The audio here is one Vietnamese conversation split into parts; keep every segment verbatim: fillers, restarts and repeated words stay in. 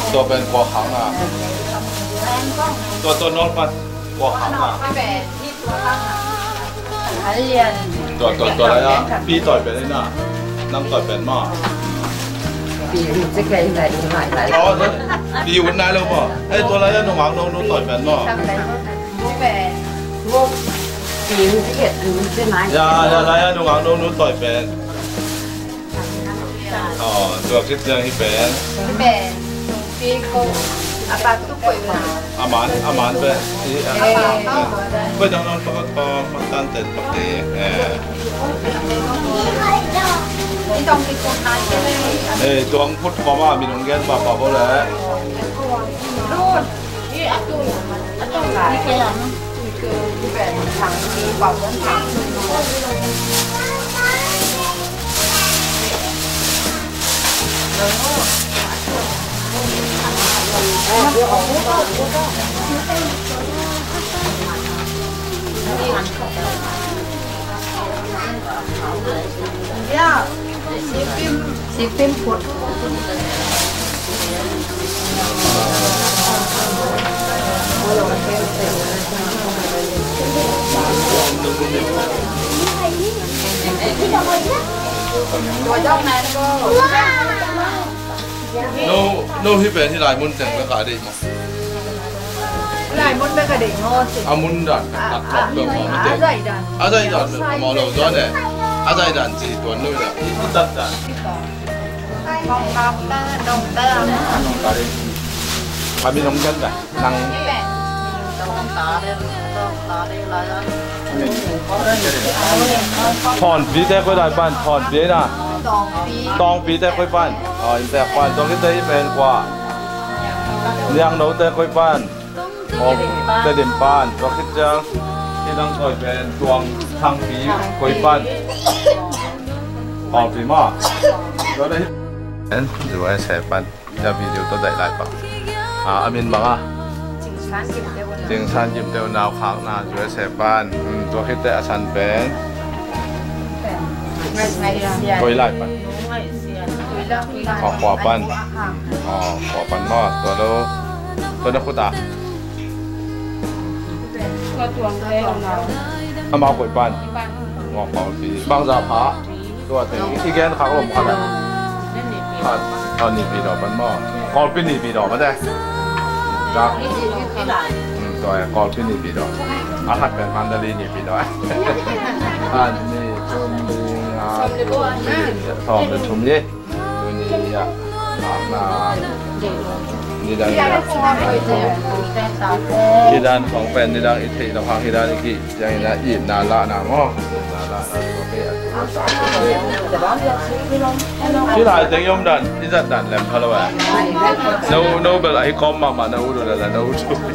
ตัวเป็นกอขังอ่ะตัวตัวโน้ตมันกอขังอ่ะตัวตัวตัวอะไรอ่ะพี่ต่อยเป็นได้น่ะนั่งต่อยเป็นมากปีจะไกลไหนหลายหลายอ๋อปีวันไหนแล้วป่ะไอ้ตัวอะไรอ่ะน้องหวังน้องน้องต่อยเป็นมากปีที่เกิดอันนี้ใช่ไหมอย่าอย่าอะไรอ่ะน้องหวังน้องน้องต่อยเป็นอ๋อตัวคิดยังที่เป็นที่เป็นปีกูอาปาตุกวยมาอามันอามันเป็นที่อาไม่ต้องนอนปกติมันตั้งแต่ปกติเออที่ต้องไปกดน้ำใช่ไหมเอ้ตัวพูดความว่ามีน้องแก้มป่าป่าเขาเลยรูดนี่อัตุลอัตุลหลายคือคือที่เป็นถังมีเป่าเงินถังYa, sipim sipim put. Dojok này cô. Nô nô hiệp về thì lại muốn chẳng có cả định. Lại muốn bé cả định ngon. À muốn đàn đặt đặt được mỏ một tiền. À dày đàn. À dày đàn mỏ đầu gió này. À dày đàn gì tuần nuôi là ít tất đàn. Không không ta đồng ta. Đồng ta đi. Phải biết nông dân này năng. Đồng ta đi đồng ta đi lại. ถอนปีแต่ค่อยได้ปั้นถอนปีนะตองปีแต่ค่อยปั้นอ๋อแต่ปั้นตรงที่ได้เป็นกว่าเลี้ยงหนูแต่ค่อยปั้นอ๋อแต่เด่นปั้นเราคิดจังที่ต้องคอยเป็นดวงทางปีค่อยปั้นอ๋อปีมาเราได้เห็นหรือว่าใช้ปั้นจะวิดีโอตัวใดไลน์ปะอ่าอามินบอกอ่ะจึงชันยิบเดียวนาวค้างนาช่วยเสพบ้านตัวคิดแต่ชันเป็นคุยไล่ปันขอขวาปันอ๋อขวาปันมอตัวนู้ตัวนักขุดอ่ะก็ตัวเล็กเราเอามาคุยปันงอขอปีบางจ่าพระตัวถึงที่แกนขาลมขาดขาดเอาหนีปีดอกปันมอก่อนเป็นหนีปีดอกมาได้รักอืมตัวกอลฟินี่ปีดอกอาหารเป็นมันดารินีปีดอกอันนี้ชุมดีงาทองเป็นชุมยี่ตัวนี้อ่ะนานี่ด้านที่ด้านของเป็นที่ด้านอิทธิตภาที่ด้านอิทธิยังนะอีนาละนามอนาละตัวเบี้ยที่หลายเต็งยมดันที่จัดดันแหลมพะละวะโนโนเบลไอ้คอมมามาโนดูแลโนช่วย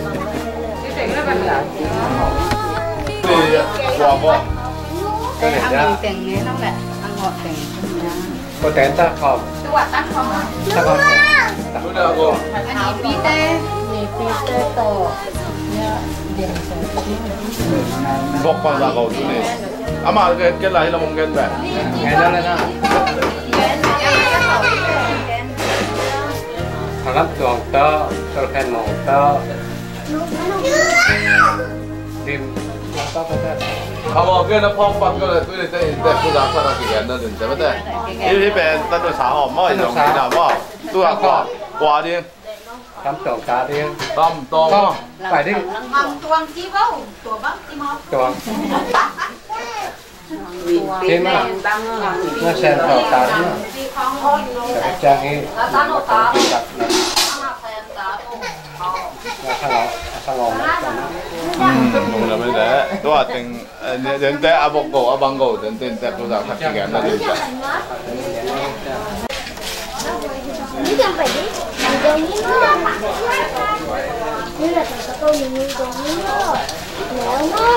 นี่หัวบ่อันนี้แต่งนี้นั่นแหละอันงอแต่งก็แต่งตาขอบตัวตั้งคอมตาขอบดูเด้อบ่อันนี้ปีเต้นี่ปีเต้โตเนี่ยเด่นสุดบอกฟังตาเขาดูนี่อามาเกิดเกิดอะไรเรามองกันแบบไงนั่นเลยนะทางรับตัวเตอร์ตัวแคนมองเตอร์ดิมต่อไปได้อามาเกิดแล้วพอฟังก็เลยตัวนี้แต่แต่ผู้รักษากี่แกนนั่นถึงแต่ไม่ได้ที่ที่เป็นตั้งแต่สาวหอมไม่ยอมกินอ่ะว่าตัวก็กว่าดิทำตัวกาดิทำตัวไปดิทำตัวจีบ้าตัวบ้าจีมอตัวเห็นไหมเมื่อแซนตัวกาดิแต่แจ้งนี้ต้องกินกับนะข้างหลังข้างหลังอืมผมเลยไม่ได้ตัวตึงเนี่ยเดินแต่อาบกโกอาบังโกเดินเดินแต่ผู้รักษากี่แกนนั่นเองจ้ะนี่จะไปดิอยู่ตรงนี้เนาะนี่แหละแต่ก็อยู่ตรงนี้เนาะแล้วเนาะ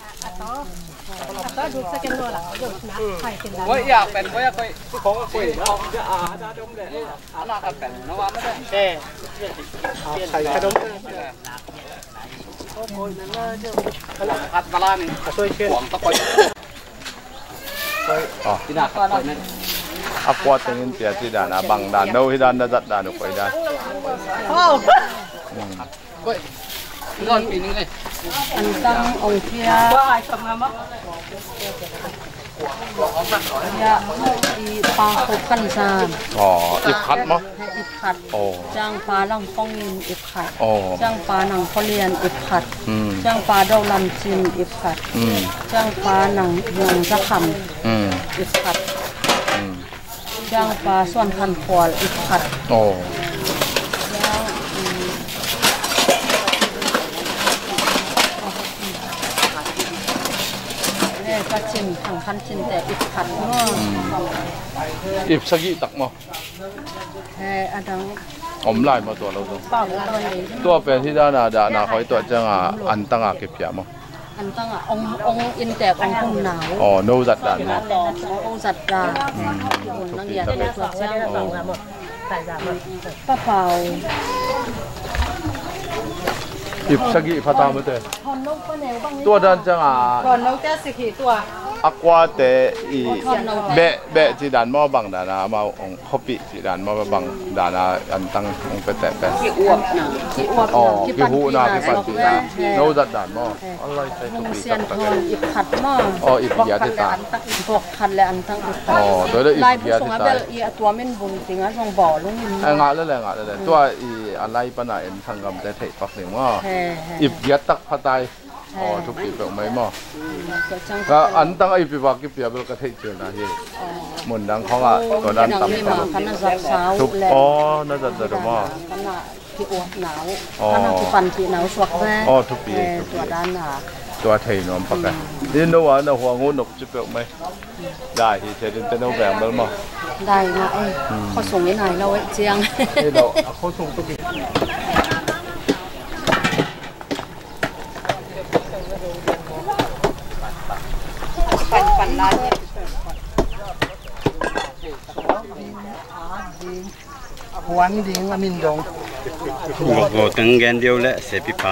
ก็ดูสเก็ตตัวหลังเขาดูนะใครเป็นว่าอยากเป็นว่าอยากไปของก็คุยของจะอาดาดมเลยอาณาก็เป็นนะว่าไม่ได้แก่ใส่กระดมเลยโอ้โหนั่นเลยเจ้าพัดมาลานี่ช่วยเชื่อหวังตะกอยที่หน้าก็ได้นั่น Aku tingin dia tidak na bang dan do hidan da zat dan ko idan. Oh. Koi. Ngon pi niเลยอันตั้งองค์เทีย Ba ai cầm ngắm á. ยะอีปาหกกันซานอ๋ออีกคัดมั้งให้อีขัดโอ้จ้างปลาลังป้องยินอีขัดโอ้จ้างปลาหนังพอเลียนอีขัดอืมจ้างปลาดาวลำจินอีขัดอืมจ้างปลาหนังหนังจะคอืมำอีขัดอืมจ้างปลาส่วนคันควลอีขัดโอ้จ้างอืมเนี่ยก็จินทางคันจินแต่อีขัดเนาะอีบสักยี่ตักมั้งแค่อันนั้นผมไล่มาตัวเราตัวเปล่าตัวเองตัวเป็นที่ด้านนาดานาคอยตัวจังอ่ะอันตั้งอ่ะเก็บยามั้งอันตั้งอ่ะององอินแตกองคุมหนาวอ๋อโนจัดดานมั้งองสัตดาที่อุ่นนั่งยาได้ตัวเจ้าป้าเปาอีบสักยี่พัตตามาเตอพอนกป้าแนวบ้างตัวด้านจังอ่ะก่อนน้องแก้สิขี่ตัวอากวาเตอีเบะเบะจีดานมอบังดานามาองคอปีจีดานมอบังดานาอันตั้งองเปแตะแปะที่อ้วกนะที่อ้วกอ๋อที่กี่ปันหูปีนานาที่สปันอกปีแว่นาโนจัดดานมออะไรใส่ทุลุกงปีเซียตันกทตะอเกนอีกขัดมออ๋ออีปียาที่ตาอันตั้งอีกบอกขัดและอันตั้งอีกขัดอ๋อโดยแล้วอีลายปีผู้ยาส่งที่อาตาเบลอีตัวเม่นบุญจริงอ่ะทองบ่อลุงไอ้งาแล้วแหละงาแล้วแหละตัวอีอะไรปะน่ะเอ็นทางกำแต่เทปักเสียงว่าแฮ่แฮ่อีปียาตักพัดไตอ๋อทุกปีแบบไม่มอจังก็อันตั้งอีปีบักอีปียาเบลก็เทเจอนะเฮ้หมุนดังเขาอ่ะตัวด้านต่ำนี่มาขนาดสับสาวทุกและอ๋อน่าจะเจอมาขนาดที่อ้วกหนาวอ๋อขนาดที่ปันปีหนาวสวกแว่อ๋อทุกปีแฮ่ตัวด้านหนาตัวไทยนอมปักกันนี่โนวานะหัวงูนกจะเปล่าไหมได้ที่เชดินเป็นโนแบงเบลมาได้นะเอ้เขาส่งยังไงเราไว้เจียงนี่เราเขาส่งตุ๊กปั่นปั่นลายหวันดิงอามินดง我等研究了谁比爬？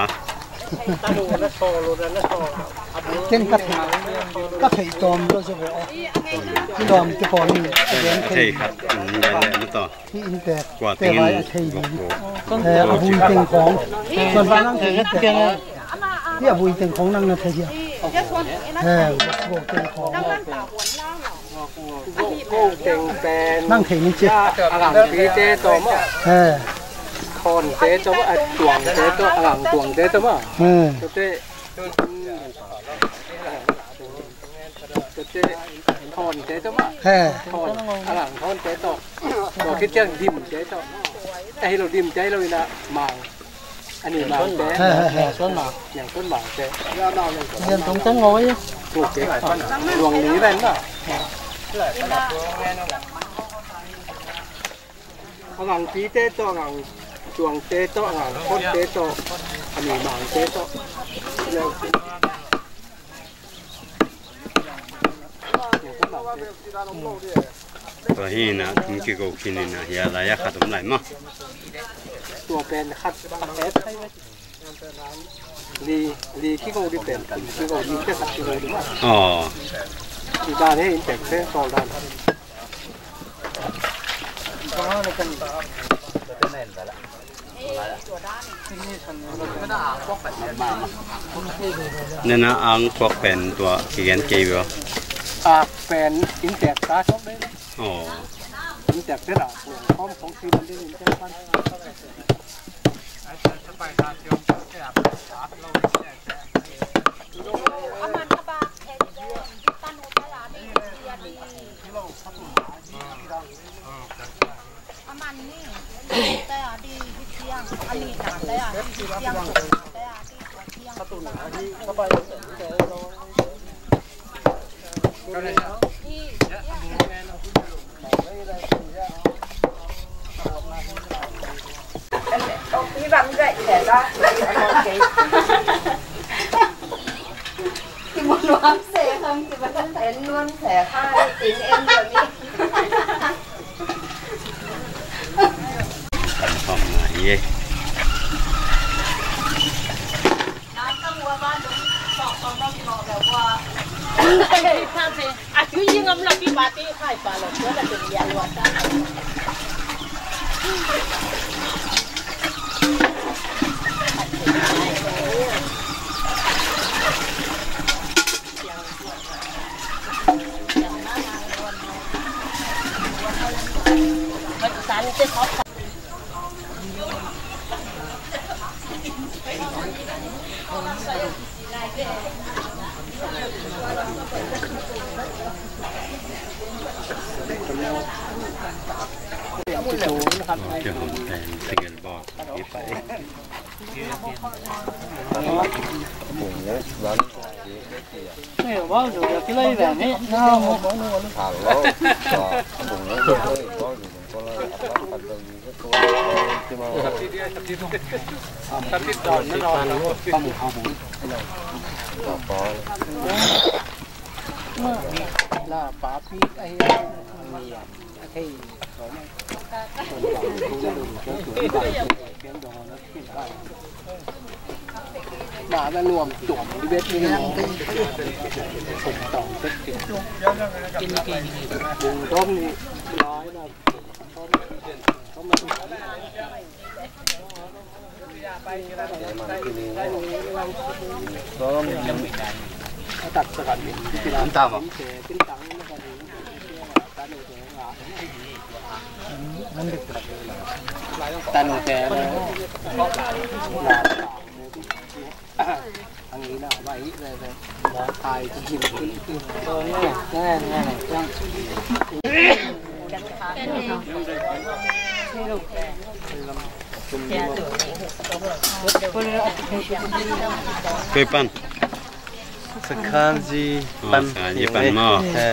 เก่งกับก็ไข่ตอมด้วยใช่ไหมอ๋อที่ดอมที่ปอนี่เรียนใช่ไข่ครับ研究了ไม่ต่อที่อินแตกกว่าแต่เต็งไว้ไข่ดีเอออาบุยเต็งของส่วนฟ้านั่งไข่ที่แตกที่อาบุยเต็งของนั่งนะไข่เดียวเออโบเต็งของนั่งไข่นี่เจ้าอาหลังปีเจ๊ตัวมั้งเออคนเจ๊ตัวมั้งตวงเจ๊ตัวอาหลังตวงเจ๊ตัวมั้งเออตัวเจ๊ตัวเจ๊คนเจ๊ตัวมั้งเออคนอาหลังคนเจ๊ตัวเราคิดเจ้าดิมเจ๊ตัวไอ้เราดิมเจ๊เราเนี่ยนะมังอันนี้มังเจ๊เออเออต้นหมากอย่างต้นหมากเจ๊เรียนตรงต้องเอาไว้ปลูกเจ๊ดวงนี้เป็นป่ะอาหลังปีเจ๊ตัวอาหลังตวงเจ๊ตัวอาหลังคนเจ๊ตัวอันนี้มังเจ๊ตัวตัวนี้นะมีกี่กูกินนี่นะอย่าไรอย่าขาดตรงไหนมั้งตัวเป็นคัดเอสลีลีขี้โกดิเป็นกันขี้โกดิแค่สักขี้โกดิมาอ๋ออีกการนี้อินเตอร์เซ็ตโซลดันเนี่ยนะอังพวกเป็นตัวเขียนเกี่ยวอ่าเป็นอินเตอร์ตาชอบได้อ๋ออินเตอร์เซ็ตอ่ะพร้อมของทีมันได้อินเตอร์ฟันมนวมเสคำจิบเอ็นนวลแสข้าตินเอ็นแบบนี้ทำไงเย่น้ำต้องวัวบ้านสอบตอนต้องรอแบบว่าข้ามไปอ่ะคือยิ่งงั้นเราพี่ปาร์ตี้ขายปลาหลดเพื่อจะเป็นยาลวนได้สารเจ๊ท็อปเจ้าของแทนสิงเกิลบอลที่ไปเนี่ยว่าดูที่ไรแบบนี้น่าโมโหนู่นถ่ายแล้วผมเนี่ยก็เลยก็อยู่ก็เลยอัพปันตรงนี้ก็ตัวที่มาที่เดียวที่ตรงที่ตอนนั้นเราต้องมีข้าวหมูต่อปอล่าปลาปีกไอ้มีอ่ะไอ้เขาไม่คนเราดูแลดูเชื่อถือได้เพียงดองแล้วขึ้นได้หมาจะรวมจุ่มที่เบ็ดนี่นะผมต่อเบ็ดกินกินกินดูต้มนี่ร้อยนะต้มต้มมาถึงตัดสกัดที่ร้านตามอ่ะเป็นตังค์นะครับตาหนูแก่ตาหนูแก่เลยอันนี้นะไว้เลยเลยถ่ายจริงๆคือตัวนี้แน่แน่จังเคยปั้นสักครั้งจีปั้นยี่ปั้นหม้อ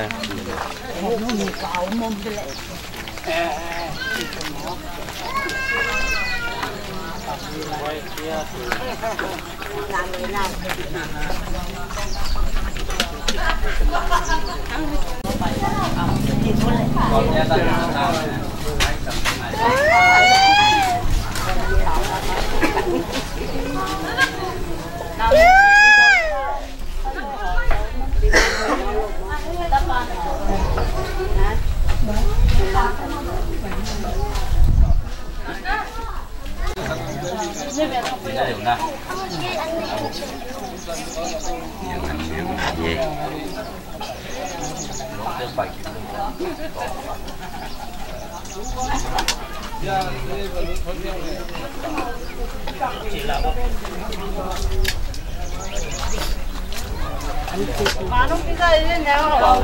มาต้องพิจารณาแล้ว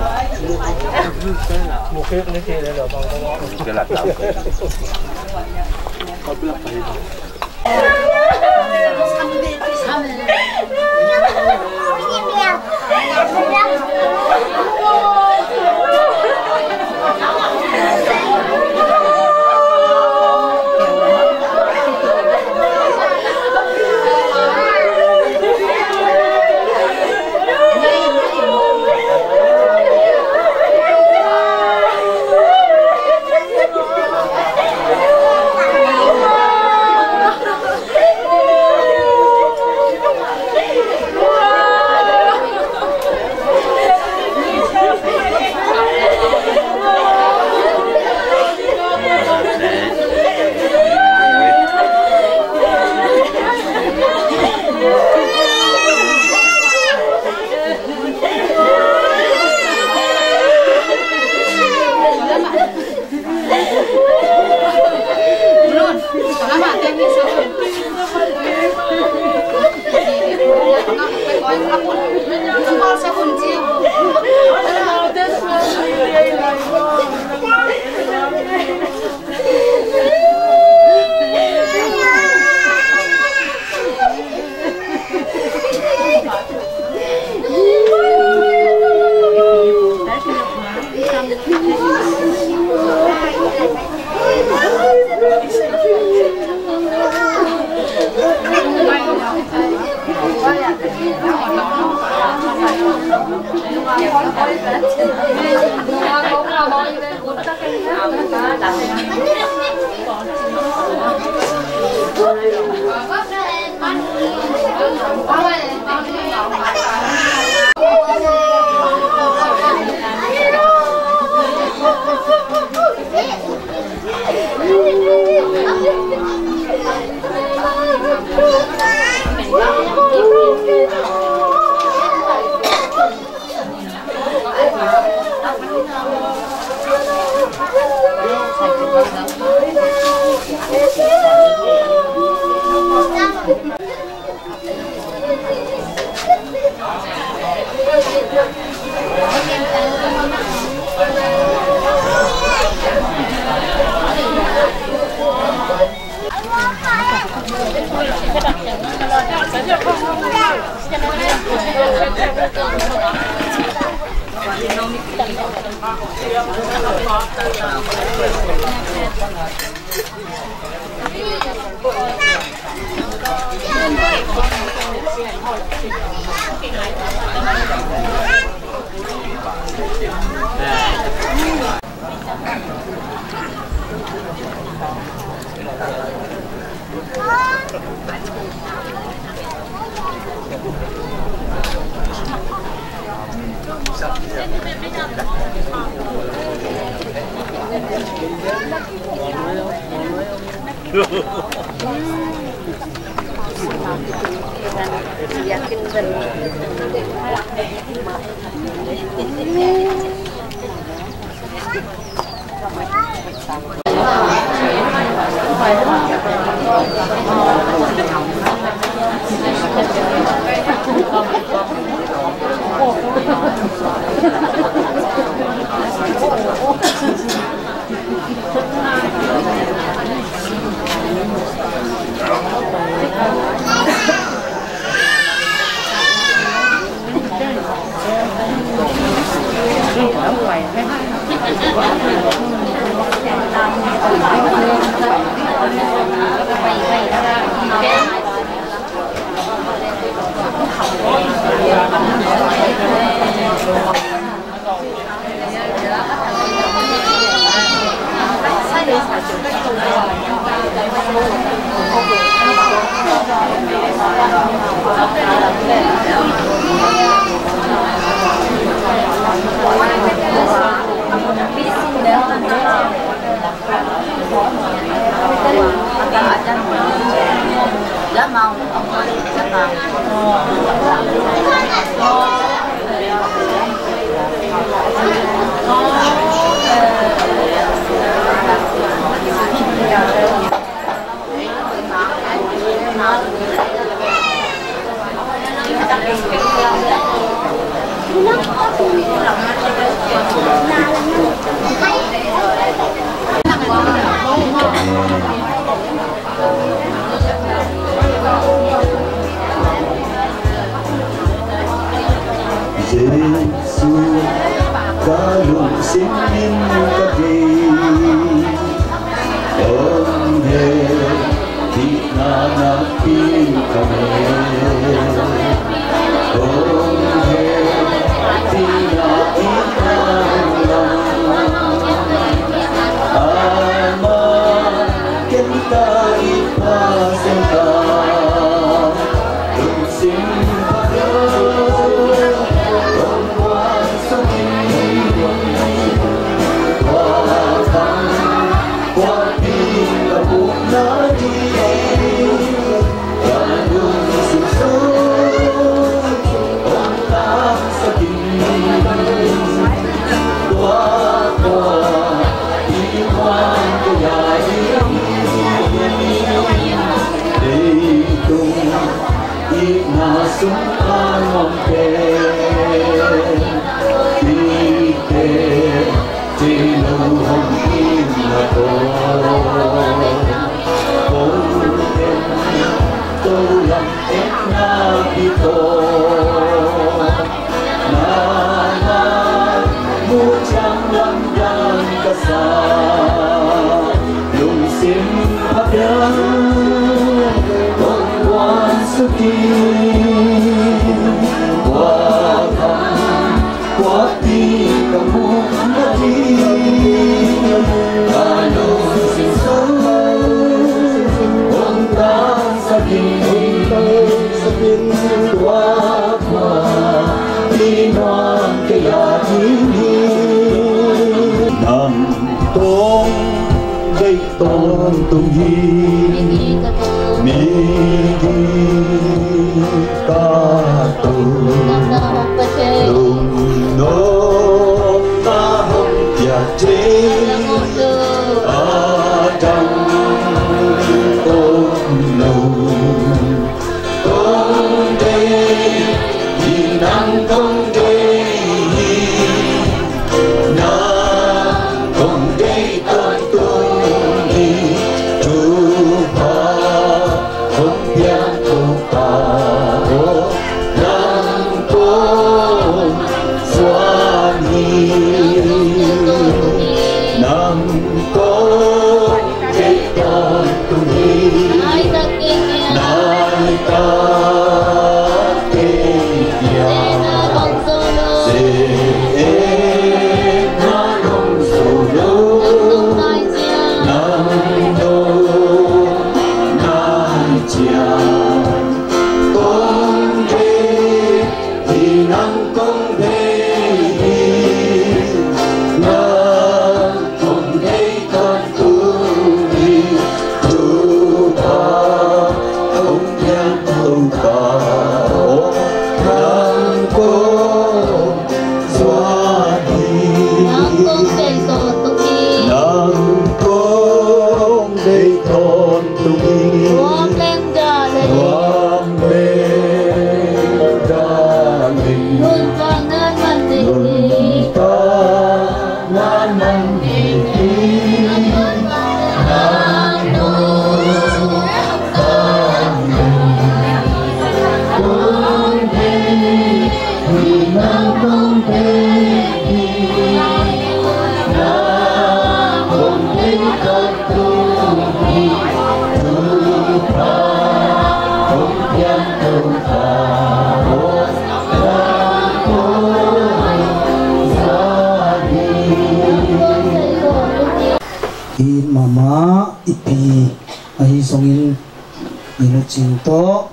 หมูเค้กนี่เค้กเลยเหรอบางคนจะหลับตาเขาเปลือกไปว่าอยากจะกินแล้วขอน้อง Yakin benar. Giêsu ca lụng sinh linh các vị ông hề thị na na phi kame ông hề thị na ít na ama kenta ipa senta lụng sinh sung an mong kề đi kề trên lâu hồng im là cô cô em tôi làm em na đi cô na na mua trang lâm đan ca sa lùng xin hấp dẫn con quan sức đi qua tôn tu hi mi gi ta tu lùng nô ta hồng ya chế a trong ôn lùng tôn đê vì năng tôn đê cinto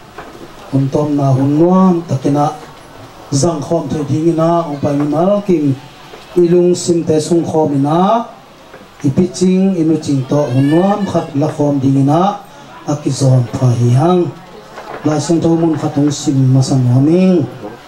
untom na hunwam takina zang khom the dingina upai mal kim ilung simte sung khomina ipiching inu cinto hunwam khat la khom dingina akizon phahiyang la sing to mun khatung sim masan homing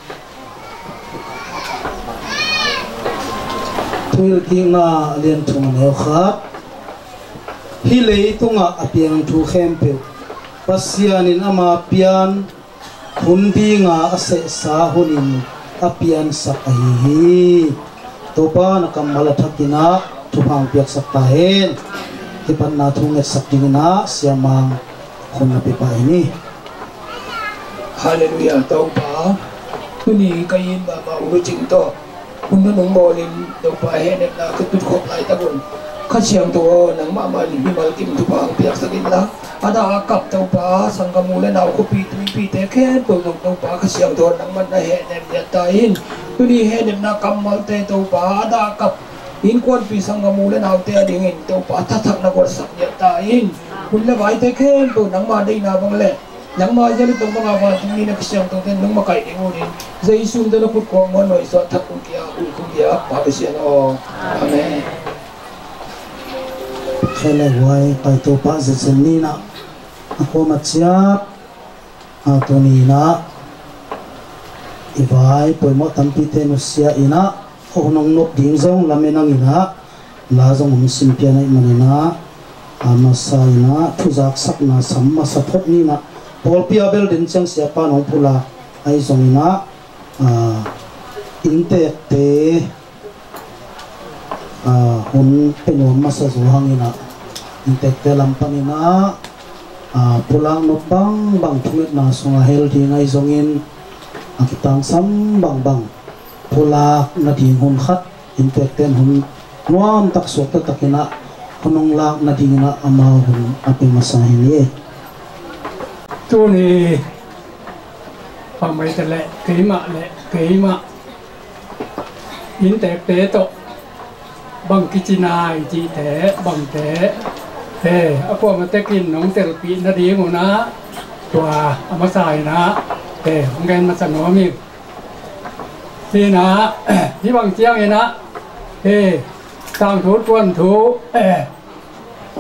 tuil kinga lian thung neu khat hi lei tunga apiang thu khem pe pasianin ama pian hundi nga ase sa hunin apian sakai topa nakamala thakina thupang piak saktahen tipan na thunget sakdingina siamang khonna pipa ini hallelujah topa tuni kayin ba ma ujing to kunno nong molin topa henet na kutut khop lai tagun khachiang to nang ma ma li mal kim thupang piak sakin la ada kap tau pa sangkamule nau ko pi tui pi te khen to tau pa ka siang to nang man na he nem ya tain tuni he nem na kamal te tau pa ada kap in kon pi sangkamule nau te ding in tau pa tha thak na ko sak ya tain kun le vai te khen to nang ma dei na bang le nang ma jali tau ma ba tuni na siang to ten nang ma kai ding urin zai sum de na put ko mon noi so thak ku kia u ku kia pa ka sian o amen khele wai pai to pa ze chen ni na ako machia atoni na ivai poimo tampi te no sia ina honong nok ding zong lamenang ina la zong um simpia nai manina ama sa ina thuzak sak na samma sathok ni na polpia bel din chang sia pa nong pula ai zong ina a inte te a hun penom masa zo hangina inte te lampanina a pulang no bang bang thumet na songa healthy ngai zongin akitang sam bang bang pulak na ding hun khat infecten hun nuam tak sok ta takina hunong lak na ding na ama hun ape masahin ye tu ni pamai te le keima le keima inte te to bang kichina ji te bang te he ako ma te kin nong tel pi na di ngo na tua ama sai na he ngen ma san no mi ti na hi bang chiang e na he tang thu tuan thu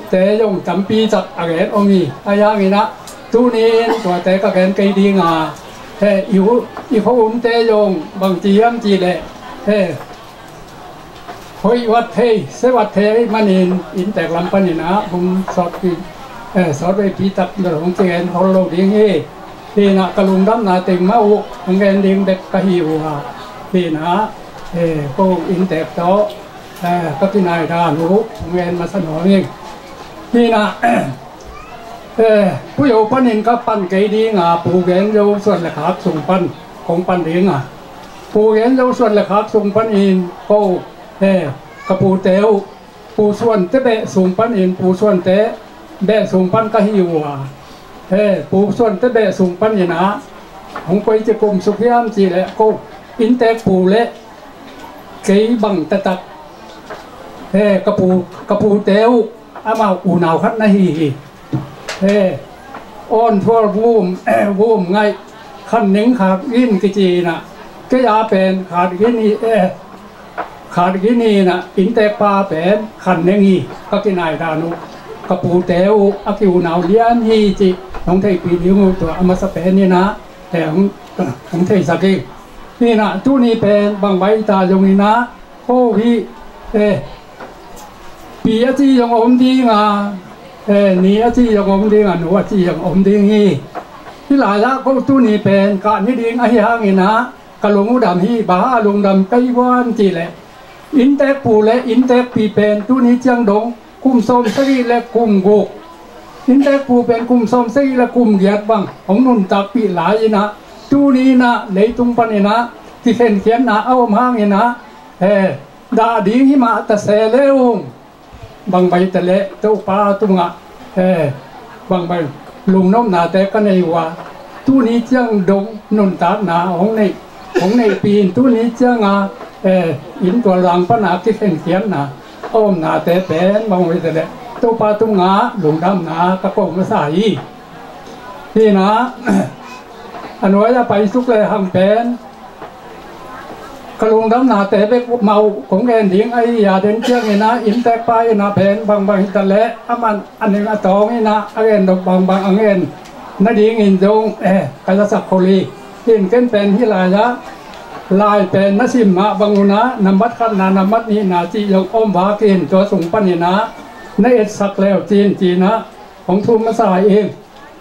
แต่ยงจำปีจัดอะไรองค์นี้อายังนี้นะตู้นี้ตัวแต่ก็แกนไกดีงาเฮ้อยู่อีพระอุ้มแต่ยงบางจีมจีเลยเฮ้หอยวัดเทเสวัดเทมันอินอินแตกลำปันนี่นะผมสอดปีเออสอดไปปีตักเรื่องของเจนเขาเราดิ้งเฮ่ที่นะกระลุงดำนาเต็งมาอุของแกนดิ้งเด็กกะหิวฮะที่นะเออก็อินแตกโตเออก็ที่นายดานุของแกนมาสนองเองที่นะเออผู้อยู่ปันอินก็ปั้นไก่ดีงาปูแกนอยู่ส่วนละครับส่งปั้นของปั้นดิ้งอ่ะปูแกนอยู่ส่วนละครับส่งปั้นอินก็เอ้กระปูเตวปูส่วนเตะเบะสูงปันอินปูส่วนเตะเบะสูงปันก็หิวอ่ะเอ้ปูส่วนเตะเบะสูงปันอินะของไปจะกลุ่มสุขยามจีเลยก็อินเตะปูเละเกยบังตะตักเอ้กระปูกระปูเตวอามาอูหนาวขัดนาฮีเอ้อ้อนทั่ววูมเอ้วูมไงขั้นหนึ่งขาดยินกิจีน่ะก็ยาเป็นขาดยินนี่เอ้ขาดกินีนะอินเตปาเป็นขันเนงีก็กินนายดานุกระปูเตวอากิวหนาวเลี้ยนฮีจิน้องไทยปีนิ้วตัวอมาสเปนนี่นะแต่ของของไทยสักทีนี่นะตู้นี้เป็นบางใบตาจงนี้นะโอ้พี่เอปีอาจียังอมดีงาเอนี่อาจียังอมดีงาหนูอาจียังอมดีงีที่หลายละก็ตู้นี้เป็นการนี้ดีงไอ้ห่างนี่นะกะลงดำฮีบ้าลงดำไกวานจีแหละอินเตกปูและอินเตกปีเป็นตู้นี้เจียงดงคุมส้มซีและคุมกุกอินเตกปูเป็นคุมส้มซีและคุมเกียรติบังของนุ่นจากปีหลายนะตู้นี้นะเลยตุงปันนะที่เขียนเขียนนะเอามาเงี้ยนะเออดาดีหิมะตะเสเลวบางใบตะเละเจ้าป้าตุงอ่ะเออบางใบลุงน้องนาแต่ก็ในว่าตู้นี้เจียงดงนุ่นจากนาของในของในปีนตู้นี้เจียงอ่ะเอออินตัวรังปนาที่เขียนเขียนนะอ้อมนาแต่เป็นบางวิแต่ละตัวปลาตุ้งงาหลงดำนากระโปรงมาใส่ที่นะอันว่าจะไปสุกเลยทำเป็นกระลงดำนาแต่ไปเมาของแกนดิ้งไอ้ยาเดินเชือกนี่นะอินแต่ไปนะเป็นบางบางแต่ละอามันอันหนึ่งอันตองนี่นะอันเอ็นดอกบางบางอันเอ็นนาดิ้งอินจงเออกายศักดิ์โคลีที่เกินเป็นที่ลายะลายเป็นนัสิมะบังุนะนำมัดขันนานำมัดนี้นาจียงอ้อมวากินตัวสูงปันนี่นะในเอ็ดสักแล้วจีนจีนะของทุมมาสายเอง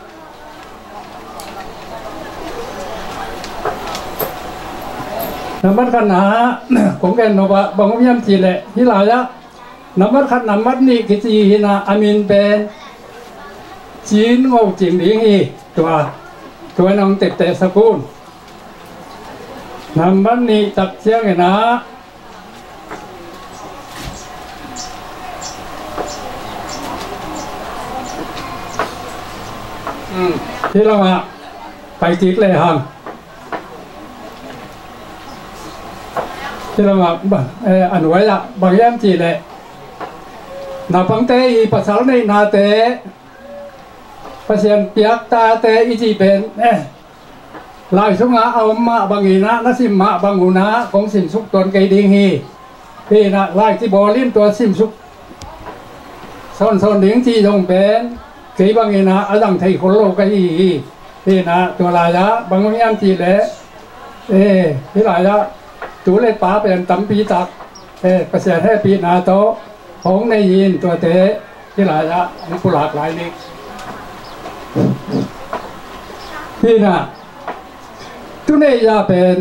นำมัดขันนาของแกนนวะบังวิยมจีแหละที่ลายะนำมัดขันนำมัดนี้กิจีนะอามินเป็นจีนงงจิงดิ้งอีตัวตัวน้องเตะเตะสกุลนำบันนี้ตักเชียงนะที่เราอะไปจิกเลยฮังที่เราอะเอออันไว้ละบางแย้มจีเลยนาพังเตอีภาษาในนาเตภาษาเปียกตาเตอีจีเป็นเอลายสุงาเอามาบางอีนะนัสิมะบางอุนะของสิมสุกตนไกดิงฮีพี่นะลายที่บอลิมตัวสิมสุกซอนซอนดิ้งที่ลงเป็นกีบางอีนะอดังไทยคนโลกไกอีพี่นะตัวลายละบางอย่างจีเละเอพี่ลายละตัวเล็กป้าเป็นตั้มปีตักเอเกษตรให้ปีนาโตของในยินตัวเตะพี่ลายละมันผู้หลากหลายนี่พี่นะตุเนียเป็น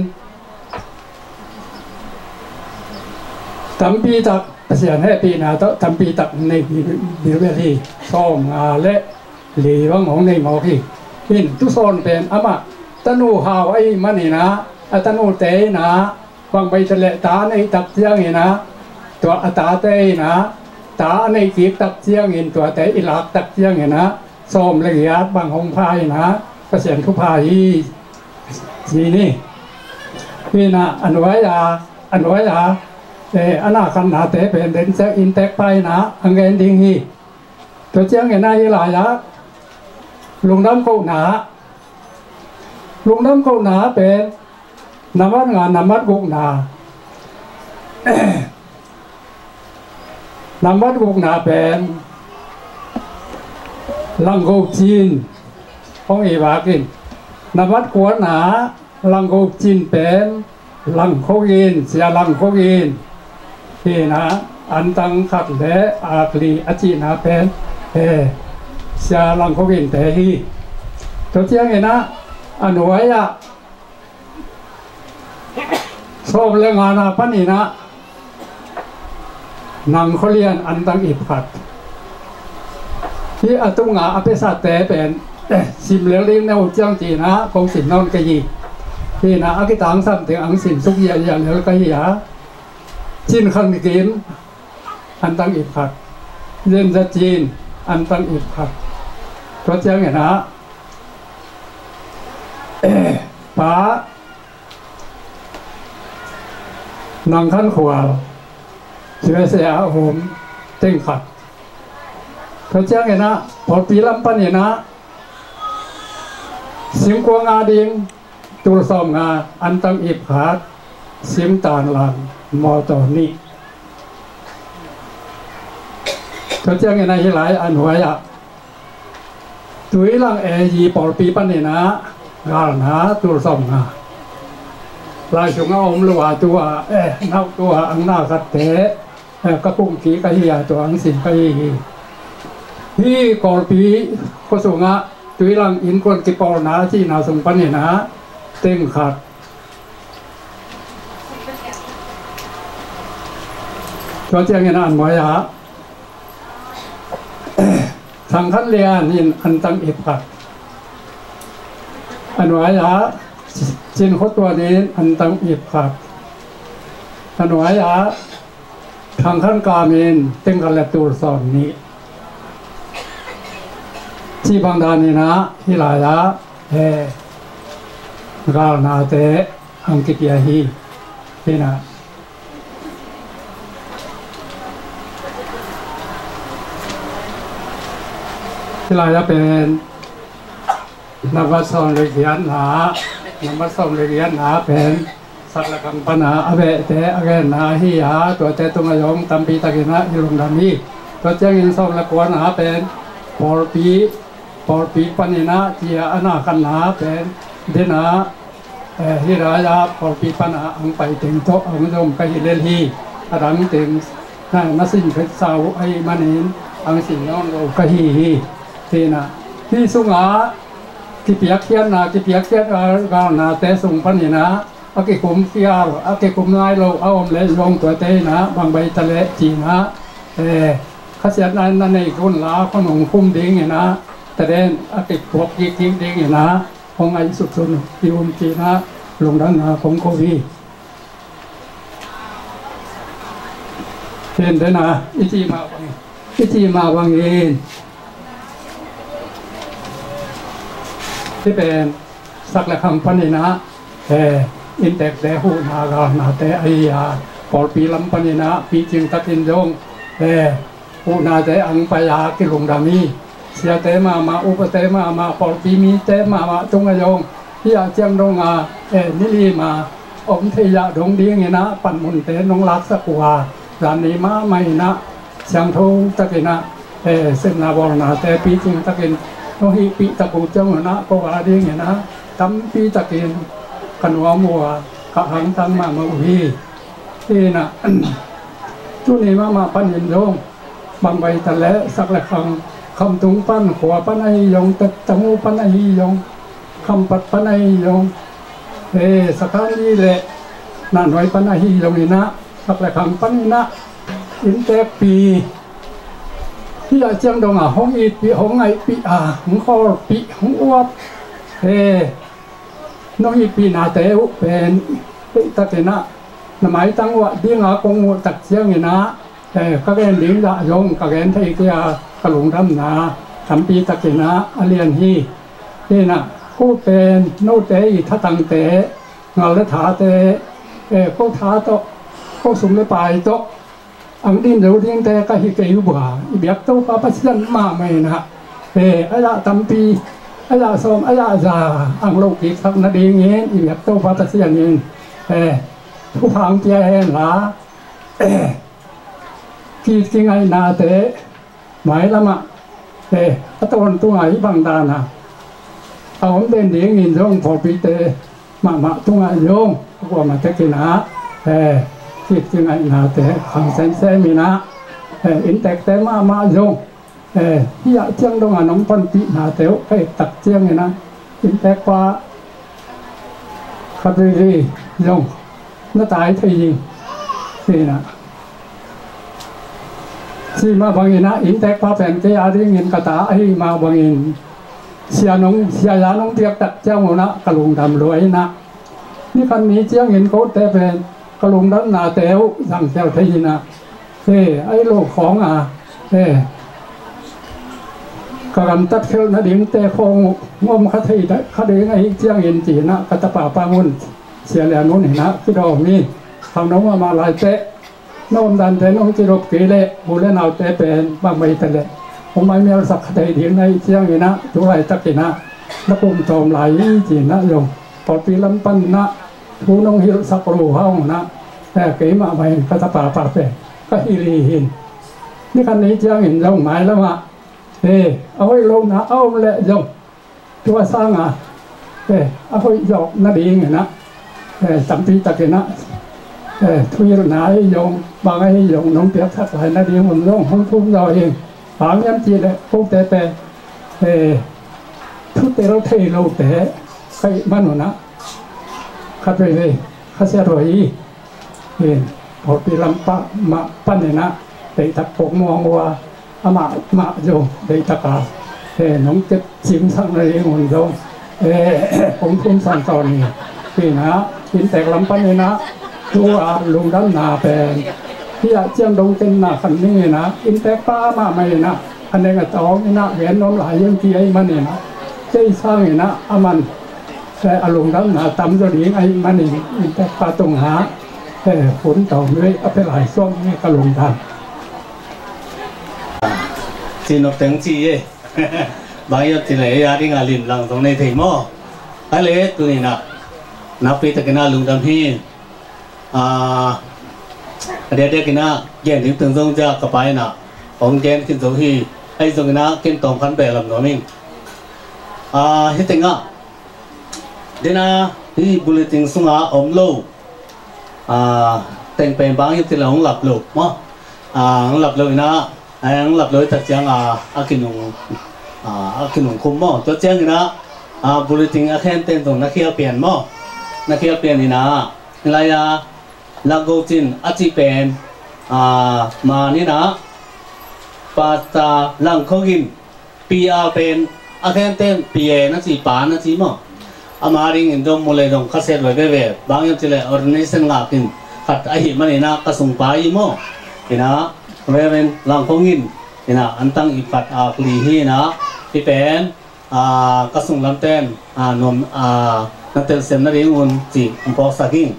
ตั้มปีตักเกษตรให้ปีนาโตตั้มปีตักในบิเวลีซ่องอาเละหลีวังของในหมอที่หินทุโซนเป็นอามาตนูหาวไอ้มันนี่นะอัตนูเตยนะบางใบทะเลตาในตักเชียงนี่นะตัวอัตาเตยนะตาในกีบตักเชียงอินตัวเตยอิลักตักเชียงนี่นะส้มละเอียดบางหงพายนะเกษตรทุพายนี่นี่นี่นะอันไว้ยาอันไว้ยาเอออนาคันนาเตเป็นเดนเซอินเตกไปนะอังเกนดิงฮีตัวเชียงนี่นะยี่หลายละลุงน้ำเขาหนาลุงน้ำเขาหนาเป็นนำวัดงานนำวัดกุกหนานำวัดกุกหนาเป็นลังโกจีนห้องอีวากินนวัดกัวหนาลังโกจีนเป็นลังโคกินเสียลังโคกินที่นะอันตังขัดและอากลีอจินาเป็นเอเสียลังโคกินแต่ฮีตัวเที่ยงเห็นนะอันไว้อะชอบเรื่องงานปันนี่นะนังเขาเรียนอันตังอิบขัดที่อัตุงาอภิสัตแต่เป็นสิมเลี้ยงเลี้ยงแนวเจียงจีนะคงสินนอนกะยีที่นะอากิตังซ้ำถึงอังสินสุกเยียยาเลี้ยงกะยีฮะจีนขันกินอันตังอิบขัดเรียนจะจีนอันตังอิบขัดตัวเจียงเห็นนะป้านังขั้นขวาเสียเสียผมเต็งขัดเขาเจ้าไงนะพอปีลำปันเนี่ยนะสิงกวงอาดิงตัวสอมงาอันตังอิบขาดสิมตานหลังมอตอนี่เขาเจ้าไงนะที่หลายอันหัวอ่ะตุยลังเอยีปอปีปันเนี่ยนะงานหาตัวสอมงาลายชงเอาอมลวาตัวเอ๊ะนักตัวอังหน้าขัดเตะกระปุกกีกะเฮียตัวอังสินกะฮีที่กอลปีก็สูงอ่ะตุยลังอินคนกิปอลนาที่นาสมปันเนี่ยนะเต็งขัดชาวเจียงเงินอ่านหมายฮะทางขั้นเรียนอินอันตังอิบขัดอันหมายฮะจินโคตัวนี้อันตังอิบขัดอันหมายฮะทางขั้นกาเมนเต็งกันและตูสอนนี้ที่บางดานนี่นะฮิลายะเฮกาลนาเตอังกิตยาฮีที่นะฮิลายะเป็นนักวัดสอนเลยเขียนหานักวัดสอนเลยเขียนหาเป็นสักละกังปนาอเบเตอเกนาฮิยาตัวเตตุงยองตัมปีตะกินะฮิลงดามีตัวเจ้าอินสอนละกวนหาเป็นปอลปีปอลปีปันนินะที่อนาคันหาเป็นเดนะเอฮิรายาปอลปีปันหาอังไปถึงโตอังยมไปฮิเลลฮีอรังถึงนั่งนัสินเพชรสาวไอมันเห็นอังสินน้องโอกะฮีฮีที่นะที่สุงาที่เปียกเขียนนาที่เปียกเขียนกาลนาเตสุงปันนินะอาเกคุมเกียร์อาเกคุมนายเราเอาอมเละลงตัวเตนะบางใบทะเลจีนะเอข้าเสียนั้นนั่นในคนลาขนมคุ้มดิ้งไงนะแต่เด่นอาเกพวกยิ่งยิ่งดิ้งไงนะของไอ้สุดสุดที่อุ้มจีนะลงด้านหน้าของโควิดเห็นได้นะอิจิมาบางอิจิมาบางเองที่เป็นสักละคำพันนี่นะเออินเตกเดหูนากานาเตไอยาปอลปีลำปันนะปีจิงตักินยงเอหูนาเตอังปยากิลุงดามีเสียเตมามาอุปเตมามาปอลปีมีเตมามาจงยงที่อาเจียงดงอาเอนิลีมาอมเทียดงดีเงนะปันมุนเตนงลักษกัวรานนี้มาไม่นะเสียงทูตะกินะเอเส้นนาบอลนาเตปีจิงตะกินโนฮิปีตะปูเจ้านะก็ว่าดีเงนะทำปีตะกินกันหัวมัวกะหังตังมามาอุฮีที่นะทุนี้มามาปันยินโยงบางใบทะเลสักละคำคำตุงปั้นขวาปั้นไอยงตะตะมูปั้นไอยงคำปัดปั้นไอยงเอสักครั้งนี้แหละนั่นไว้ปั้นไอยงนี่นะสักละคำปั้นนี่นะอินเตปีที่อาเจียงดงอ่ะห้องอีปีห้องไอปีอ่ะห้องคอปีห้องอ้วบเอน้องอีปีนาเตอุเป็นตะเกนะนหมายตั้งว่าดิ้งอากงตักเสียงนะแต่ก็เป็นดิ้งละยงก็เป็นที่เกียกระหลงดำนาทำปีตะเกนะอเลียนฮีนี่นะผู้เป็นโนเตอีทัตังเตงาเลถาเตเอก็ท้าโตก็สุ่มเลยไปโตอังดินเดี๋ยวดิ้งเตก็ฮิเกยุบว่าอีเบียกโตปะปัสยันมาไม่นะเอออะไรทำปีอายาสมอายาจาอังโลกิสักนาดีเงี้ยอีแบบโตพัตเสียนี่เออผู้พังเจียนละเออที่ที่ไงนาเตหมายละมะเอ๊ะตอนตัวไอ้บางดานะเอาผมเป็นเด็กอินทรงพอปีเตมามาตัวไอ้ยงก็มาเทกินะเอ๊ะคิดยังไงนะแต่ขังเซนเซมีนะเอ๊ะอินเตกแต่มามาโยงเอ๊ะที่อยากเชียงตรงอ่ะน้องพันปีนาเต๋อไปตักเชียงไงนะอินเตกว่าขับไปเลยโยงน่าตายทียิงนี่นะที่มาบางอินนะอินเตกว่าเป็นเกียร์ที่เงินกระตาไอ้มาบางอินเสียน้องเสียยาน้องเตียกตักเจ้าหนะกระลุงดำรวยนะนี่คันนี้เชียงเงินเขาแต่เป็นกระลุงนั้นนาเต๋อสั่งเจ้าทีนะเฮ้ไอ้โลกของอ่ะเฮ้กำลังตัดเขี้ยวนาดิ่งเตะคงงมคดีได้คดีไอ้เชียงเงินจีนะกระตาป่าปางุนเสียแหลมนู้นเห็นนะที่ดอกนี่ทำน้องมาลายเตะน้องดันเตะน้องจิรบกีเล่บุเล่นเอาเตะเป็นบางใบเตะผมไม่มีสักคดีเดียวในเชียงเงินนะทุกไรตะกินะนักบุญโจมไหลจีนะโยมปอดปีลำปันนะทูน้องฮิรสักรูห้องนะแต่เก๋มาใบกระตาป่าป่าเป็นก็ฮิริหินนี่คันนี้เชียงเงินลงหมายแล้วมาเออเอาไว้ลงนะเอาเลยโยมตัวสร้างอ่ะเออเอาไว้หยอกนาดีไงนะเออจำปีตะกินะเออทุยหนาไอ้ยงบางไอ้ยงน้องเปียกทักหลายนาดีมันร้องห้องทุ่งเราเองหางยันจีเลยพวกแต่แต่เออทุกแต่เราเทเราแต่ใครมันหนูนะขัดไปเลยข้าเสียรอยเห็นพอปีลำปะมาปั้นเนี่ยนะแต่ทักปกมองว่าอามามาโยได้ตะกาเออน้องเจ็บชิมสั่งอะไรมันโยเออผมทุ่มสั่งตอนนี้พี่นะกินแตกลำปั้นเนี่ยนะตัวลุงด้านนาเป็นที่อยากเจียงดงเป็นหน้าคันนี้นะอินแตกป้ามาไม่นะอันนี้ก็ต้องนี่นะเห็นน้องหลายยังที่ไอ้มันเนี่ยนะเจ้าสร้างเนี่ยนะอามันแต่อารมณ์ด้านนาตำจะดีไอ้มันนี่อินแตกป้าตรงหาแต่ฝนตกเลยเอาไปหลายช่วงนี่ก็ลงทันจีนกเต็งจีเย่บางอย่างที่ไหนยาที่งานลินหลังตรงในถิ่นหม้อไอ้เล็กตัวนี้นะนับปีตะกินาลุงดำพี่อ่าเดี๋ยวเด็กกินนะเย็นถึงถึงตรงจะกระไปนะของเย็นกินตรงที่ไอ้ตรงกินนะกินตรงขันเปลลำหนอมิงอ่าเฮ็ดงะเดี๋ยวนะที่บุลติงสุงาอมโลอ่าแต่งเป็นบางอย่างที่เราหลับหลุดมั้งอ่าหลับเลยนะไอ้หลับเลยตัดจังอ่าอากินุงอ่าอากินุงคุมมั้งตัวเจ้ากินนะอ่าบุลติงอาแค่เต้นตรงนักเขียวเปลี่ยนมั้งนักเขียวเปลี่ยนนี่นะอะไรอะลักโกจินอาจิเป็นอ่ามานี่นะปาตาลังเขากินปีอาเป็นอาแค่เต้นปีเอนะจีปานะจีมั้งอามาริงอินโดมูเลดงคาเซตไว้เว่บางอย่างที่เลยออร์เนเซนงากินขัดไอหิมันนี่นะกระสุนปายมั้งนี่นะเวเป็นลังเขากินนี่นะอันตั้งอีปัดอาคลีฮีนะที่เป็นอ่ากระสุนลำเต้นอ่านมอ่านักเตะเซมนาริงุนจีอันพอสักิง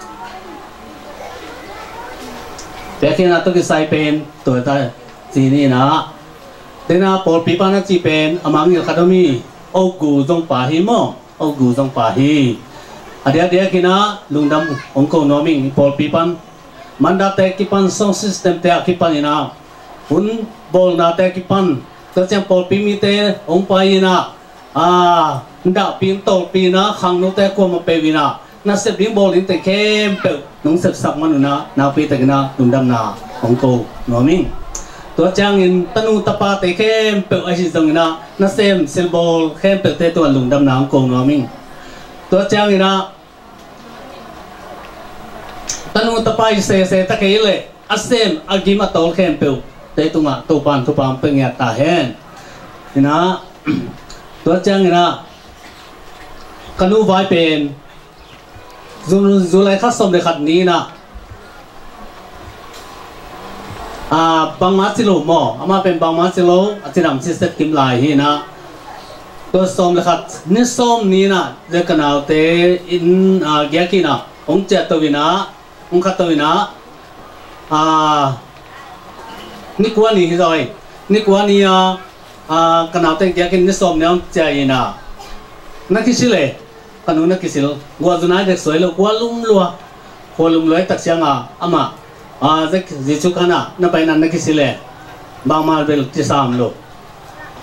แต่ที่นั่นตัวที่ใส่เป็นตัวตาจีนี่นะแต่น่ะพอปีปานะจีเป็นอามังยาคาดมีโอกูจงปาหิมั้งโอกูจงปาหิอันเดียเดียกินะลุงดำองค์กรนอมิงพอปีปันมันดัตเตกิปันซองซิสเต็มเตะกิปันนี่นะหุ่นบอลนาเตกิปันตัวเจ้าพอปีมีเตองค์ไปนะอ่าดับปีนโตปีนะขังโนเตกวมาเปวินะน่าเสพดิ้งบอลนี่แต่เข้มเปล่าน้องเสพสักมันนะนาปีแต่กินะลุงดำนาองค์กรนอมิงตัวจ้างอินตนูตะปาเตเข้มเปล่าไอชิซังนะน่าเซมเซลบอลเข้มเปล่าเตตัวลุงดำนาองค์กรนอมิงตัวจ้างอินะตนูตะปาเสเสตะเกยเลยอาเซมอากิมาโตลเข้มเปล่าเตตุงะตุปันตุปันเป็นยาตาเห็นนี่นะตัวจ้างอินะคนูไวเป็นจูจูไลคัสสมเด็จขัดนี้นะอ่าบางมาสิโลหม้ออามาเป็นบางมาสิโลอาจจะนำซิสเต็มกิมลายฮีนะตัวสมเด็จขัดนี่สมนี้นะเด็กน่าเตอินอ่าแกกินะองเจตวินะองขัดวินะอ่านี่กวนนี่ฮิจอยนี่กวนนี่อ่าอ่ากน่าเตแกกินนี่สมเนี่ยองเจยินะนักกิสิเลกันนู้นนักกิสิลกัวจุนัยเด็กสวยเลยกัวลุ่มลัวกัวลุ่มลัวตักเสียงอ่ะอามาอ่าเด็กจิชุกขนาดนั่นไปนั่นนักกิสิเลบางมาเป็นที่สามโล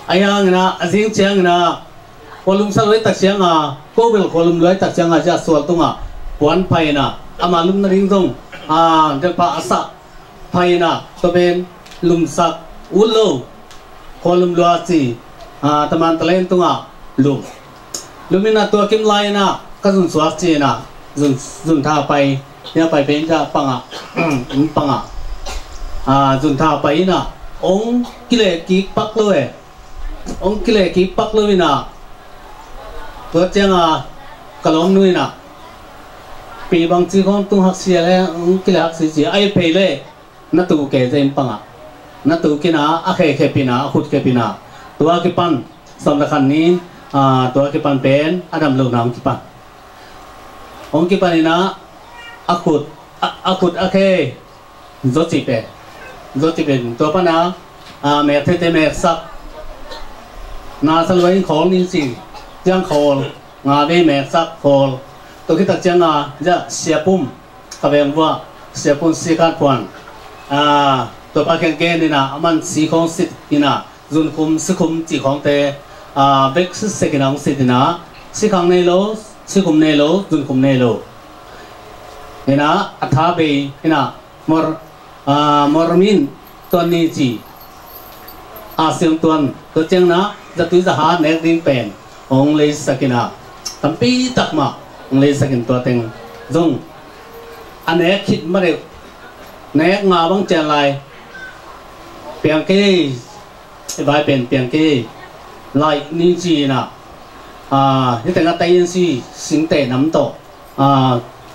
ai hang na azing chiang na kolum sa loi tak chiang a ko bel kolum loi tak chiang a ja sual tunga puan phai na ama lum na ring dong a de pa asa phai na to ben lum sak ulo kolum lo chi a taman talen tunga lum lumina to kim lai na ka zun suak chi na zun zun tha pai ya pai ben ja panga um panga à dùng thảo bảy na ông kile kí bắc lôi ông kile kí bắc lôi na tôi chẳng à kalom nuôi na bị bằng chỉ con tung học sĩ le ông kile học sĩ chỉ ai pay le na tu cái gì panga na tu cái na à khe khe pina hút khe pina tua cái pan xong là khăn ní à tua cái pan pen adam lâu nào cái pan ông cái pan na à hút à hút à khe rất chỉ pe rồi thì bên tôi bắt na à mẹ thấy thế mẹ sắc na sân vay khó nín gì giang khó ngà đây mẹ sắc khó tôi khi tập giang à giờ xe bùm các bạn vợ xe bùm xe cát quan à tôi bắt khen khen đi na mình xí không xịt đi na dùng khum xí khum chỉ không thể à vết xí xe cái nào xịt đi na xí khang này lố xí khum này lố dùng khum này lố đi na à thà bì đi na mor à mormin tuần này chỉ à xiêm tuần tôi chẳng na giờ tôi giờ há nét đinh pen ông lấy sakina tầm pi tắc mà ông lấy sakin tua tiếng dùng anh ấy khít mà được nét ngà băng chèn lại biển kê vài biển biển kê lại ní chỉ na à như thế là tay yên si sinh tệ nắm tổ à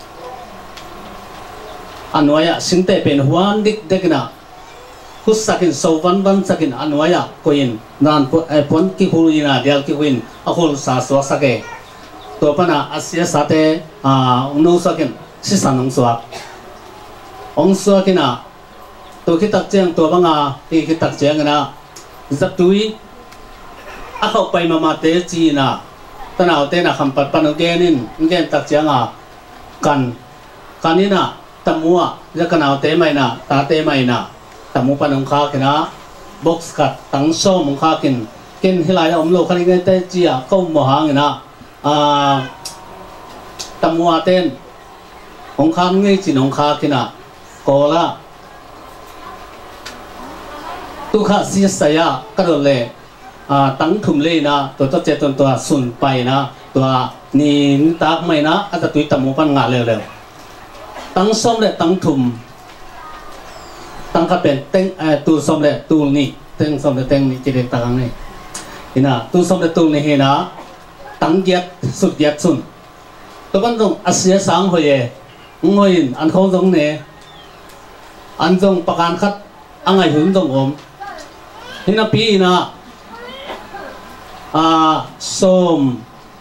anwaya sinte pen huan dik dekna khus sakin so van van sakin anwaya koin nan pon ki hulina dial ki win a hul sa so sake to pana asia sate a unu sakin si sanong so ong so kina to ki tak cheng to banga ti ki tak cheng na zaptui a khau pai mama te chi na tanaw te na khampat panogenin ngen tak cheng a kan kanina tamua ra kanao te mai na ta te mai na tamu panong kha kina box cut tang so mong kha kin kin hilai om lo khani ngai te chia ko mo hang na a tamua ten ong kham ngai chi nong kha kina ko la tu kha si saya ka ro le a tang thum le na to to che ton to sun pai na to ni ta mai na a ta tu tamu pan nga le le tăng xóm lệ tăng thùng tăng các bên tên tu xóm lệ tu ni tên xóm lệ tên ni chỉ để tăng này thì na tu xóm lệ tu ni hè na tăng giết sụt giết sun tôi vẫn dùng asia sáng hồi ye ngồi ăn không giống nè ăn giống bạc ăn khát ăn ngày hướng giống ôm thì na pi na à xôm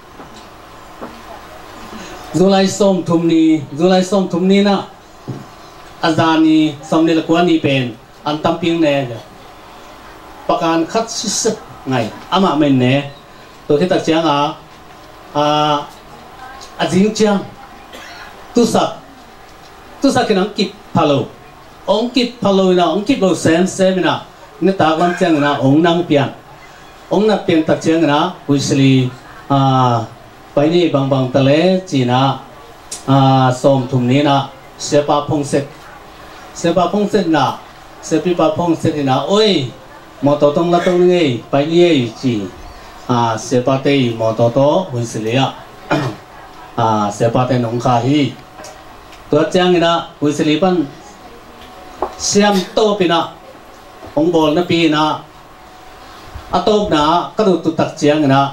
Zulai som thumni Zulai som thumni na azani somni lakwani pen an tamping ne pakan khat sis ngai ama men ne to kita chiang a a azing chiang tu sa tu sa kinang kip phalo ong kip phalo na ong kip lo sem sem na ne ta wan chiang na ong nang pian ong na pian tak chiang na uisli a bây giờ bằng bằng tele chỉ na à som thùng ní na sẽ ba phong set sẽ ba phong set na sẽ bị ba phong set na ôi mò tổ tông là tông nghe bây giờ chỉ à sẽ ba tây mò tổ tổ hồi xử lý à sẽ ba tây nông khai hi tôi chẳng na hồi xử lý ban xem tô pina ông bol na pina à tô na cái đồ tụt tắc chẳng na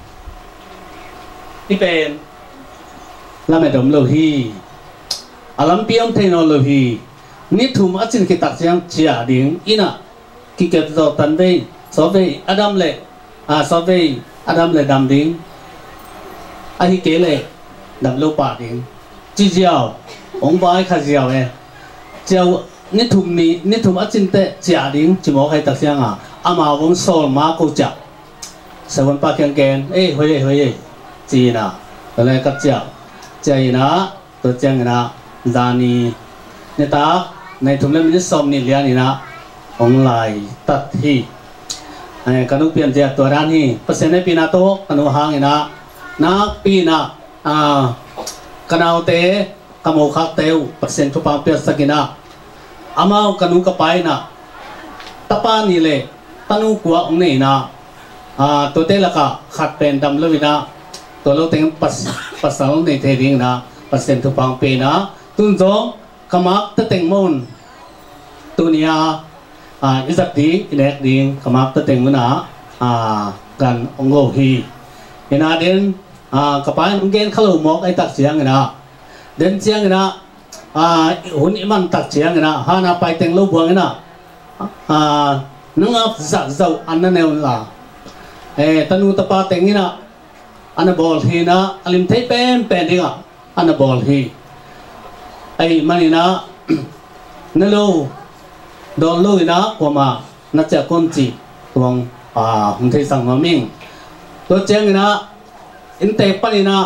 ที่เป็นละไม่ดมโลหีอาลัมพิอมเทนโลหีนี่ทุ่มอัจฉริยะตักเสียงเจียดิ่งอินะกิเกตโตตันเวสอบเวอดัมเล่อาสอบเวอดัมเล่ดำดิ่งอาฮิเกเล่ดำโลปาดิ่งจีเจียวองบายข้าเจียวเอเจียวนี่ทุ่มนี่นี่ทุ่มอัจฉริยะเจียดิ่งจิโมใครตักเสียงอ่ะอามาวงโซลมาโกจับสวรรค์ปากแข็งแกนเอ้ยเฮ้ยเฮ้ยจีน่ะตัวแรกกับเจ้าเจ้าน่ะตัวเจ้าน่ะจานีเนี่ยตาในทุ่มเล่มนี้สมนี่เลี้ยนี่นะองไลตัดที่ต kanu pian je to ran hi pasene pina to kanu hang ina na pina a kanau te kamo khak teu pasen thu pa pe sakina amau kanu ka pai na tapa ni le tanu kwa ong nei na a to te la ka khat pen dam lo ina to lo teng pas pasal nei the ding na pasen thu pa pe na tun zo kamak ta teng mon tunia à izak di inek ding kamak ta teng muna à gan ongo hi ina den à kapai ungen khalo mok ai tak siang ina den siang ina à hun iman tak siang ina hana pai teng lo buang ina à nungap za zau anna neu la e tanu ta pa teng ina ana bol hi na alim thei pen pen dinga ana bol hi ai manina nelo don lo ina kwama na cha kon chi tuang à hung thei sang ma ming to cheng ina in te panina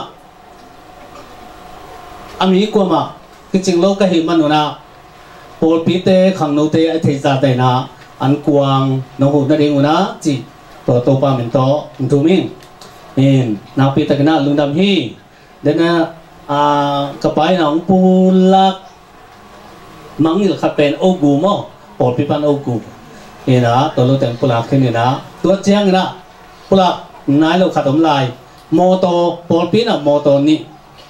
ami kwama kiching lo ka hi manuna pol pi te khang no te ai thei za te na an kuang no hu na ding una chi to to pa min to thu ming in na pi ta kana lundam hi dena a kapai na ong pulak mangil khapen ogu mo pol pi pan ogu ina to lo ten pulak khin ina to chiang ina pulak nai lo khatom lai moto pol pi na moto ni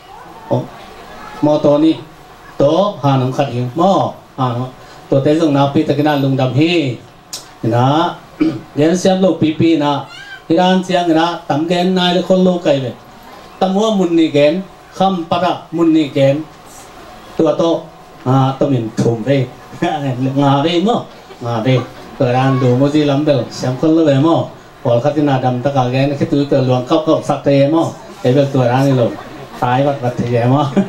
moto ni to hanong khat hi mo ha to te jong na pi ta kana lungdam hi ina yen siam lo pi pi na iran chiang ina tam gen nai le khol lo kai le tamwa mun ni gen kham para mun ni gen to to à tôi mình thùng về ngà về mò ngà về cửa đàn đủ một gì lắm được xem con lơ về mò còn khách nào đầm tất cả cái cái túi từ luồng khóc khóc sặc tê mò cái việc cửa đàn này rồi tái vật vật thì vậy mò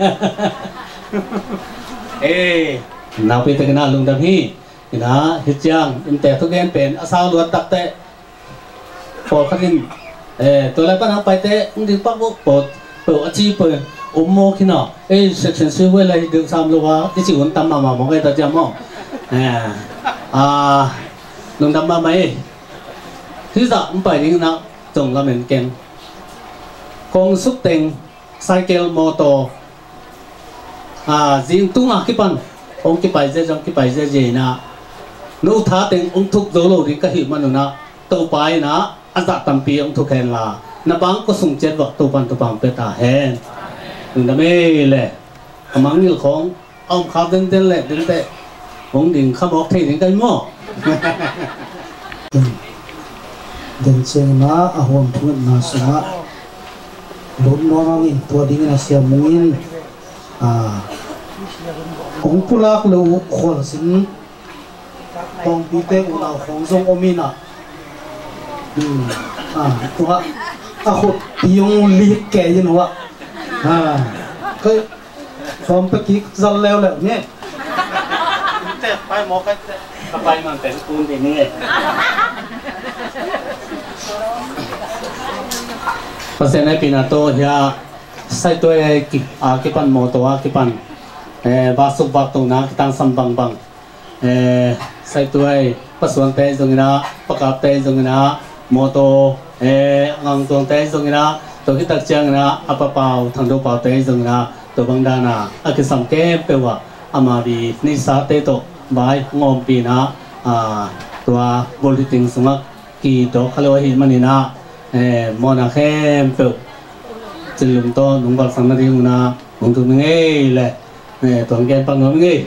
ê nào bây giờ cái nào lùng đầm hi thì nó hết chăng em tè thuốc gen bền sao luôn tắc tệ còn khách in ê tôi lại bắt nó bay tệ cũng đi bắt bút bột bột chi bột ôm mô khi nào ê section sư với lại được sam luôn á cái chịu tâm mà mà mọi người ta chăm không à à lùng đầm ba mấy thứ giờ cũng phải như nào trồng là mình kèm con xúc tình cycle moto à riêng tung à cái phần ông cái bài dễ trong cái bài dễ gì nè nô thá tình ông thúc dấu lô đi cái hiệu mà nó tàu bài nè ăn dạ tầm pi ông thúc hèn là nó bắn có súng chết vật tàu bàn tàu bằng bê ta hèn đừng đam mê lệ mắng như không ông khao đến đến lệ đến tệ ông đừng khao bóc thì đến cái mỏ dan cheng na ahom thun na sunga lom no ngi to ding na sia mungin à ong pulak lo khol sin tong pi te u lao khong zong omina um à to a khot yong li ke yin wa à cái from pe ki zal leo le ne te pai mo cái pai man pen kun de ne pasen ai pinato ya sai to ai ki a ki pan mo to a ki pan e ba su ba to na ki tang sam bang bang e sai to ai paswang te jong na pakap te jong na mo to e ngang tong te jong na to ki tak chang na apa pau thang do pau te jong na to bang da na a ki sam ke pe wa ama bi ni sa te to bai ngom pi na a to bol ti ting sunga ki to khalo hi manina eh mona khem pe chilum to nung bal sang na ring na nung tu nge le eh tong gen pang ngom nge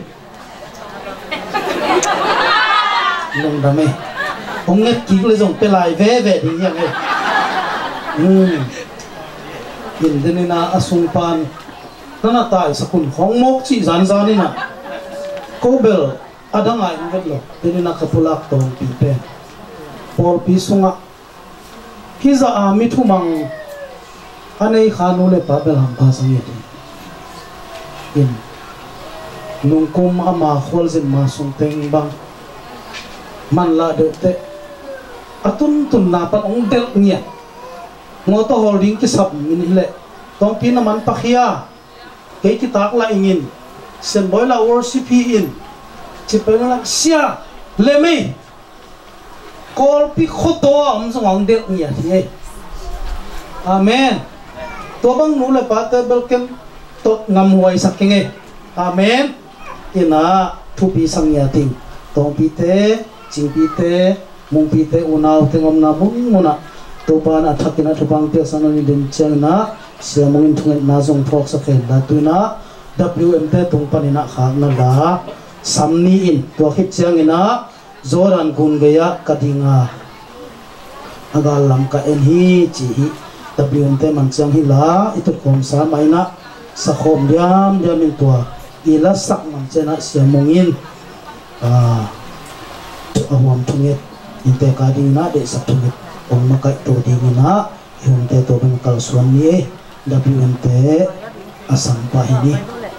lùng đam mê ông nghe kí lấy dùng pe lại vẽ vẽ đi nhá nghe um nhìn thế nên là asung pan nó là tại sao cũng không mốc chỉ dán dán đi nè cô bel ada ngai ngat lo thế nên là kapulak tong pi pe Paul pi sunga khi ra à mi thu mang anh ấy khanu le pa bel ham pa sang yết in nung kum ama khol zin ma sung teng bang man la de te atun tun na pan ong del nia ngoto holding ki sab min le tong pi na man pakhia ke ki tak la ingin sen boy la worship hi in chi pe la sia le me kolpi khoto am song ang dek nia thi amen to bang nu le pa te bel kem to ngam huai sakenge amen ina thu pi sang ya ting tong pi te ching pi te mung pi te unaw te ngom na bung muna to pa na thakina thupang te sanani din chang na siamongin thungai na jong phok sa khen da tuina W M T tung panina khak na la samni in to khit chang ina zoran gun gaya kadinga agal lam ka en hi chi hi W M T man chang hi la itu kom sa maina sa khom diam diam in to ila sak man chena siamongin a ahwam thunget inte kadina de sak thunget ong makai to dingina yung te to bang kalsuan ni W M T asam pa ini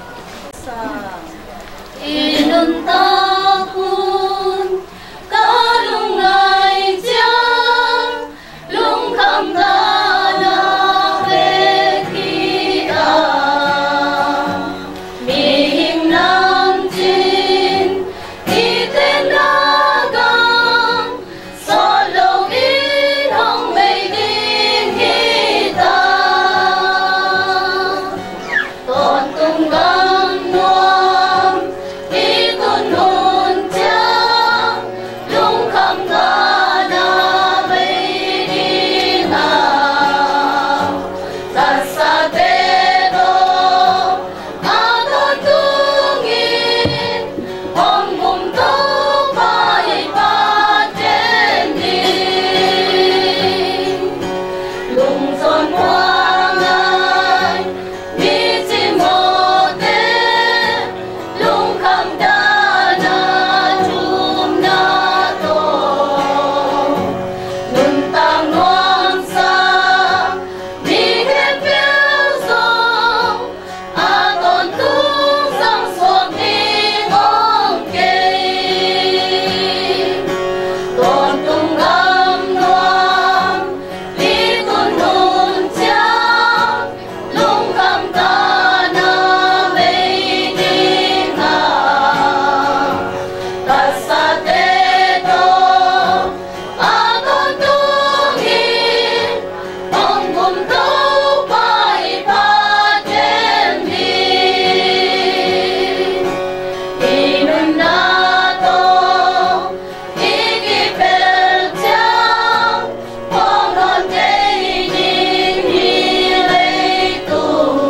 inun takun kalungay jang lungkam na na bekia mihim nam jin itenagang solo inong may din kita tontong gam nuam ikon nun jang lungkam na na may dinga sasadedo aton tungin hongum to pai patendin lungson wangai mitimote lungkam dana jumna to nuntang nuangsa mihen pielsong aton tung sang suok ningong kei ton tung gam nuam litun nun jang lungkam dana may dinga kasateto aton tungin hongum to pai patendin inun nato ikipel jang pongon kainin hilay tu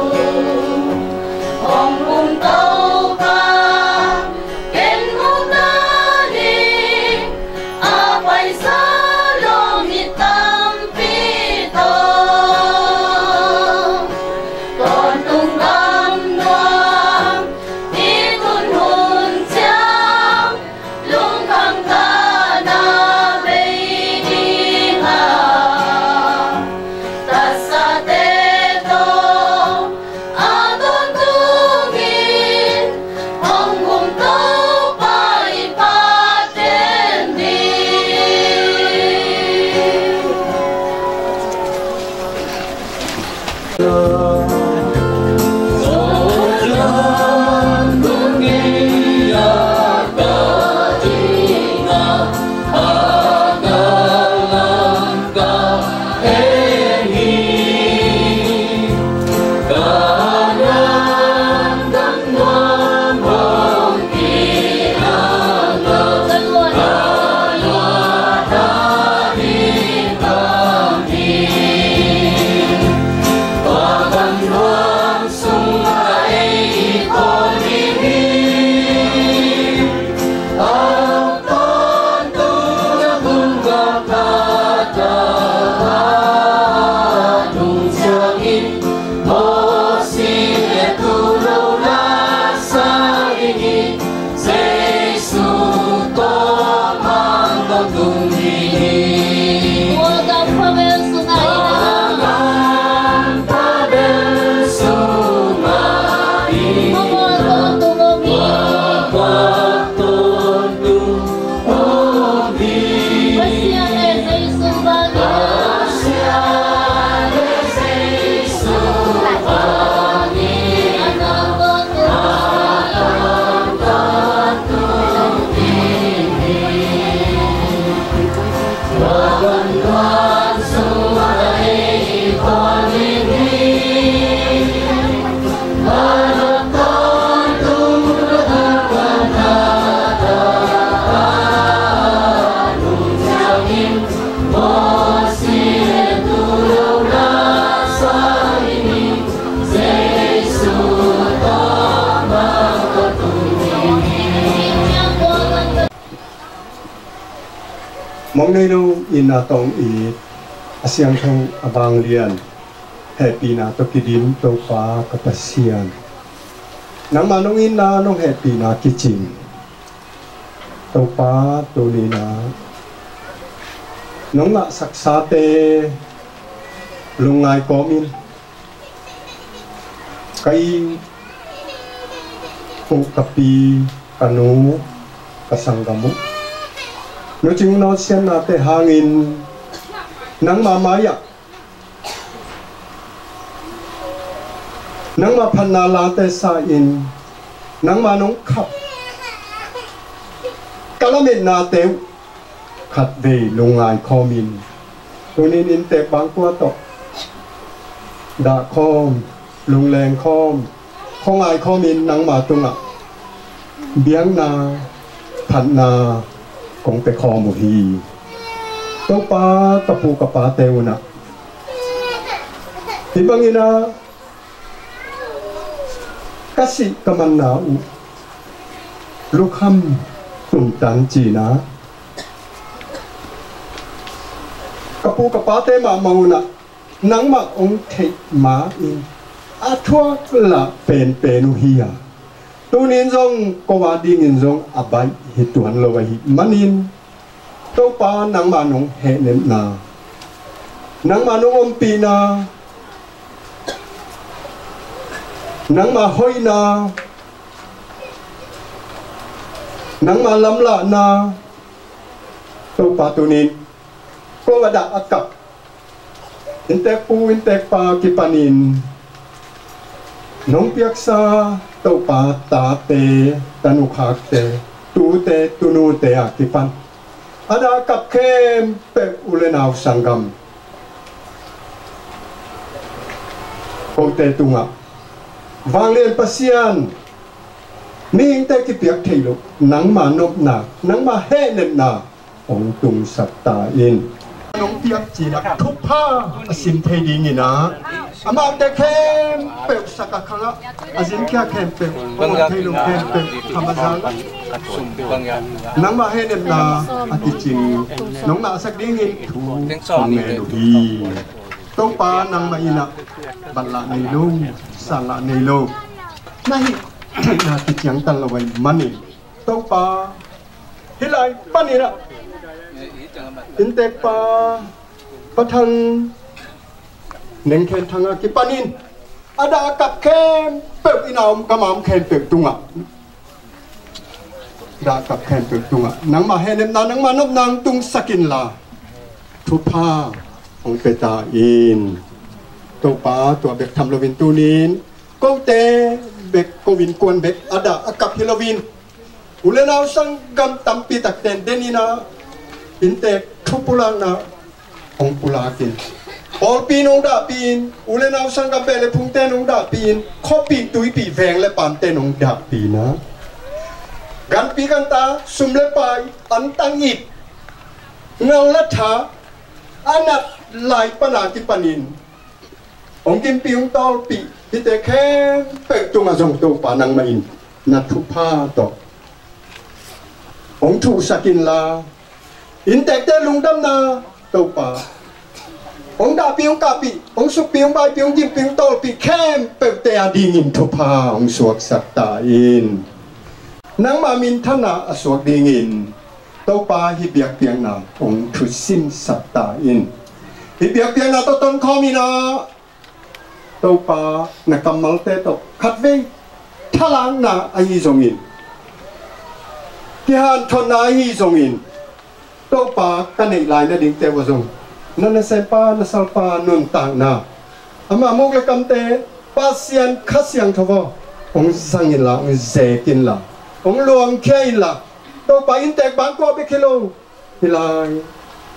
hongum to ka ken mutani apay sa lomitam pito tontong gam nuam itun hun jang lungkam ka na may dinga kasateto aton tungin hongum to pai patendin mong nay đâu in à tông ý asyang thong abang lian happy na to kidim to pa kapasian nang manong in na nong happy na kiching to pa to ni na nong nga saksate lungai komin kai po kapi kanu kasanggamu no ching no sian na te hangin nang mamaya nang maphanna la te sa in nang manong khap kalamin na te khat ve lungai khomin tunin in te bang kwa to da khom lung leng khom khongai khomin nang ma tunga biang na phanna kong te kho mu hi to pa tapu ka pa te una tibangina kasi kaman na u lukham tum tan chi na kapu ka pa te ma mauna nang ma ong thei ma in a thua la pen penu hiya tunin zong ko wa ding in zong abai hi tuan lo wa hi manin to pa nang manong he nem na nang manong om pi na nang ma hoi na nang ma lam la na to pa tunin ko wa da akap inte pu inte pa ki panin nong piak sa to pa ta te tanu khak te tu te tunu te akipan ada kap kem pe ulenaw sangam ko te tunga vanglen pasian ning te ki piak thelo nang ma nop na nang ma he nem na ong tung satta in nong piak chi na thup pha asim thei ding ina ama te kem pe saka khanga azin kya kem pe ong thei lu kem pe thamazal nang ma he nem na ati ching nong na sak ding in thu ong ne lu hi to pa nang ma ina balla nei lu sala nei lu nahi na ti chiang tan lo wai mani to pa hilai panira inte pa patang neng ken thanga ki panin ada kap kem pe inaum kamam ken pe tunga da kap ken pe tunga nang ma henem na nang manop nang tung sakin la thu pa ong pe ta in to pa to bek tham lovin tunin ko te bek ko win kon bek ada akap hilovin ulenaw sang gam tampi tak ten denina inte thupulang na ong pulakin all pinong da pin ulenaw sang gam bele phung te nong da pin kho pi tui pi veng le pan te nong da pi na gan pi kan ta sum le pai an tang ip ngal la tha anat lai pana ki panin ong kim pi ong tol pi ti te khem pe tu ma jong to pa nang ma in na thu pha to ong thu sakin la in tek te lung dam na to pa ong da pi ong ka pi ong su pi ong bai pi ong jim pi ong tol pi khem pe te a ding in thu pha ong suak sat ta in nang ma min thana a suak ding in to pa hi biak piang na ong thu sim sat ta in hi biak piang na to ton kho mi na to pa na kamal te to khat ve thalang na ai zong in ki han thon na hi zong in to pa kan nei lai na ding te wa zong na na sai pa na sal pa nun tang na ama mok le kam te pa sian khasiang thawo ong sang in la ong ze kin la ong luang khe in la to pa in tek bang ko be khelo hilai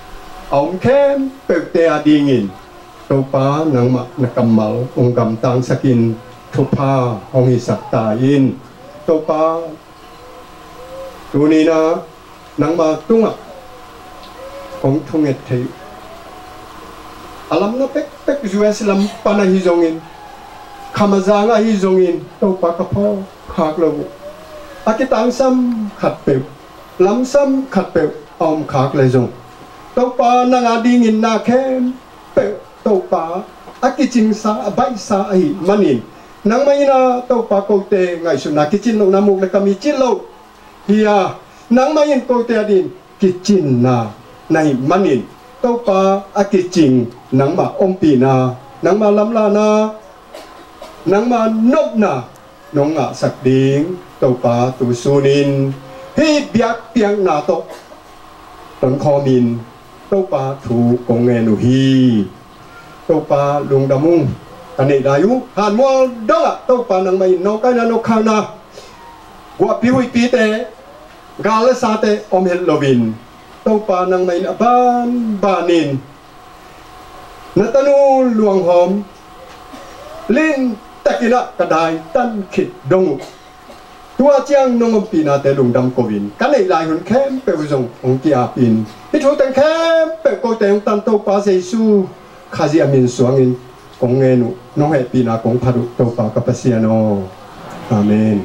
ông khem bèo tè đi nghìn tàu pa nang ma nakam mal ông cầm tang sakin thu pa ông hi sak ta in tàu pa tu ni na nang ma tung à ông thung et thấy alam na pek pek jues lam pana hi zongin khamazanga hi zongin tàu pa kapo khak lo akitang sam khat pe lam sam khat pe om khak le zong tàu pa nang adi ngin na khem pe tàu pa akiching sa bai sa ai manin nang mai na tàu pa ko te ngai su na kichin lo na muk le kami chin lo hiya nang mai in ko te adin kichin na nai manin tàu pa akiching nang ma om pi na nang ma lam la na nang ma nop na nong nga sak ding tàu pa tu sunin hi biak piang na to tong kho min tàu pa thu kong nghe nu hi tàu pa lung damung ane dayu han mo dong a tàu pa nang mai no ka na no kha na wa pi hui pi te ga le sa te om hel lovin tàu pa nang mai na ban banin na tanu luang hom lin takina kadai tan khit dong tua chiang nong pi na te lung dam ko vin kan nei lai hun khem pe zong ong kia pin hi thu tang khem pe ko te ong tan tàu pa se su khazi amin suangin kong nghe nu nong he pi na kong phadu tàu pa kapasiano amen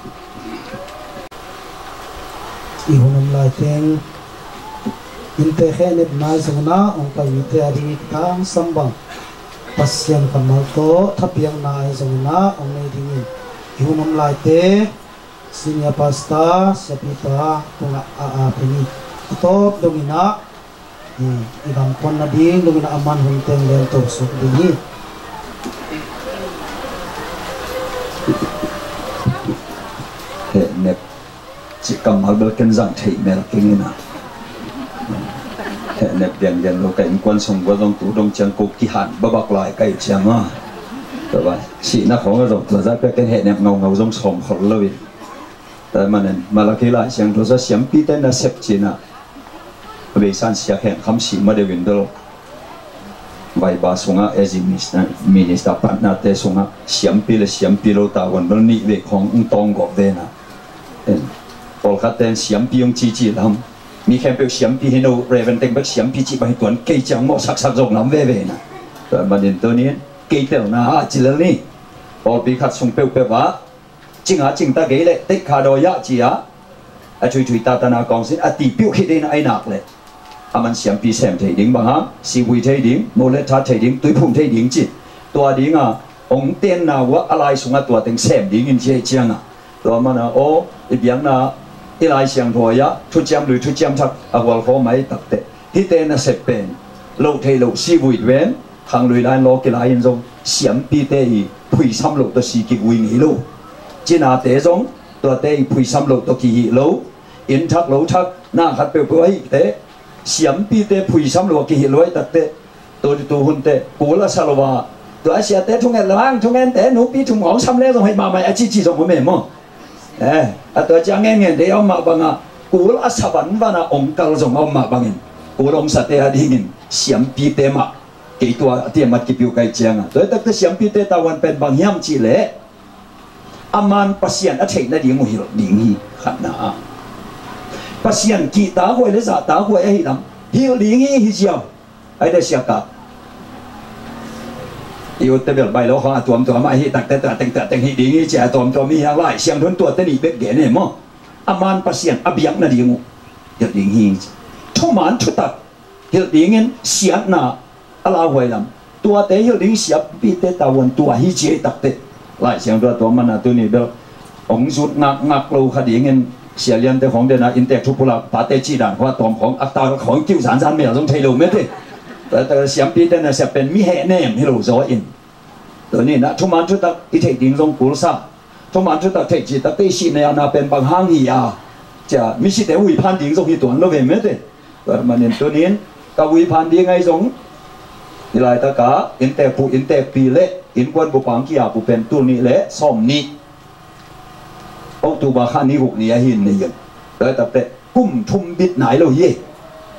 ihunam lai teng inte khenet na zona ong pa wite ari tang sambang pasyan kamal to thapiang na zona ong nei dingin ihunam lai te senior pastor sapita tunga a a pini top domina ibang kon na ding domina aman hunteng len to so dingi he nep chỉ cầm hal bel ken jang thei mel kengina he nep dian dian lo kai quan song bo dong tu dong chang ko ki han ba bak lai kai chang a to ba si na khong ro to za pe ken he nep ngau ngau jong som khol lo wi ta manen malaki lai chang to za siam pi ten na sep china về san sia khen kham si ma de win do vai ba sunga as minister minister partner te sunga siam pi le siam pi lo ta wan bal ni ve khong ung tong go ve na en pol khat ten siam pi ong chi chi lam mi khem pe siam pi hino reven teng bak siam pi chi ba tuan ke chang mo sak sak jong lam ve ve na ta ma den to ni ke tel na a chi le ni pol pi khat sung pe pe ba ching a ching ta ge le te kha do ya chi a a chui chui ta ta na kong sin a ti piu khi de na ai nak le aman siam pi sem thei ding bang ha si wi thei ding mo le tha thei ding tui phum thei ding chi tua ding a ong ten na wa alai sunga tua teng sem ding in che chiang a tua ma na o i biang na i lai siang tho ya thu cham lu thu cham thak a wal kho mai tak te hi te na sep pen lo thei lo si wi wen khang lui lai lo ki lai in jong siam pi te hi phui sam lo to si ki wi ni lo china te jong tua te phui sam lo to ki hi lo in thak lo thak na khat pe pe hi te siam pi te phui sam lo ki hi loi tak te to tu hun te ko la salwa to asia te thung en lang thung en te nu pi thung ngong sam le jong hai ma mai a chi chi jong me mo eh a to chang ngen ngen de om ma banga ko la saban va na ong kal jong om ma bangin ko long sa te a dingin siam pi te ma ke to te mat ki piu kai chiang to tak te siam pi te ta wan pen bang hiam chi le aman pasien a thei na ding mo hi ding hi khat na pasien ki ta hoi le za ta hoi ai lam hi li ngi hi jiao ai da sia ka yêu te bel bai lo ha tuam tuam ai hi tak te ta teng ta teng hi ding hi cha tuam tuam mi hang lai siang thun tua te ni bet ge ne mo aman pasien abiak na ding hi ding hi thu man thu tak hi ding en siat na ala hoi lam tua te hi ding siap pi te ta won tua hi che tak te lai siang tua tuam man na tu ni bel ong zut ngak ngak lo kha ding enเสียเรียนแต่ของเดนะอินเตอร์ทุพลาปาเตจีดันเพราะตอมของอัตตาของกิ้วสารสารเมียต้องเทโลเมตรแต่แต่เสียมปีแต่เนี่ยจะเป็นมิเหแนมให้เราโซอินตัวนี้นะทุมันทุตักอิเทดิงทรงกุลซาทุมันทุตักเทจิตักเตชิเนี่ยนาเป็นบางห้างฮีอาจะมิสิแต่วิพันธ์ดิงทรงที่ตัวนั่นเองไม่ได้แต่มันเนี่ยตัวนี้กับวิพันธ์ดิงไงทรงนี่ลายตะกาอินเตอร์ผู้อินเตอร์ปีเละอินควนบุปังกี้อาผู้เป็นตัวนี้เละซ่อมนี้เอาตัวบาขานี้หุกนี้หินนี่ยังแต่แต่กุ้มทุ่มบิดไหนเราเย่ ก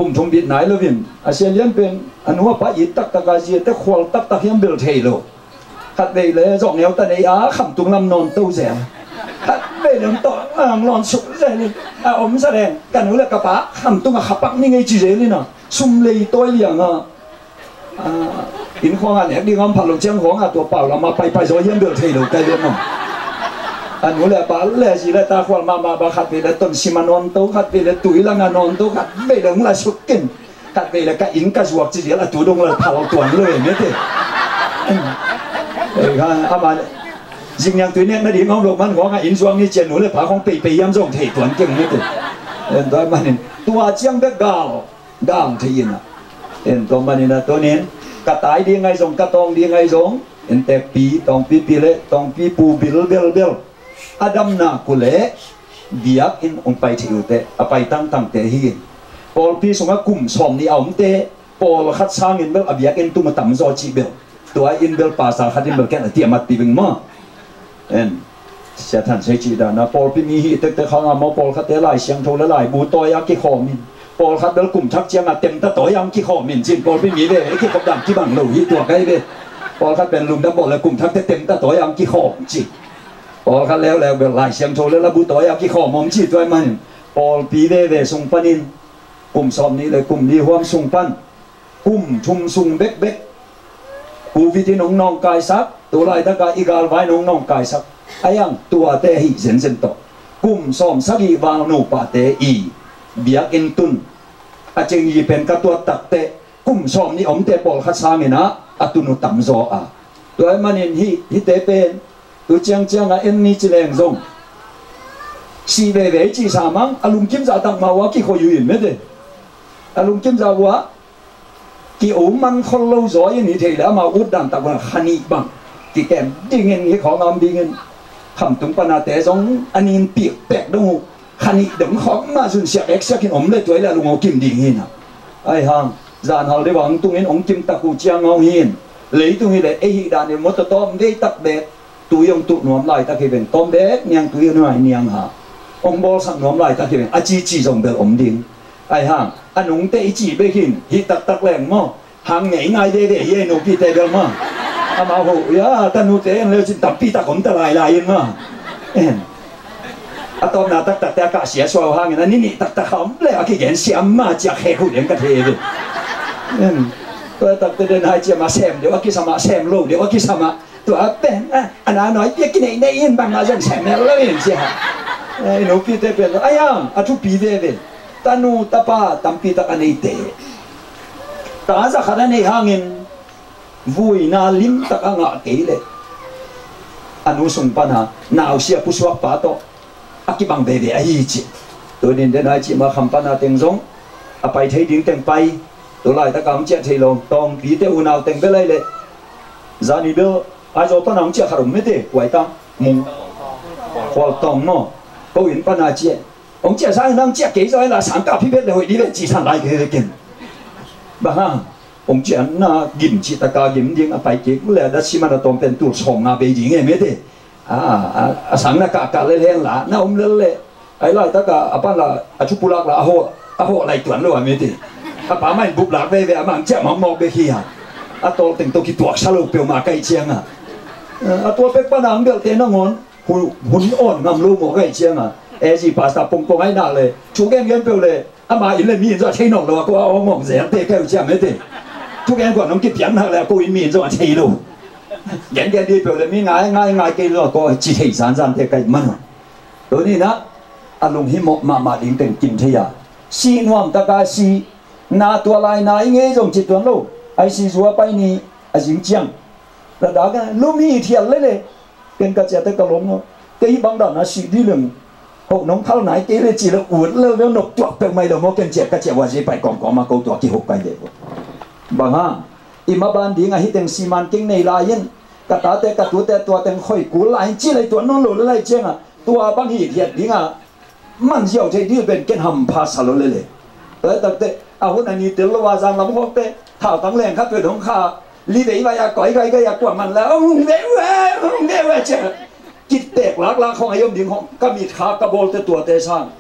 กุมทงบิดไหนเลยวินอาเซียนเลี้ยงเป็นอันหัวป้าอีตักตะกาเจียแต่ควลตักตะเฮียมเบลเทโลขัดไปเลยสองแนวตะในอาขำตุงลำนอนตู้แสงขัดไปเรื่องต่ออ่างนอนสุดเลยนี่อ่ะอมแสดงกันหัวเล็กกระปะขำตุงขับปักนี่ไงจีเรนี่นะซุ่มเลยตัวเลี้ยงอ่ะอ่าอินของอันเนี้ยดีงามผัดลงเชียงของอ่ะตัวเปล่าเรามาไปไปสอยเฮียมเบลเทโลใกล้เรื่องมั้งอันนู้นแหละปะเล่สิเล่ตาควลมามาบาขัดไปเลยต้นซิมานอนตู้ขัดไปเลยตุยละงานนอนตู้ขัดไปเรื่องละสุกินขัดไปเลยก็อินก็สวกจีเดียละตัวดงละเผาตัวเลยไม่ได้เอ้ยค่ะอามาจริงอย่างตัวเนี้ยนาดีงามลงมันของอินสวงนี่เจนุเลยผาของปีปีย้ำส่งเทตัวเก่งไม่ได้เอ็นตัวมันตัวเจียงเบกกาวด่างที่ยินอ่ะเอ็นตัวมันนี่นะตัวนี้กระต่ายดีไงส่งกระตองดีไงส่งเอ็นแต่ปีตองปีปีเละตองปีปูบิลเบลเบลอดัมนากุเล่เบียกอินองไปที่อุเตอไปตั้งตั้งเตหินพอพี่ส่งกุ่มสอมนี่เอาเตพอขัดสร้างอินเบลอเบียกอินตุมาตั้มจอจีเบลตัวอินเบลภาษาขัดอินเบลแค่เตียมัดปีบิงมาเอ็นเสียท่านใช้จีดานะพอพี่มีฮิตแต่ข้างมาพอขัดเตลายเสียงโทรลายบูตัวยากิขอมินพอขัดเบลกุ่มชักเจียงเต็มตะตัวยามกิขอมินจินพอพี่มีเบ้ไอ้ที่กบดังที่บังหลูฮิตัวใกล้เบ้พอขัดเป็นลุงดับบอกเลยกุ่มชักเต็มตะตัวยามกิขอจิพอขัดแล้วแล้วเบลลายเสียงโทรแล้วบูตัวยากิขอมอมจีตัวมันพอพี่เบ้เบ้ส่งปนินกลุ่มสอบนี้เลยกลุ่มนี้ห่วงส่งปั้นกลุ่มชุมซุงเบ็กเบ็กกูวิธีน้องน้องกายซักตัวลายตะกายอีกาลไว้น้องน้องกายซักไอ้ยังตัวเตหิเซนเซนโตกลุ่มสอมสักีวางนูปาเตอีเบียกินตุนอาจจะมีเป็นกระตัวตักเตกลุ่มสอมนี้อมเตปอลขัดสางนะอตุนุตัมโซอาตัวมันเห็นฮิฮิเตเป็นตัวเจียงเจียงอ่ะเอ็นนี่จีแรงซงสีเวเวจีสามังอารมณ์กิมจะตั้งมาว่ากี่คนอยู่ยินไม่ได้อารมณ์กิมจะว่ากี่โอมันคนเราสอยนี่เทแล้วมาอุดดันตะวันฮันนี่บังกี่แกมดิ้งเงินกี่ของงามดิ้งเงินคำตุงปนาแต่สองอันนี้เปียกแปกดงฮันนี่ดงของมาสุนเสียเอ็กซ์กินอมเลยตัวแล้วลุงเอากิมดิ้งเงินอ่ะไอ้ห่างจานเขาได้หวังตุงเงินองกิมตะกูเจียงเอาเงินเลยตุงเงินเลยไอ้ฮิดานเนี่ยมดต้อมได้ตักเด็ดตัวยงตุนวมลายตะเคียนต้อมเด็ดเนียงตัวยงหน่อยเนียงหาองบอลสั่งน้อมลายตะเคียนอาจีจีส่งเบลอมดิ้งไอ้ห่างอันนุ่งเตจีไปหินฮิตักตักแรงมั่งหางไงไงเด้เด้เย็นอุปีเตเบลมั่งอามาหูยาตานุเตนเลยจินตับปีตะขมตะลายลายมั่งเอ็นอาตอมนาตักตักแต่กะเสียชัวหางนั่นนี่นี่ตักตักขมเลยอากิเย็นเสียมมาจากเฮคุเย็นกะเทเลยเอ็นตัวตักตัวเดินหายเจียมาแซมเดี๋ยวอากิสมาแซมโลเดี๋ยวอากิสมาตัวเป็นอันนั้นน้อยเปียกินในอินบางมาจันแซมแล้วเห็นเสียไอ้หนูปีเตเป็นไอ้ยังอาทุปีเตเป็นตานูตาป้าตัมปีตะกันเตตาจะขัดในหางินวุยนาลิมตะกังอาเกลอนุสงปัญหาหนาวเสียผู้สวกป่าโตอากิบังเบเบไอจิตัวนี้เดินหายจิมาคำปัญหาเต็งซงอไปเทดิ้งเต็งไปตัวลายตะกำเจ้าเทลงตองปีเตอุนาวเต็งเบลเลยจานิเบลไอโจต้นน้ำเจ้าขลุ่มไม่เตะไว้ตั้งมุงควอลตองเนาะก็อินปัญหาเจ้าองเจ้าสร้างนั่งเจ้าเก๋ใจละสังกัดพิเศษเลยนี่เลยจีสันไล่เกกินบ้าองเจ้าน่ากิมจิตกากิมดิ้งอไปเก๋เลยดัชมันตองเป็นตัวชงอาเบจิงเองไม่เตะอ่าสังนักกะเลยเลี้ยงหลานน่าอมเลยเลยไอ้ไรตะกะอปั้นละอชุปุรักละอโหอโหอะไรตัวนั้นเลยไม่เตะอาป่าไม่บุบหลักเบเบอามันเจ้ามองมองเบคีฮะอาตัวเต็งตัวกี่ตัวชาลูเปียวมาใกล้เชียงอ่ะอาตัวเป็กปนังเดือดเตนงอนหุ่นหุ่นอ่อนงามลูกหมอใกล้เชียงอ่ะเอจีภาษาปงปงให้หนักเลยชูแกงเงินเปล่าเลยอามาอินเลยมีนจะใช้หนอกเลยว่ากูเอาหมองเสียเตะแก้วเชียงไม่เตะทุกแกงก่อนน้องกิบยันหักแล้วกูอินมีนจะมาใช้ลูกยันแกดีเปล่าเลยมีง่ายง่ายง่ายกินแล้วก็จีเหสารสันเตะไก่มันตัวนี้นะอารมณ์หิมะมามาดิงเต็งกินเทียซีนวมตะกาซีนาตัวลายนาเงี้ยจงจิตตัวลูกไอซีสัวไปนี่ไอจิงเจียงระดับกันลูกมีเทียนเลยเลยเป็นกระเจี๊ยบตะกะล้มเนาะแต่อีบางดอกนะสีดีเหลืองหกน้องเข้าไหนเกลี่ยจีแล้วอวดเร็วแล้วนกตัวเป็นไม่เดี๋ยวมอกันเจี๊ยบกระเจี๊ยบว่าจะไปกองกองมาเกาตัวกี่หกไปเดียวบางฮะอิมาบานดีไงที่เต็งซีมันกิ้งในลายยันกระตาแต่กระตัวแต่ตัวเต็งค่อยกูลายจีเลยตัวน้องหลุดอะไรเจียงอ่ะตัวบางหีเทียนดีไงมันเชี่ยวใจดีเป็นเกณฑ์หำพาสโลเลยเลยเออแต่แต่อาหุ่นอันนี้เดี๋ยวเราว่าจำลำพกเตะข่าวตั้งแรงครับเกิดของข้าลีเดียว่าอยากก่อยไก่ก็อยากกว่ามันแล้วเดี๋ยวเว้ยเดี๋ยวเว้ยเจ้าจิตแตกลักลักของไอ้ยมดิ่งของก็มีขากระโบลแต่ตัวเตะช่างต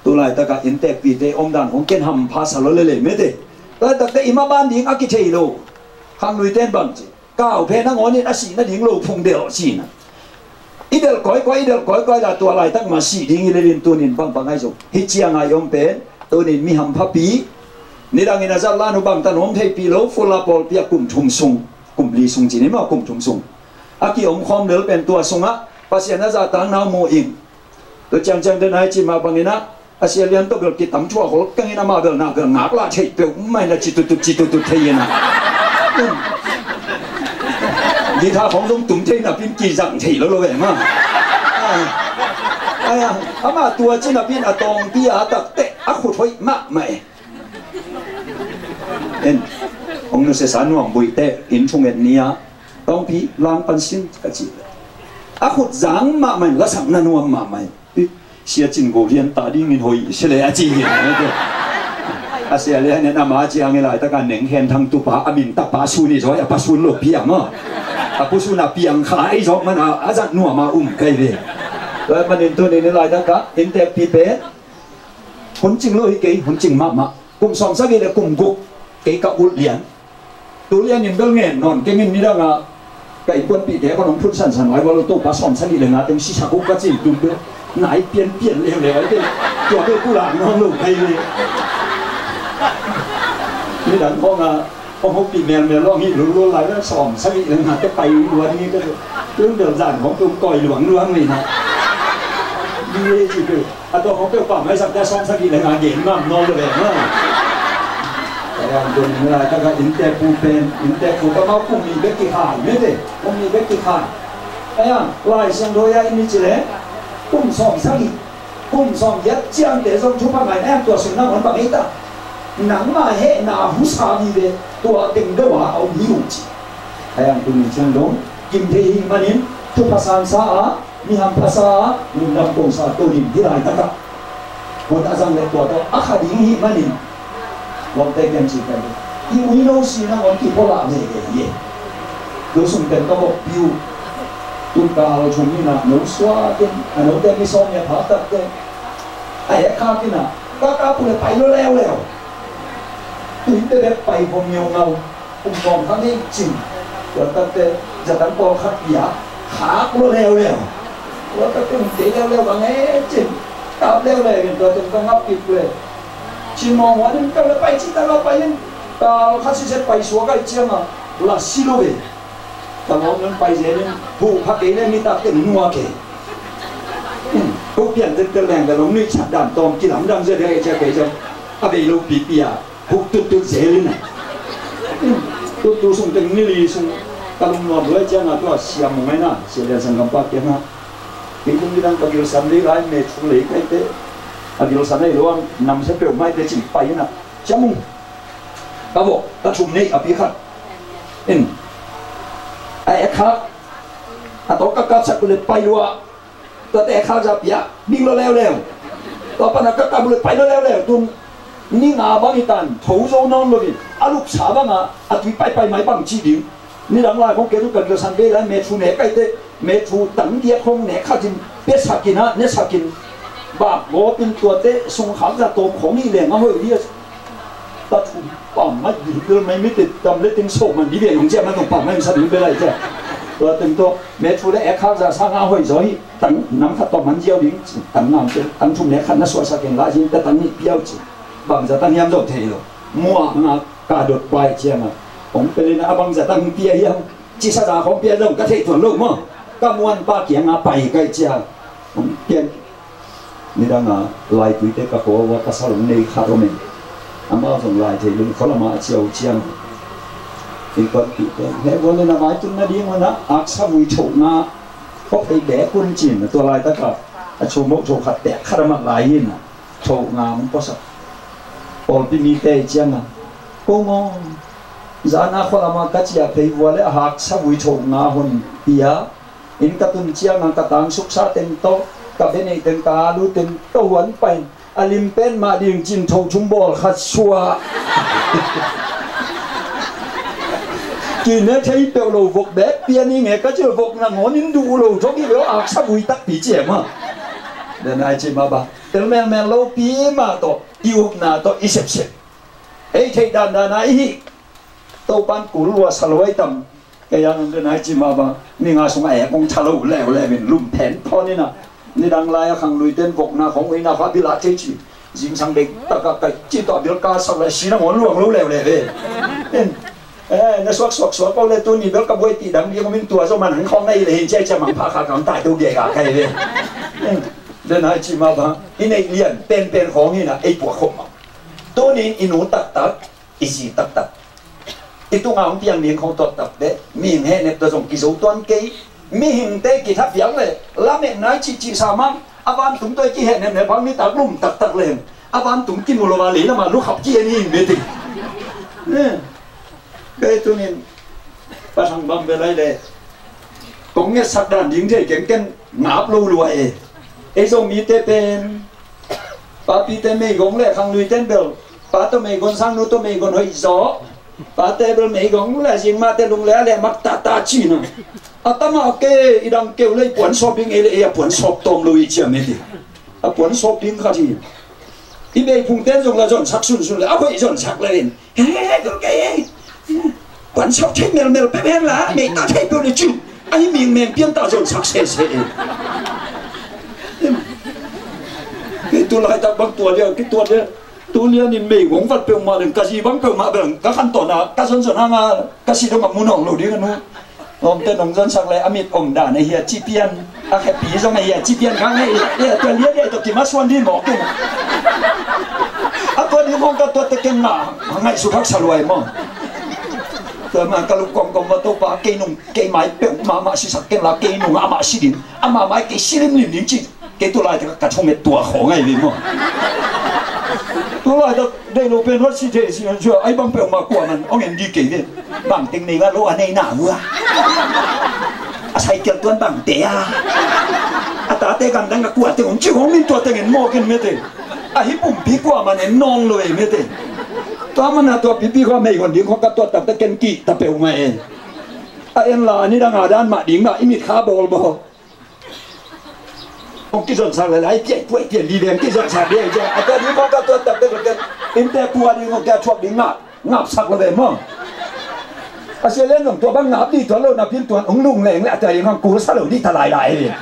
tu lại ta cả in tech pi te om dan hong ken ham pha sa lo le le me te ta ta te ima ban ding aki thei lo khang lui ten bang chi cao phe na ngon ni a si na ding lo phung del si na idel koi koi idel koi koi là tua lại tak ma si ding ile rin tu nin bang bang ai zo hi chiang ai om pen tu nin mi ham pha pi ni dang ina za la nu bang tan hom thei pi lo fu la pol pia kum thum sung kum li sung chi ni ma kum thum sung aki om khom del pen tua sung a pasien na za tang na mo ing tu chang chang den ai chi ma bang ina asia lian to bel ki tam chua hol kang ina ma bel na bel ngak la thei pe mai na chi tu tu chi tu tu thei na đi tha phóng giống tụm thế là bên kỳ dặn thì nó lo về mà ai à à mà tua trên là bên à tòng bia à tật tệ à khổ thôi mạ mày nên ông nó sẽ sản hoàng bụi tệ in trong nghẹn nia tòng bia lang pan xin cái gì à khổ dáng mạ mày là sẵn nan hoàng mạ mày xia chín gỗ liên ta đi nghìn hồi sẽ lấy à chi hiện à xia lấy nên à mà chi anh lại ta cả nén hèn thằng tu pa à mình ta pa su ni rồi à pa su lột bia mà à bố su na piang khai gió mà na à giặc nua mà um cây về rồi mà đến tôi đến lại đó cả đến đẹp pi bé huấn chỉnh lôi cái huấn chỉnh mà mà cùng xóm sắc cái là cùng cục cái cậu út liền tú liền nhìn đơn nghẹn nòn cái mình như đó là cái quân bị thế con ông phun sản sản nói vào tôi bắt xóm sắc đi là ngã tiếng xí sắc cũng có gì đúng được nãy biến biến liền liền ấy cho tôi cũng làm nó lủng cây đi như đàn con à ông không bị mèn mèn lo nghĩ luôn luôn lại nó sòm sắc đi là ngã cái tay luôn như cái tương đơn giảnของtôi còi luống luống này nè đi chỉ cứ à tôi không biết phẩm hay sắp ra xóm sắc đi là ngã nghiền mà nó được màแต่อันตัวนี้อะไรถ้าก็อินเตอร์ฟูเป็นอินเตอร์ฟูก็มาคุ้มมีเบกกี้ขายไม่ได้คุ้มมีเบกกี้ขายไอ้ยังลายเสียงโดยยังมีจีเล่คุ้มสองสักอีคุ้มสองยัดเจียงเดี๋ยวส่งชุบมาใหม่แอมตัวสุนัขมันแบบนี้ตาหนังมาเฮหนาหูสาดีเลยตัวติงด้วยว่าเอาหิวจีไอ้ยังตัวนี้เชียงดงกิมเทหิมันนี่ทุกภาษาสามีหำภาษามีนำตรงสาตัวนี้ที่ไรตั้งแต่คนอาจารย์เล็กตัวตัวอาคาดิหิมันนี่วันเต็มสิบกันอีวิโนซีนะวันที่พลาเลยเย่ดูสุ่มเต็มก็บอกพิวตุนกาเราชมนี่นะหนูสวาเต็มอันนู้นเต็มมีซองเนี่ยผาตัดเต็มไอ้ข้าที่น่ะก็กาพูดไปแล้วแล้วแล้วตุนเต็มไปผมเงียวเงาผมมองข้างนี้จริงแล้วตั้งแต่จะตั้งปอขัดยาขาก็แล้วแล้วแล้วตั้งแต่เตะแล้วแล้วว่าไงจริงกลับแล้วเลยเป็นตัวเต็มก็งับปิดเลยชิมองว่านี่ก็เลยไปที่ตลาดไปยังก็ข้าศึกจะไปสวกันเจียงอ่ะละสิโลเบแต่เราเงินไปเจนี่ผู้พักเองเนี่ยมีตาเต็มนัวเกก็เปลี่ยนเป็นแรงแต่เราไม่ชัดด่านตอมกินหลังดังเสียได้เจ้าเกย์จะอาเบโลปีปีอ่ะผู้ตุ๊ดตุ๊ดเสียเลยนะตุ๊ดตุ๊ดส่งถึงนี่ลีส่งตะลุมนอนด้วยเจ้าหน้าตัวเสียมไม่น่ะเสียเดือนสังกัปปะเกี่ยงอ่ะที่คุณมีดังกับยูสันได้ไรเมทชุเลยใครเต้อากิโลสันได้รู้ว่านำเสเปียวไม่ได้จิไปนะจมุงกบกระชุมนี้อภิขัดเอ็นไอ้ข้าอาตอกกับสักเลยไปรัวตัวแต่ข้าจะเปียบิ่งแล้วแล้วแล้วต่อไปนักกับเลยไปแล้วแล้วแล้วตุนนี่งาบังอีตันถูโซนอนเลยอาลูกสาวบ้างอ่ะอาตุยไปไปไม่บังจีดิวนี่หลังลายของเกลุกันเดือดสันเดย์แล้วเมทูเน่ใกล้เตเมทูตั้งเดียของเน่ข้าจินเปียสักกินฮะเน่สักกินบ้าโง่เป็นตัวเตะส่งขาจะตัวของนี่แหละงั้นเฮ้ยนี่ตัดถุงปั๊มไม่ดีเลยไม่ไม่ติดตำเล็กติงโซ่มันดีเดียวของเจ้ามันต้องปั๊มไม่สะดุดไปเลยเจ้าตัวเต็มตัวเมทูได้แอคข้าวจะสร้างเอาไว้จ่อยตั้งน้ำขัดต่อมันเจียวดิ้งตั้งน้ำเจ้าตั้งทุ่มเนี่ยขันน่ะสวยสักอย่างละจริงแต่ตั้งนี่เปี้ยวจริงบางจะตั้งยำดอกเทโลมั่วงากาดดไปเจ้ามาผมเป็นเลยนะบางจะตั้งเปี้ยยังจีสดาของเปี้ยเรื่องกระเทยถั่วลูกมั้งก็ม้วนป้าเกียงอาไปใกล้เจ้าผมเปลี่ยนนี่ดังอ่ะลายตุ้ยเตะกะโหว่าภาษาหลงในคาร์โรเมนอามาส่งลายเทลุนเขาละมาเชียวเชียงอีกคนปีเตะเฮ้ยวันนี้นะหมายถึงนาดีมันนะอักษรวิโชนะเขาไปแบกคุณจีนตัวลายตะกับโชว์โมโชว์ขัดแตะคาร์มาลายยินอ่ะโชว์งามก็สักพอปีมีเตะเชียงอ่ะโกงอจานาเขาละมากัจยาเพย์วันเลยอักษรวิโชงาหุ่นเปียอินกัตุนเชียงอังกตังสุขสาเต็มโตกับเป็นไอ้เต็มตาดูเต็มตัวหวนไปอลิมเป็นมาดิ่งจินทงชุมบอลขัดชัวกินเนื้อใช้เปลวโลวกแบบเปียนี่ไงก็เจอวกนางหัวนิ้นดูโลทุกที่เปลวอักษรวิตักปีเจียมอ่ะเดินไอจีมาบ้าเต tel mel mel lo pi ma to iu na to isep sep ei thei dan dan ai hi to pan ku lua saloi tam cái yang cái này chỉ mà bà mình ngài xuống ai cũng thà lâu leo leo mình lùm phèn thôi nè ni đang lai khang lui tên vok na không ai na phát bị lạ thế chứ dính sang đây tất cả cái chỉ tỏ biểu ca sau lại xí nó muốn luồng lâu leo leo về ê nó xoạc xoạc xoạc câu lên tôi nhìn biểu ca bôi tị đắng đi có mình tua cho mình hắn không này là hình chơi chơi bằng phá khá cảm tại tôi ghê cả cái về đây này chỉ mà bà cái này liền tên tên khó như là ai buộc không mà tôi nên inu tắc tắc isi tắc tắc itu ngawang tiang niang không tốt tập đấy mình hệ nếp tôi dùng kỹ dấu toán kỹ mình hình tế kỹ tháp giống này lá mẹ nói chỉ chỉ sao mang avan chúng tôi chỉ hệ nếp nếp bằng mi tắc lùm tắc tắc lên avan chúng kinh một lô lý là mà lúc học chi anh hình về thì cái tôi nên bắt thằng băm về đây để có nghe sắc đàn dính thể kiến kiến ngáp lâu lùa ấy ấy dùng mi tế bên ba pi tế mày gống lệ khang nuôi tên biểu ba tôi mày còn sang nuôi tôi mày còn hơi gió ba tế bên mấy gống là gì mà tên lùng lẽ lẽ mặc ta ta chi nè à ta mà cái idang kêu lấy quấn shopping ấy là quấn shop tôm lui chi mấy đi à quấn shopping khác gì đi về phùng tên dùng là dọn sắc xuân xuân là áo dọn sắc lên cái cái quấn shop thấy mèo mèo bé bé lá mày ta thấy tôi là chứ anh miệng miệng biến ta dọn sắc xe xe cái tôi lại ta bằng tuổi đi cái tuổi đi tôi liên nhìn mấy gống vật biểu mà đừng cái gì bằng biểu mà đừng cácขั้นตอนนะcác dân dân hàng à các sĩ đông mà muốn hỏng lối đi cái nó ông tên ông dân sắc lại amit ông đã này hiện chi pian à happy trong này hiện chi pian khác này hiện tôi liên này tôi chỉ mất xuân đi mỏ cái à tôi đi không có tôi tôi cái nào ngày số khác saloi mà tôi mà cái lúc còn còn mà tôi bảo cây nung cây máy biểu mà mà sự sắc cái là cây nung à mà xí đình à mà máy cây xí đình đình chỉ cái tôi lại cái trong miệt tua khó ngay vậy mà tôi lại đây lô bên hết xí thế xí chưa ai bằng biểu mà của mình ông em đi kỹ đi bằng tình này là lô anh này nào vừa à sai kiểu tuấn bằng té à à ta té gần đang cái của tôi cũng chưa không nên tôi té cái mò cái mấy thế à hiệp bụng bí của mà nên non rồi mấy thế tôi mà là tôi bí bí của mấy con đi không có tôi tập tới cái kỹ tập biểu mày à em là anh đang ở đan mà đi mà im khá bol bol ông cái dọn sạc lại lại chạy quậy tiền đi đến cái dọn sạc đi chứ à tôi đi không có tôi tập tới cái em té bùa đi không cái chuột đi ngáp ngáp sạc là về mà à xe lên rồi tôi băng ngáp đi tôi lâu là biến tuần ông lùng lẹng lại trời ngang cú sát đầu đi thà lại lại đi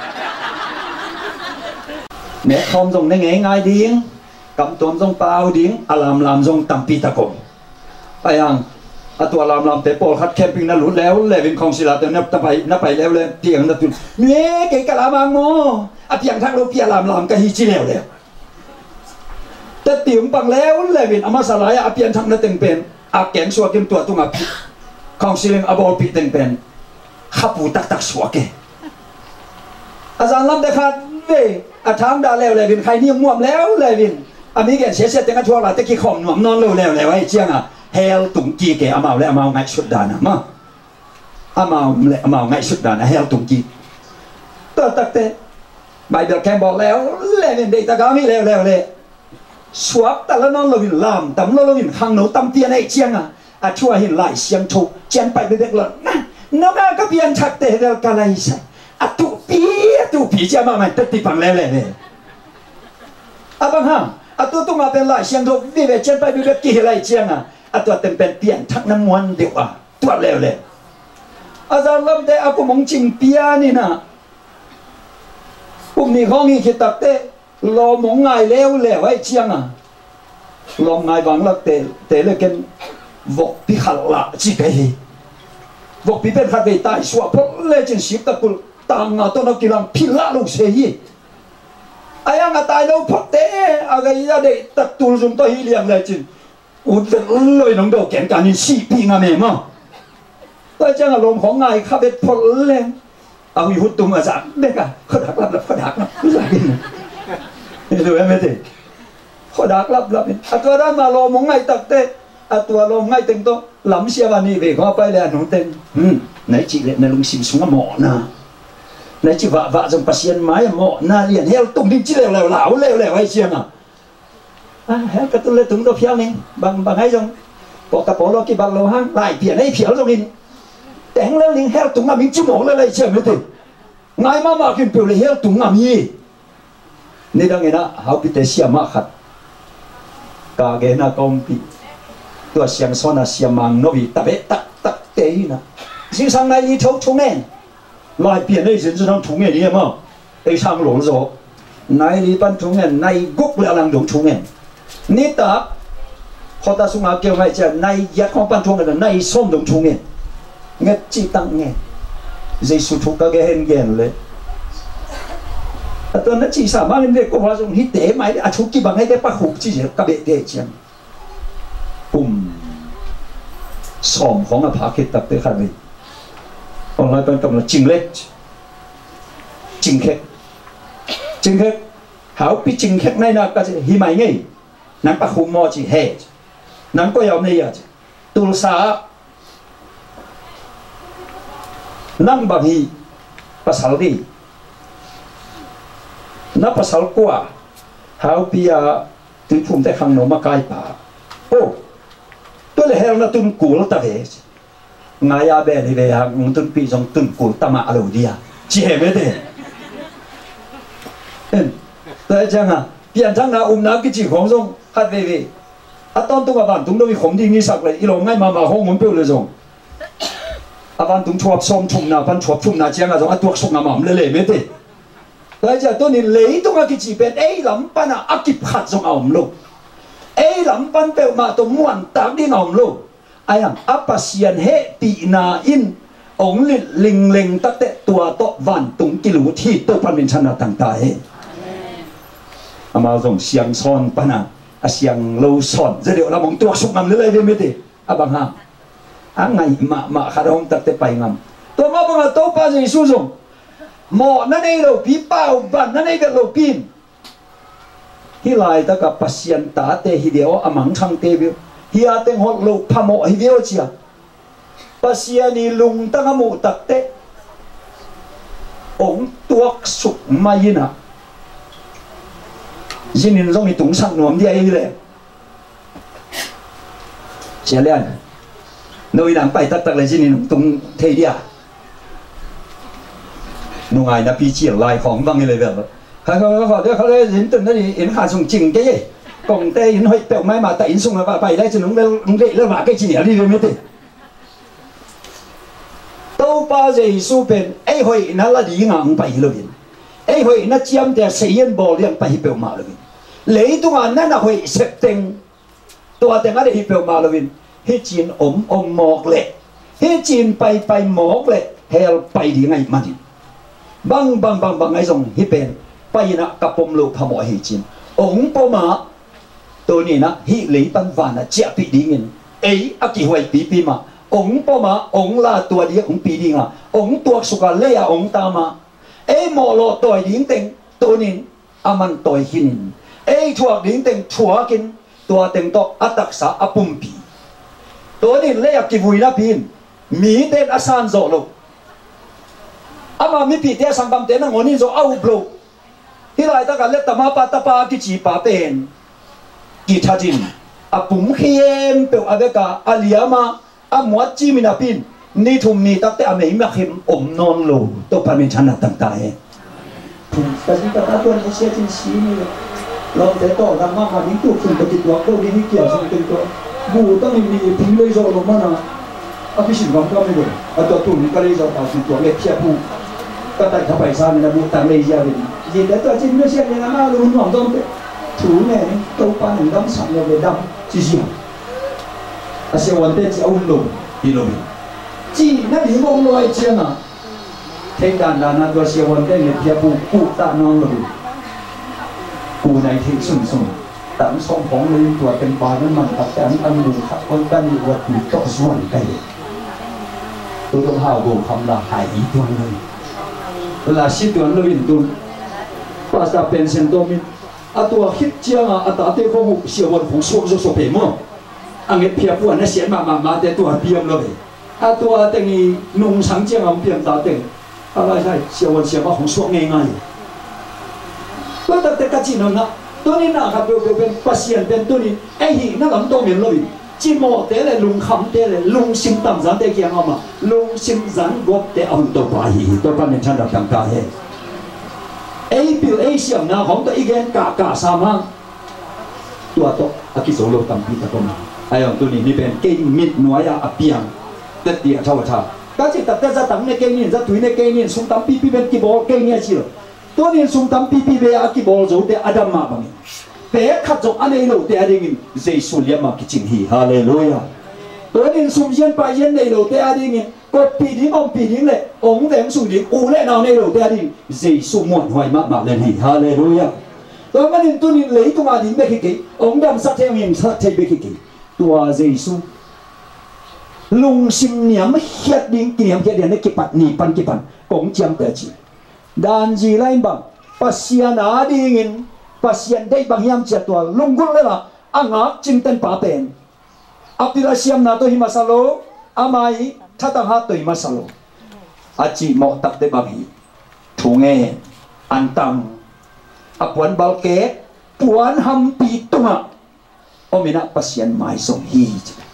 mẹ không dùng nên nghe ngay điếng cầm tuần dùng bao điếng à làm làm dùng tầm pi ta cùng ai ăn à tôi làm làm tế bò khát camping nó lún léo lệ viên không xí là tôi nấp tập bay nấp bay léo lên tiếng nó tụt nghe cái cái làm ăn mò à tiếng thằng đâu kia làm làm cái gì chi léo léoแต่เตียงปังแล้วเลยวินอามาสลายอาเปียนทางนั้นเต็งเป็นอาแกงสัวกิมตัวตุงอาพิของสิเลงอาบอลปีเต็งเป็นขับปูตักตักสัวเกอาจารย์ลำเด็ดขาดเว้ยอาทางดาแล้วเลยวินใครนี่ม่วมแล้วเลยวินอามีแกเสียเสียเต็งกันชัวร์ละตะกี้ข่มหนุ่มนอนเร็วแล้วแล้วไอ้เจียงอ่ะเฮลตุงกีเกอามาแล้วอามาไงสุดดานะมาอามาเลยอามาไงสุดดานะเฮลตุงกีตัวตักเตะใบเดือดแข็งบอกแล้วเลยวินเด็กตะกามีแล้วแล้วเลยสวบแต่ละน้องเราหินลามแต่เราหินข้างหนูตำเตียนไอ้เชียงอ่ะอาชัวหินไหลเสียงถูกเจียนไปเด็กๆเลยนะน้องแม่ก็เพียนชักเตะเดียวกันอะไรใช่อาตุปีอาตุปีจะมาใหม่ตัดติปังแล้วเลยอาบังฮะอาตัวตุ้งมาเป็นไหลเสียงถูกวิเวเจียนไปวิเวกี่ไหลเชียงอ่ะอาตัวเต็มเป็นเปลี่ยนทักน้ำมันเดียวอ่ะตัวแล้วเลยอาจารย์ลำเตะอากูมองจริงเปียนี่นะพวกนี้เขางี้คิดตักเตะลมงายแล้วแล้วไอ้เชียงอ่ะลมงายวังละเตะเตะเลยกันวกพิขัดละจีเกย์วกพิเป็นขัดไปตายชัวเพราะเลยจึงสิบตะกุลต่างอ่ะต้นกิลังพิละลูกเสียไอ้ยังอ่ะตายแล้วพอเตะอะไรยังได้ตะตุลจงตัวฮีเลียงเลยจึงอุดเลยน้องดอกแกนการนี่สี่ปีงาเมมั้งแต่จังอ่ะลมของงายขับไปพอเลยเอาอยู่หุ่นตุ้มอาจารย์เด็กอ่ะเขาดักรับรับเขาดักรับไม่ใช่กินดูเห็นไหมทีเขาดักรับรับอัตัวนั้นมาลมง่ายตักเตะอัตัวลมง่ายเต็งโตหลังเสียวันนี้ไปเขาไปแล้วหนูเต็งอืมไหนจีเลยในลุงสิมสูงหมอนะไหนจีว่าว่าจงปัสเซียนไม้หมอนะเรียนเฮลตุ่มดิ้งจีเลวเลวเหลาเลวเลวไอ้เชียงอ่ะอ่ะเฮลกระตุ้นเลยถึงตัวเพี้ยนนี่บางบางให้จงปอกกระโปรงโลกีบางโลห้างไล่เปลี่ยนให้เพี้ยนตรงนี้แต่งแล้วนี่เฮลตุ่มน้ำมิ้งจิ้มหมอเลยเลยเชียงไม่ถึงง่ายมากๆขึ้นเปลี่ยนเลยเฮลตุ่มน้ำยี่นี่ดังเงี้ยนะเขาพิเศษเสียมากขัดกาเกน่ะกอมปีตัวเสียงซ้อนน่ะเสียมังโนบิตะเบะตักตักเตยนะสิ่งสังไงยี่เท่าชงเองลายเปลี่ยนได้สิ่งที่ต้องชงเองนี่มั้งไอ้ช่างหลงโซ่ในนี้ปั้นชงเองในกุ๊กเรื่องหลงชงเองนี่ตาพอตาสุงอาเกี่ยวไงจะในยัดของปั้นชงเองในส้มหลงชงเองเงี้ยจีตังเงี้ยเจสุทุกก็เห็นเงี้ยเลยตอนนั้นจีสามารถเรียกว่าส่งฮิตเตะไหมอาชุกิบังให้ได้ปะหุบจีเจกระเบะเดจังปุ่มสอมของอภาคิดตักเตะขันเลยองค์นั้นเป็นกำลังจิงเล็กจิงเค็กจิงเค็กหาปีจิงเค็กในนักก็จะหิมายไงนังปะหุมมอจีเฮจนังก็ยอมในยัดตุลสานังบางฮีภาษาดีนับภาษากว่าหาปีอาถึงภูมิแต่ขังโนมาไกลป่าโอ้ตัวเลยเฮลนัตุนกูลตะเวชงายาเบลิเวหังตุนปีจงตุนกูลตมาอโลดียจีเฮเมเดเอ็นแต่จังอ่ะเปลี่ยนทั้งนาอุ้มน้ำกิจิของจงฮัดเวเวอะตอนตัวบ้านตุงต้องมีของดีงี้สักเลยอีหลงง่ายมามาห้องมันเปรี้ยวเลยจงอาบ้านตุงชอบส้มชุ่มนาบ้านชอบชุ่มนาเจียงอ่ะจงอ่ะตัวสุกน้ำมันเลยเลยเมเดแต่จะตัวนี้เลยต้องกิจิเป็นไอ้ลำปันอ่ะอักิบขัดจงเอามลูกไอ้ลำปันเปลมาตัวม้วนตากดิ้งเอามลูกไอ้ยังอัปเสียนเฮปีนาอินองลิดลิงเลงตักเตะตัวโตวันตุงกิลูที่ตัวพันเป็นชนะต่างๆเฮอามาส่งเสียงซ้อนปนะเสียงโลซ้อนจะเดี๋ยวเรามองตัวสุกงามเลยไม่ได้อาบังฮะอันไงมามาขาดองตักเตะไปงามตัวมาบังตัวป้าจะสู้ส่งหมอนั่นเองเราพี่เป้าบ้านนั่นเองก็เราพิมฮิไลตะกับปัสยันตาเตฮิเดียวอามังชังเตวิวฮิอาเตงหดเราพามอฮิเดียวเชียปัสยันีลุงตั้งมูตักเตองตัวสุกมายินะยินินต้องมีตุงสังนวมเดียร์เลยเชียเลียนโดยนางไปตักตักเลยยินินตุงเทียนุ่งไงนะพี่เชี่ยวลายของบางเลยแบบเขาเขาเขาเดี๋ยวเขาเลยเห็นตึ้งนั่นเห็นขาส่งจริงแค่กองเตยเห็นหอยเปลวไม้มาแต่อินส่งมาไปได้จะนุ่งเรื่องนุ่งเรื่องเรื่องหมาแค่จีอะไรเลยไม่ได้ตัวป้าจะสู้เป็นไอ้หอยนั่นละดีงามไปเลยไอ้หอยนั่นเจียมแต่เสียนบอลเลี้ยงไปเปลวมาเลยเลยตัวนั้นน่ะหอยเสพเต็งตัวแต่งั้นได้เปลวมาเลยให้จีนอมอมหมอกเลยให้จีนไปไปหมอกเลยเฮลไปดีไงมันบางบางบางบางไอ้ส่งฮิเป็นไปนะกับปมลูกพมอหิจินองปมาตัวนี้นะฮิลีปันวานะเจ้าปีดิ่งเอ้ยอากิหวยปีปีมาองปมาองลาตัวเดียวองปีดิ่งอ่ะองตัวสุกาเลียองตามาเอ้ยมอลตัวดิ่งเต็งตัวนี้อามันตัวหินเอ้ยชัวดิ่งเต็งชัวกินตัวเต็งตอกอัตักษาอปุ่มปีตัวนี้เลียกิวุยนะพินมีเต็นอาซานโซโลอามามีปีเตะสังคมเตะนังโอนี่โซเอาบลูที่ไรตะกันเล็กตะมาปะตะปากิจีปาเป็นกิทัจินอาปุ่มเขียมเปลวอาเบกาอาลียามาอาหมวดจีมินาปินนี่ทุ่มมีตักเตะอเมย์มาเข็มอมนอนโลตัวพันเป็นชนะต่างๆเองแต่ที่ตะการตัวนี้เสียจริงสีนี่เราแต่ต่อทำมาหาดิ้งตัวฝุ่นปฏิตัวตัวนี้เกี่ยวสิ่งเป็นตัวบูต้องมีพิมพ์เลยโซลงมานะอาพิชิตความก็ไม่ได้อาตัวตุ่นก็เลยจะเอาสิ่งตัวเล็กเทียบผู้ก็ตัดเข้าไปซ้ำนะบูตังเลยยาเป็นยิ่งแต่ตัวจริงไม่ใช่เนี่ยนะมาลุ้นหวังต้องถูเนี่ยตัวปานหนึ่งดำสั่งเลยดำจีจีอาเซียวันเตจะเอาลงอีลงจีนั่นหิมองลอยเชียงอ่ะเทงการดานาตัวเซียวันเตเนี่ยเทียบผู้ผู้ตาน้องลงผู้ในที่สุ่มสุ่มตั้งสองของเลยตัวเป็นปานนั้นมันตัดแต่อันหนึ่งขับคนกันอยู่ว่าถูกต้องส่วนไกลตัวต้องหาโบคำละหายอีกตัวนึงเวลาสิตัวนึงวินตุนภาษาเป็นเซนโตมินอาตัวคิดเจียงอ่ะอาตาเตของเสียวันของส่วนส่วนเปมั่งอันนี้เพียบวันนั้นเสียมามามาแต่ตัวเพียมเลยอาตัวแต่งี้นุ่งสังเจียงอ่ะเพียมตาเต็งอะไรใช่เสียวันเสียมาของส่วนง่ายๆตัวแต่แต่กระจินนะตัวนี้นะครับเป็นเป็นปัสยันเป็นตัวนี้ไอ้หินั่งลำตัวเหม็นเลยจีโมเตะเลยลุงคำเตะเลยลุงซิมตั้งสันเตะเกี่ยงเอามาลุงซิมสันกบเตะเอาตัวไปตัวเป็นชั้นระดับต่างๆเฮ้ไอ้ปี bil Asia na hong to igen ka ka sama tua to aki solo tampi ta koma ayong tu ni ni ben ke mit noya apiang tet dia thawa tha ka chi tập ra tang ne ke ni za tui ne ke ni sung tampi pi ben ki bol ke ni chi to ni sung tampi pi be aki bol zo te adam ma bang pe khat zo ane lo te ading jesu liam ma ki ching hi hallelujah to ni sung yen pa yen nei lo te ading có pi đinh ông pi đinh lệ ông đếm sùng đinh u lệ nào này đầu tiên đi dây sùng muộn hoài mà mà lên hỉ hallelujah tôi mà nên tôi nên lấy tôi mà đinh bên kia ông đâm sát theo mình sát theo bên kia tua dây sùng lung sim niệm hết đinh niệm hết đinh này kịp bắt nỉ pan kịp pan cũng chẳng tới chi đàn gì lại bằng pasian á đinh pasian đây bằng yam chặt tua lung gul là anh ngáp chim tên pa pen apilasiam na to himasalo amai thata ha toi masalo achi mo tak te bagi thunge antam apuan balke puan ham pi tunga omina pasien mai song hi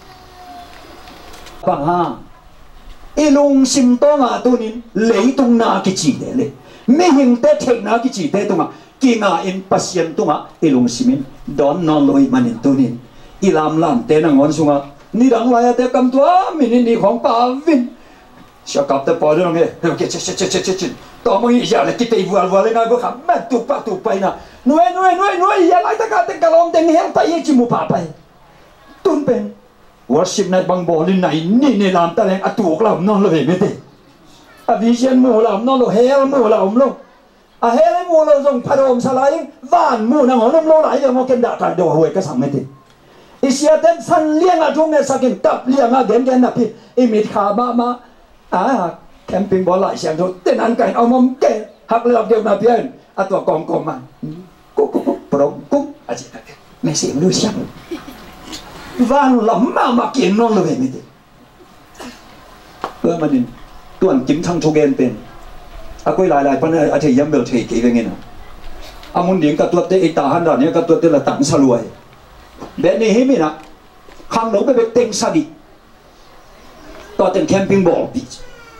bang ha ilung sim to nga tunin leitung na ki chi de le me hing te thek na ki chi te tunga ki nga in pasien tunga ilung simin don no loi manin tunin ilam lam te na ngon sunga ni dang lai te kam tua min ni khong pa vin sha kap te pa de nge ke che che che che che to mo ya le ki te vual vual le na go kham ma tu pa tu pa na nuai nuai nuai nuai ya lai ta ka te kalom te ngel pa ye chi mu pa pa tun pen worship night bang bo lin nai ni ni lam ta leng atuok lam non lo ve me te a vision mo lam non lo hel mo lam lo a hel mo lo jong pharom salai van mo na ngom lo lai yo mo ken da ka do hoi ka sang me te isiaten san liang a thung ne sakin tap liang a gen gen na pi imit kha ma ma à camping bỏ lại xem thôi tên ăn cảnh ông ông kê học được điều nào bien à tụi con con mà cúc cúc cúc bông cúc à chị mẹ xem lưu xem van lắm mà mà kiện non là về mấy thế bữa mà nên tuần chính thăng cho gen bên à quay lại lại phần này à thì yếm biểu thì kỹ về nghe nào à muốn điện cả tuột tới ta hắn đó nhé cả tuột tới là tặng sa lùi bé này hết mình à khang nấu bé bé tên sa đi to tên camping ball beach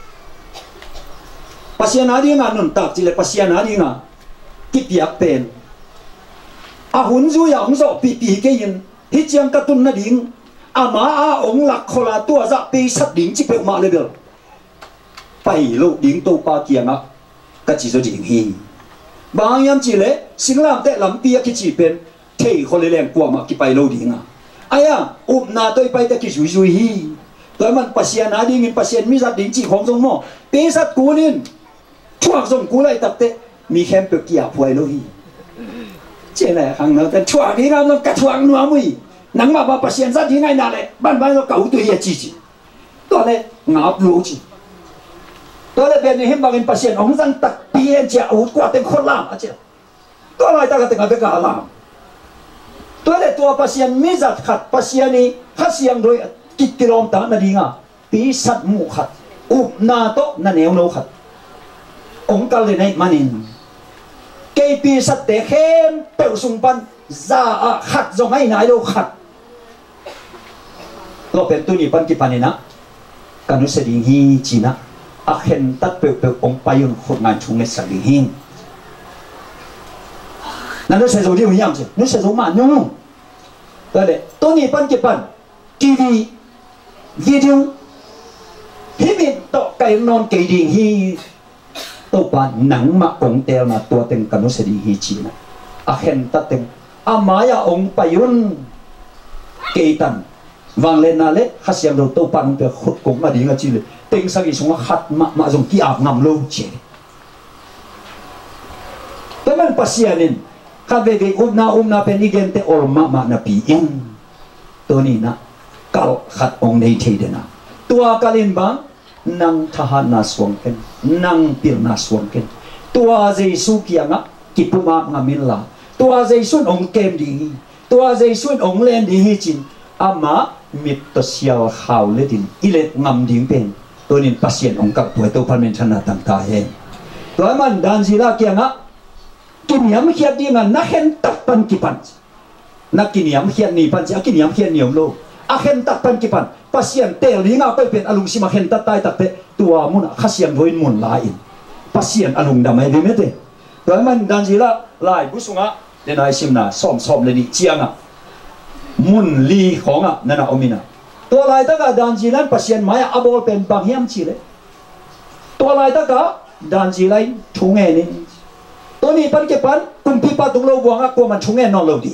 pasien adi nga nun tap chile pasien adi nga ki piak pen a hun zu ya ong zo pi pi ke yin hi chiang ka tun na ding ama a ong lak khola tua za pe sat ding chi pe ma le bel pai lo ding to pa kiang a ka chi zo ding hi bang yam chi le singlam te lam pi ki chi pen thei khole leng kwa ma ki pai lo ding a aya up na toi pai ta ki zui zui hi tôi mình pasien adi ngin pasien mi zat ding chi khong song mo pe sat kunin chuak song ku lai tak te mi khem pe kia phoi lo hi che la khang no ta chuak ni ga no ka chuak no mui nang ma ba pasien zat ding ai na le ban ban no kau tu ye chi chi to le ngap lu chi to le ben ni him bang in pasien ong zang tak pien cha u kwa ten khot lam a che to lai ta ka te ka te ka lam to le to pasien mi zat khat pasien ni kha siang roi kit kilom ta na dinga pi sat mu khat up na to na neu no khat ong kal le nei manin ke pi sat te khem pe sung pan za a khat zong ai nai lo khat lo pen tu ni pan ki panina kanu se ding hi china a khen tat pe pe ong payun khot ngan chung ne sa ding hi na no se zo liu yang che no se zo ma no ta le to ni pan ki pan ti vi video hi min to kai non kai ding hi to pa nang ma ong tel na to teng kanu se di hi chi na a khen ta teng a maya ong payun ke tan wang le na le hasiam do to pa pe khut ko ma ding a chi le teng sa gi sung hat ma ma jong ki ap ngam lo che to man pasianin ka ve ve um na um na pe ni gen te or ma ma na pi in to ni na kal khat ong nei thei de na tua kalin bang nang thahan na swang ken nang pil na swang ken tua jesu kianga kipuma ngamin la tua jesu ong kem di tua jesu ong len di hi chin ama mit to sial haw le din ile ngam ding pen tonin pasien ong kap tu to parmen thana tam ta he to man dan zila kianga kiniam khiat di nga na hen tak pan kipan na kiniam khiat ni pan cha kiniam khiat niom lo a hen tak pan kipan pasien tel linga pe pen alung sima hen tat tai tak te tua mun khasiam voin mun la in pasien alung damai be mete ตัวมันดันจีละลายบุษงะเดนายซิมนาซ้อมซ้อมเลยนี่เจียงอ่ะมุนลีของอ่ะนั่นน่ะอมินะตัวลายตะกะดันจีลันปัสยันมายอาบอลเป็นบางเฮียมชีเลยตัวลายตะกะดันจีไลทุ่งเงินนี่ตัวนี้ปันเก็บปันกุมพีปาตุงโลบวงอ่ะกลัวมันทุ่งเงินนอนโลดี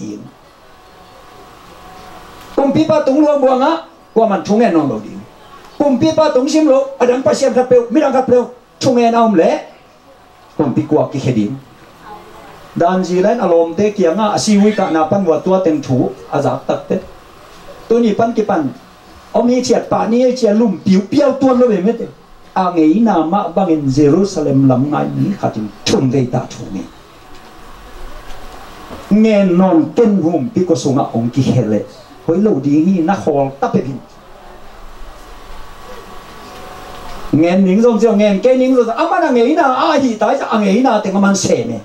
กุมพีปาตุงโลบวงอ่ะกลัวมันทุ่งเงินนอนโลดีกุมพีปาตุงซิมโลอดังปัสยันขับเปลวไม่ดังขับเปลวทุ่งเงินเอาเละกุมพีกว่ากิเคดินดันจีไลอารมณ์เตะเกียงอ่ะอาศิวิกะนาปันวัวตัวเต็งถูอาจักตักเตะตัวนี้ปันเก็บปันเอามีเฉียดป่านี้เฉียดลุ่มผิวเปี้ยวตัวเลยไม่เต็มอ่างเอ๋ยนามะบางอินเยรูซาเล็มลำไงนี้ขัดจุ่มเกยตาถูกเงี้ยเงี้ยนอนเก่งหุ่มปีกสุงะองกิเฮเลเฮ้ยเราดีงี้นักฮอลตับไปพินเงี้ยนิ่งทรงเจ้าเงี้ยเก่งนิ่งทรงอ่ะมันอ่างเอ๋ยนาอาฮีตายจะอ่างเอ๋ยนาแต่ก็มันเสเนี่ย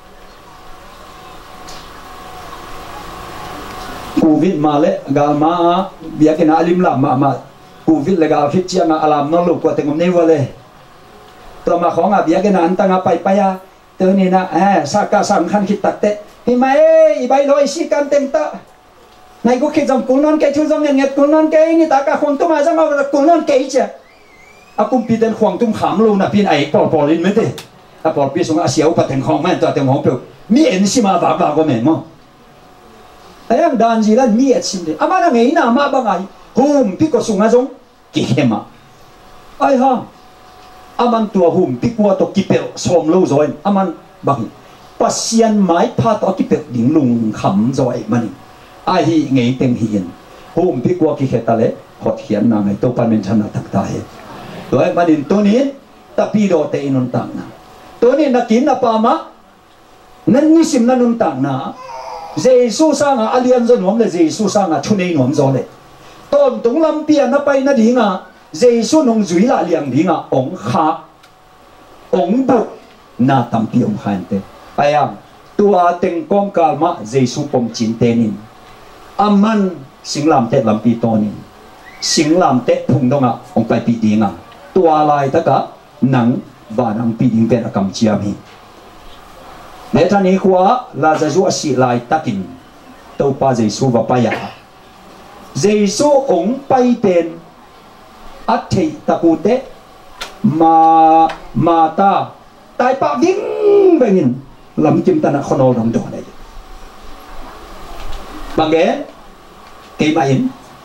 กูวิดมาเลยกามาเบียกินอาลิมลามามากูวิดเลยกาฟิตเชียงอาลามนอลูกว่าแต่งมเนวเลยตัวมาของอาเบียกินอันตั้งอาไปไปอะตัวนี้นะเออสักกะสำคัญคิดตักเตะพี่ไม่อีใบลอยสิกันเต็มตาในกูคิดจำกูนอนเกยชูจำเงี้ยเงี้ยกูนอนเกยนี่ตากะคนตุ้มมาจังเอากูนอนเกยเจ้าอากูปีเดินขวางตุ้มขามลูนะพี่ไอ้ปอปอลินไม่ได้อาปอปีสงอาเสียวปัดถึงของแม่ตัวเต็มห้องเปล่ามีเอ็นสิมาบากบากก็แม่มั้งไอ้ยังดันจีรันมีเอ็ดสินเดอามาหนังเงินน่ะมาบังไงหุ่มพิกก็สูงอาจงกี่เขมาไอ้ฮะอามันตัวหุ่มพิกว่าตัวกิเปลสมรู้จอยอามันบังปัสยันไม้พาตัวกิเปลดิ่งลุงขำจอยมันไอ้เงี้ยเต็มเฮียนหุ่มพิกว่ากี่เขตอะไรหดเขียนนางไอ้ตัวปันเป็นชนะตักตายตัวไอ้มันตัวนี้ตะปีโดเตอินุนตังนะตัวนี้นักกินนับปามะนั่นนี่สิมนันนุนตังนะเจสุสังอาเลียนจนหวมเลยเจสุสังอาชุนเองหวมจอเลยตอนตรงลำเปียนับไปนัดหิงอ่ะเจสุนงจุยละเลียงหิงอ่ะองขาองบุกนาตัมปีองขันเตไปอ่ะตัวเต็งกองกาลมาเจสุปมจินเตนินอามันสิงลำเตลำปีโตนินสิงลำเตพุงดงอ่ะองไปปีดิงอ่ะตัวลายตะกะหนังบานังปีดิงเป็นอกรรมเจียมีเนท่านี้ขวาลาจะจูอสิลายตักินตัวป้าเจสูว่าไปยาเจสูองไปเป็นอัฐิตะกูเตมามาตาตายป้าวิ่งไปงินลำจิมตานะขนอดมโดนเลยบางแกเกย์มาเห็น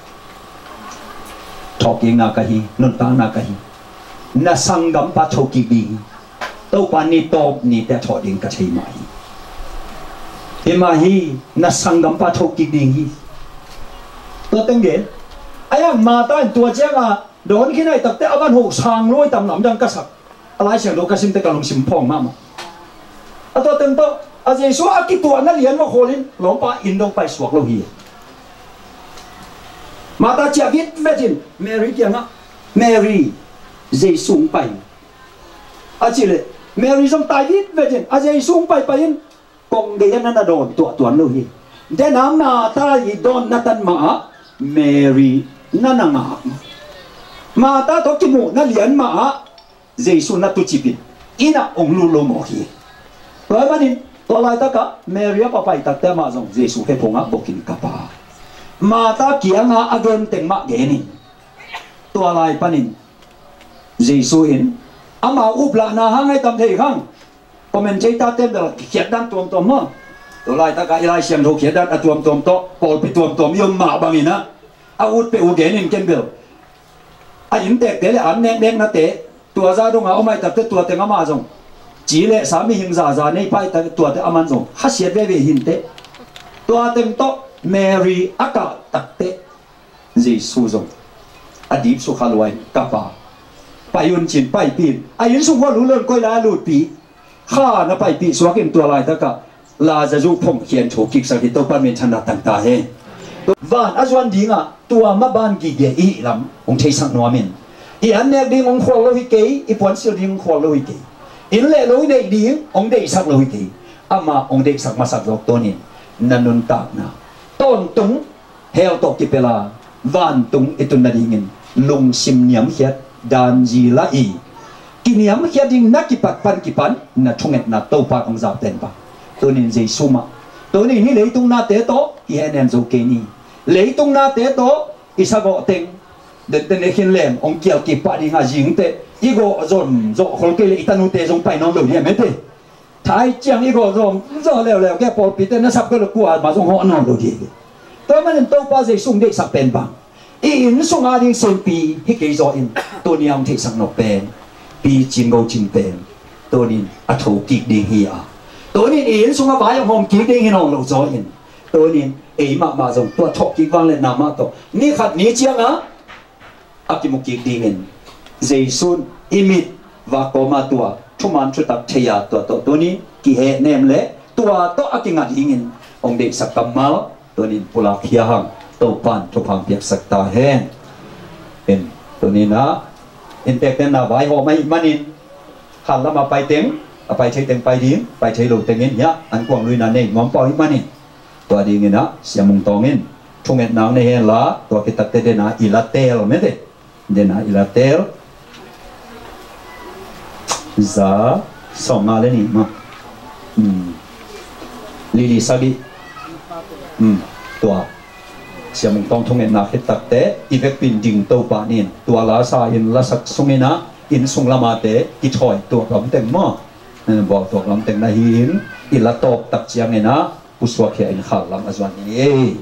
ทอกยังงากะฮีนนตางนากะฮีน่าสังกัมปะโชกิดีตัวปานิโตนี่แต่ถอดเองก็ใช่ไหมเอ็มฮีน่าสังกัมปะโชกิดีตัวตั้งเด่นไอ้ยังมาตั้งตัวเจ้าอ่ะโดนขี้ไหนตักแต่อาการหกสางรวยตำหนำยังกระสับอะไรเสียงโลกสิมแต่กำลังสิมพองมากมั้งอ่ะตัวเต็มโตอาเจสัวอากิตัวนั่นเลี้ยนว่าโคลินหลงปาอินดงไปสวกโลหีมาตาเจียวิทเวจินแมรี่เกียงอ่ะแมรี่เจสุงไปอาจิเลแมรี่ส่งตายวิทเวจินอาเจสุงไปไปยินกงเดียนนั่นโดนตัวตัวโลหีเดนามนาตาอีโดนนัตันมาแมรี่นั่นงามาตาทกิมูนั่นเลี้ยนมาเจสุนัตุจิปินอินะองลูโลโมฮีเพราะมันนี่ตัวลายตะกะแมรี่ป้าไปตักแต่มาส่งเจสุให้พงะบอกกินกับปามาตาเกียงอาอเกนเต็งมะเกนิตัวลายปนินเจสุอินอามาอุปลานาหังให้ตำเทขังคอมเมนต์ใจตาเต็มเดลเขียนดันตัวตัวมั้งตัวลายตะกะอีไลเชียงโทเขียนดันตัวตัวโตปอลไปตัวตัวยมมาบางอินะอาวุธไปอุเกนินเกนเบลอายินเตะเตะอันเน่งเน่งนะเตะตัวซาดงเอาไม่ตัดตัวเต็งอามาจงจีเล่สามีหิงซาซาในไปตัดตัวเตะอามันจงฮัสเซียเบเบหินเตะตัวเต็มโตแมรี่อากาตักเตะเจสุจงอดีตสุขาลวยกับปาไปยุนจินไปปีนอายุสุขว่ารู้เรื่องก้อยลาลูดปีข้านะไปปีสวากินตัวลายตะกะลาจะจูพงเขียนโฉกิกสักทีตัวปั้นเมนชนะต่างๆเฮบ้านอาจวันดีงะตัวมาบ้านกี่เดียอีลำองเทสังนัวมินอีอันเนกดีองขวลวิเกยอีปวนเสียดีองขวลวิเกยอินเล่ลุยเดดีองเดสักลวิเกยอามาองเดสักมาสักดอกตัวนี้นันนุนตากนะต้นตุงเฮลตกกิเปลาวันตุงอิตุนนาดิงินลุงซิมเนียมเฮียดานจีละอี kini am khia ding na ki pat pan ki pan na thunget na to pa ong zap ten pa to nin jesu ma to ni hi leitung na te to ki hen em zo ke ni leitung na te to isago teng den den hin lem ong kial ki pa ding a jing te igo zon zo hol ke le itanu te jong pai nong lo ni me te thái chiang igo zong zo leo leo ke por pi te na sap ko lo kwa ma zong ho no lo di to man to pa je sung de sak pen bang in sung a ding sen pi hi ke zo in to ni ang the sak no pen pi chin go chin pen to ni a tho ki ding hi a to ni in sung a vai hom ki ding hin ong lo zo in to ni e ma ma zong to thok ki wang le na ma to ni khat ni chiang a a ki mu ki ding in jesun imit và có ma tua chúng man chút tập thea tua to to ni ki he nem le tua to a ki ngat hingin ong de sak kamal to ni pula khia hang to pan to phang piak sak ta hen en to ni na en te ken na vai ho mai manin khal la ma pai teng a pai chei teng pai ding pai chei lo teng en ya an kwang lui na nei ngom pau manin to ding na siamung tong en thung en nang ne hen la to ki tak te de na ilatel me de de na ilatel za song ma le ni ma um lili sagi um tua siam tong thong en na khit tak te i vek pin ding to pa nin tua la sa in la sak sungina in sung lama te ki thoi to ram teng mo bo to ram teng na hin i la tok tak chiang ena puswa khia in khal lam azwan ni e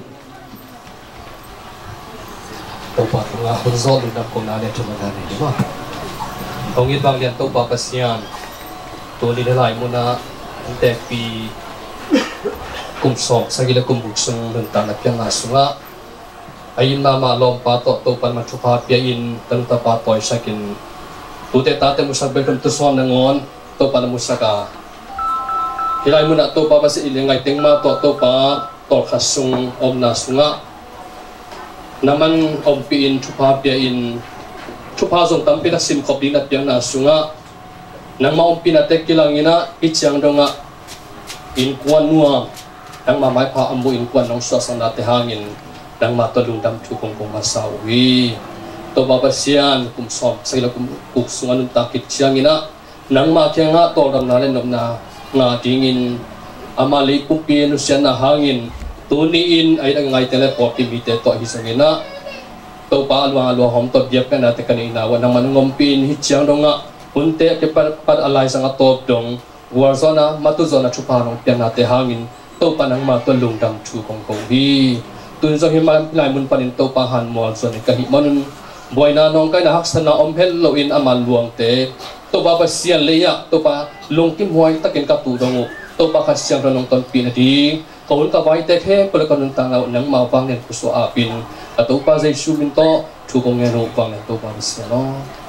to pa nga hun zo lu da ko na le tu na ni ma ông ít bằng liền tàu bạc pasian tôi đi lại muốn na đẹp pi cùng sòng sau khi là cùng bút sung mình tạm lập yang asung la ayin mama lom pa to to pan ma chupa pia in tang ta pa toy sakin tu te ta te musak bekum tu son na ngon to pan musaka hilai mun to pa pasi ilengai teng ma to to pa to khasung om na sunga naman om pi in chupa pia in chupa zong tam pina sim khop ding na piang na sunga nang ma om pina tek kilang ina ichiang donga in kwan nuam nang ma mai pha ambu in kwan nong sa sang na te hangin nang ma to lung dam thu kong kong ma sawi to ba pasian kum som sai la kum ku sunga nun ta kit chiang ina nang ma kya nga to dam na le nom na nga dingin amali pu pi nu sian na hangin tuni in ai dang ngai tele po ti mi te to hi sangina to pa alwa alwa hom to biak ka na te kanina wa nang manungom pin hi chiang donga unte ke par par alai sanga top dong warzona matu zona chupa nong pian na te hangin to pa nang ma to lung dam thu kong kong hi tun zo hi ma lai mun panin to pa han mol zon ka hi manun boina nong kai na haksana om hel lo in amal luang te to ba ba sian leya to pa lung kim huai takin ka tu dong to pa ka siang ronong ton pin adi kaun ka vai te the pol ka nun tang nang ma wang nen ku so a pin to pa zai shu min to thu kong nge ro wang nen to pa sian no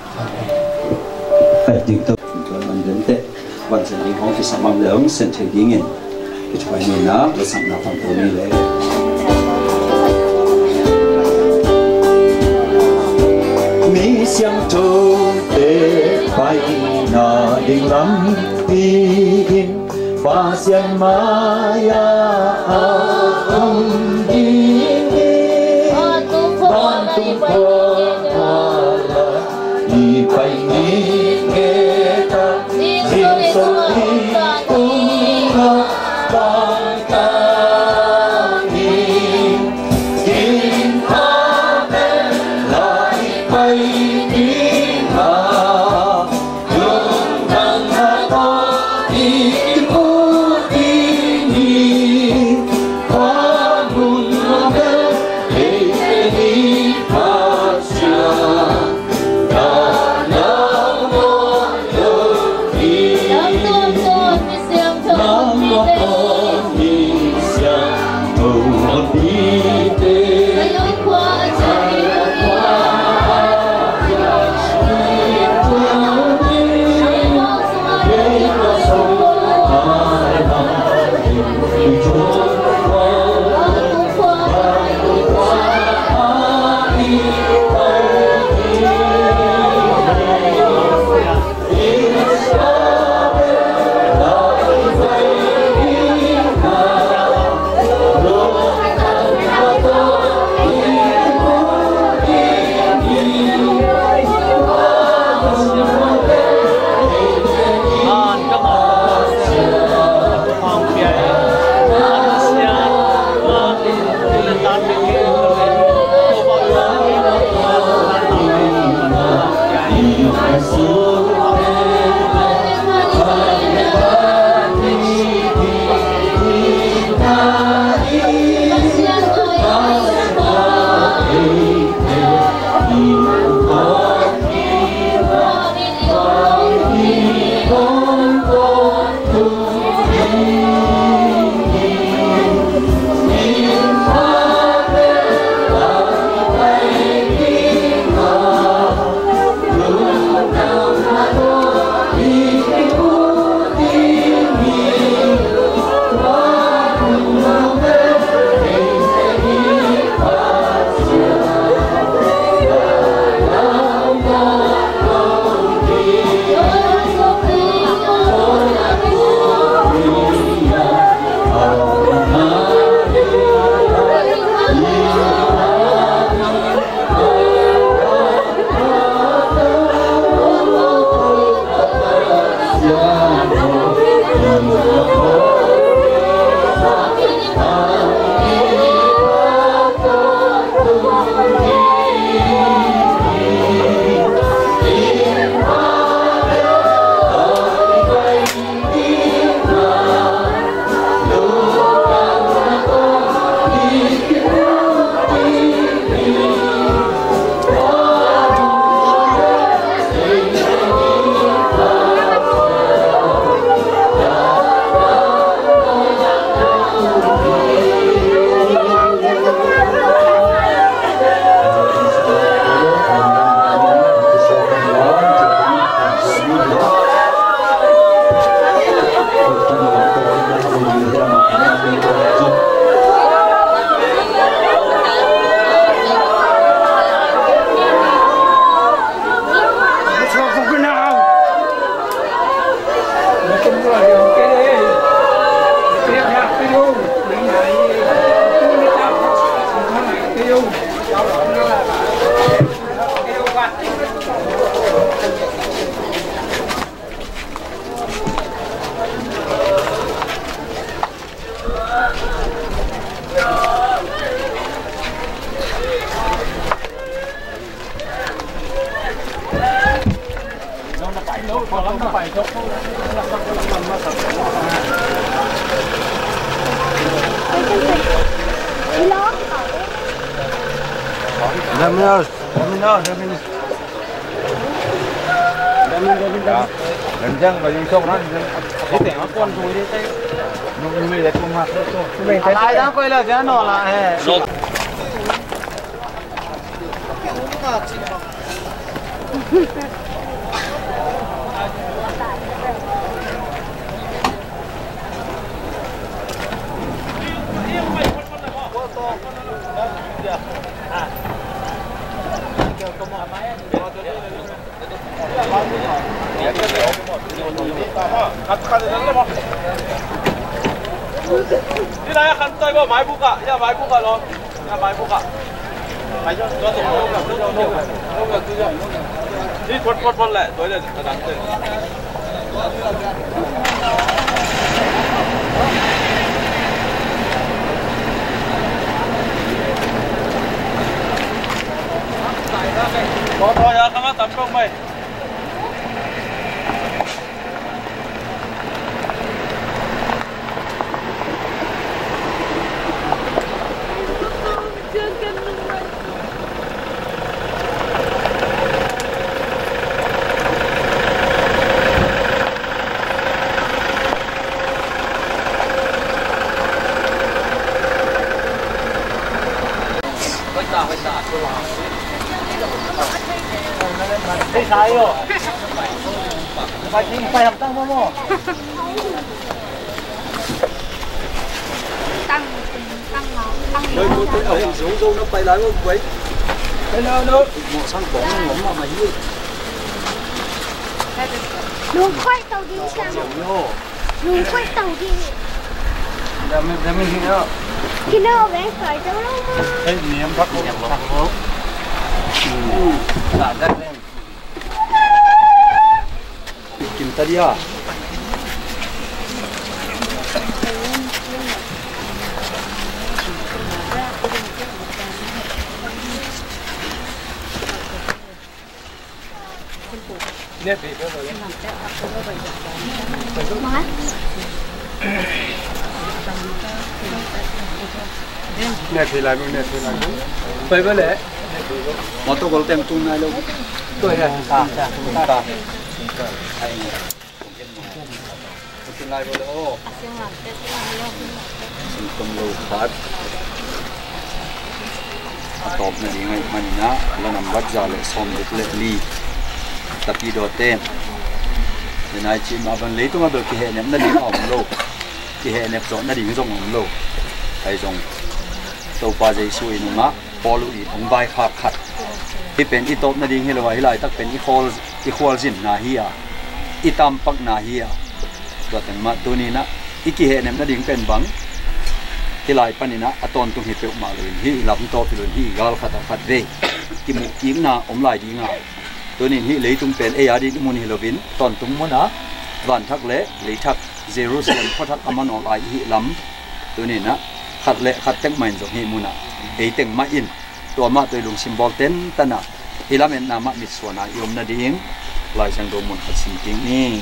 ai ding to man den teวันเสาร์ของที่สมัครเลี้ยงเส้นเทียนเงินที่ช่วยนี่นะเราสั่งน้ำฟังตัวนี้เลยมีเสียงโจเตไปนาดิ่งลำปีนฟ้าเสียงมายาอังยิงบ้านตุ้งพออีไปนี้เกตาso di tungha bangkani kin pame lai pai ni ma lung dang ha to di pu di ni pa mun ma he ni pa sia na na mo yo di Hãy subscribe cho kênh Ghiền Mì Gõ để không bỏ lỡ Dominos, Dominos, Dominos. Domin, Domin, Domin. Lần chân và những sông đó, cái tiền nó con rồi đấy, cái nó người đấy không mặc đâu. Mình thấy ai đó quay lại cái nó là. đi này khăn tay vào máy buka, ya máy buka lo, ya máy buka. Máy cho cho tôi nấu được, nấu được, nấu được cứ vậy. Đi phật phật phật lại, tối lên là đáng tiền. Có thôi ya, các bạn tắm không mày. Đây sai rồi. Phải chính phải làm tăng không? Tăng tăng nó tăng Nơi tôi tôi ở hình xuống xuống nó bay lại không quấy. Đây nó nó. Một sang bóng ngắm mà mày như. Luồng khoai tàu đi sang. Luồng khoai tàu đi. Để mình để mình khi nào. Khi nào bé phải đâu đâu mà. Cái niệm bắt một nhầm thằng phố. Dạ đây lên. Kim ta đi à? Nè bị cái rồi. Nè thì lại nè thì lại. Phải với lẽ. Mà tôi có tem tung này luôn. Tôi là ta ta ta. Tung lại với đó. Tung lâu phát. Top này ngay mình nhá, là nằm bắt ra lại xong được lệ ly. Tập đi đồ tên. Thì này chị mà vẫn lấy tôi mà được cái hệ ném nó đi ổng lâu. Cái hệ ném rõ nó đi cái dòng ổng lâu. Hay dòng tàu qua dây xuôi nó ngã, bỏ lụi ông vai khạc khát. Cái bên ít tốt nó đi hay là vậy lại tắc bên ít khol ít khol zin na hiya, ít tam pak na hiya. Tôi tưởng mà tôi nè, ít cái hệ ném nó đi bên băng. Cái lại pan nè, aton tung hi pek mà luôn hi làm to thì luôn hi gal khát khát về. Cái mục kiếm na ông lại đi ngà. Tôi nên hi lấy tung bên ai đi cái môn hi lovin, ton tung môn á, van thắc lệ lấy thắc Jerusalem phát thắc aman on lại hi lắm. Tôi nên á, khát lệ khát tiếng mạnh giống hi môn á, ấy tiếng mà in. Tôi mà tôi lùng symbol tên ta na, hi làm em nam mít xuân á, yom na điếng, lại sang đồ môn khát sim tiếng ni.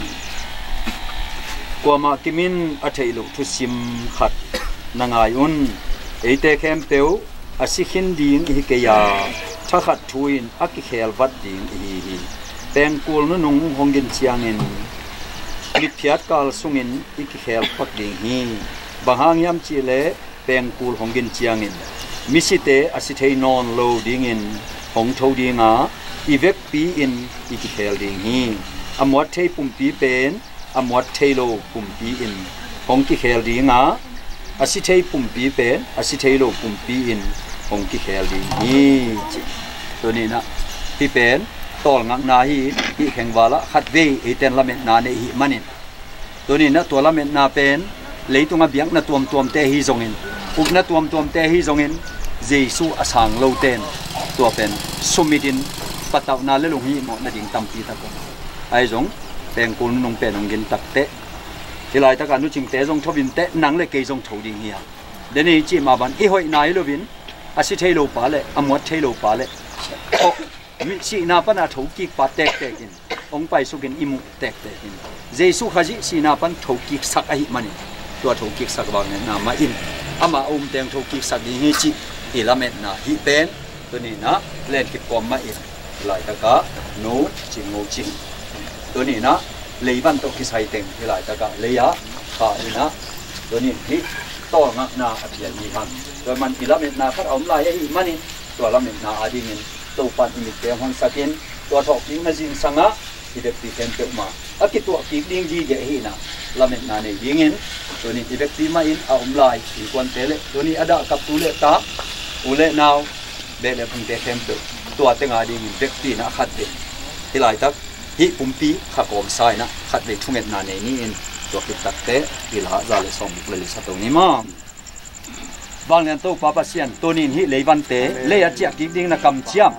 Qua mà cái min ở đây lục thu sim khát, nangai un, ấy te kem teo, à si khen điếng hi cái ya. Chắc khát thui ác cái khel vắt điên hi hi, bèn cool nó nung hong gen chiang in, mít phiat kal sung in cái khel phát điên hi, bang hang yam chi lệ bèn cool hong gen chiang in, misite asithei non low điên in, hong thâu điên á, ivek pi in cái khel điên hi, amwat thei pum pi pen, amwat thei low pum pi in, hong cái khel điên á, asithei pum pi pen, asithei low pum pi in. Hong ki khel di hi to ni na hi pen tol ngak na hi hi kheng wala khat ve eten lamen na ne hi manin to ni na to lamen na pen leitunga biak na tuam tuam te hi zongin uk na tuam tuam te hi zongin jesu asang lo ten to pen sumidin pataw na le lung hi mo na ding tampi ta ko ai zong pen kun nong pen ong gin tak te hilai ta kan nu ching te zong thobin te nang le ke zong thoding hi de ni chi ma ban i hoi nai lo bin asi thelo pa le amwat thelo pa le o mi si na pa na thau ki pa tek tek in ông pai sukin imu tek te in Jesu khaji sina pan thoki sak ahi mani tua thoki sak ba na ma in ama um teng thoki sak di hi chi ilamet na hi pen to ni na len ki pom ma in lai ta ka no chi ngo chi to ni na leiban to ki sai teng lai ta ka leya kha ina to ni hi to nga na apian ni han to man ilamet na khat om lai hi mani to lamet na ading in to pan mi te hon sakin to thok king na jin sanga idek ti ken pe ma akitu ki ding ji je hi na lamet na ne dingin to ni idek ti ma in a om lai ti kwan tele to ni ada kap tu le ta ule now be le phung te ken pe to tenga ding in dek ti na khat de hilai tak hi pumpi kha kom sai na khat le thunget na ne ni in to ki tak te ila za le som le sa to ni ma bang len to pa pa sian to nin hi leivan te le ya chia ki ding na kam chiam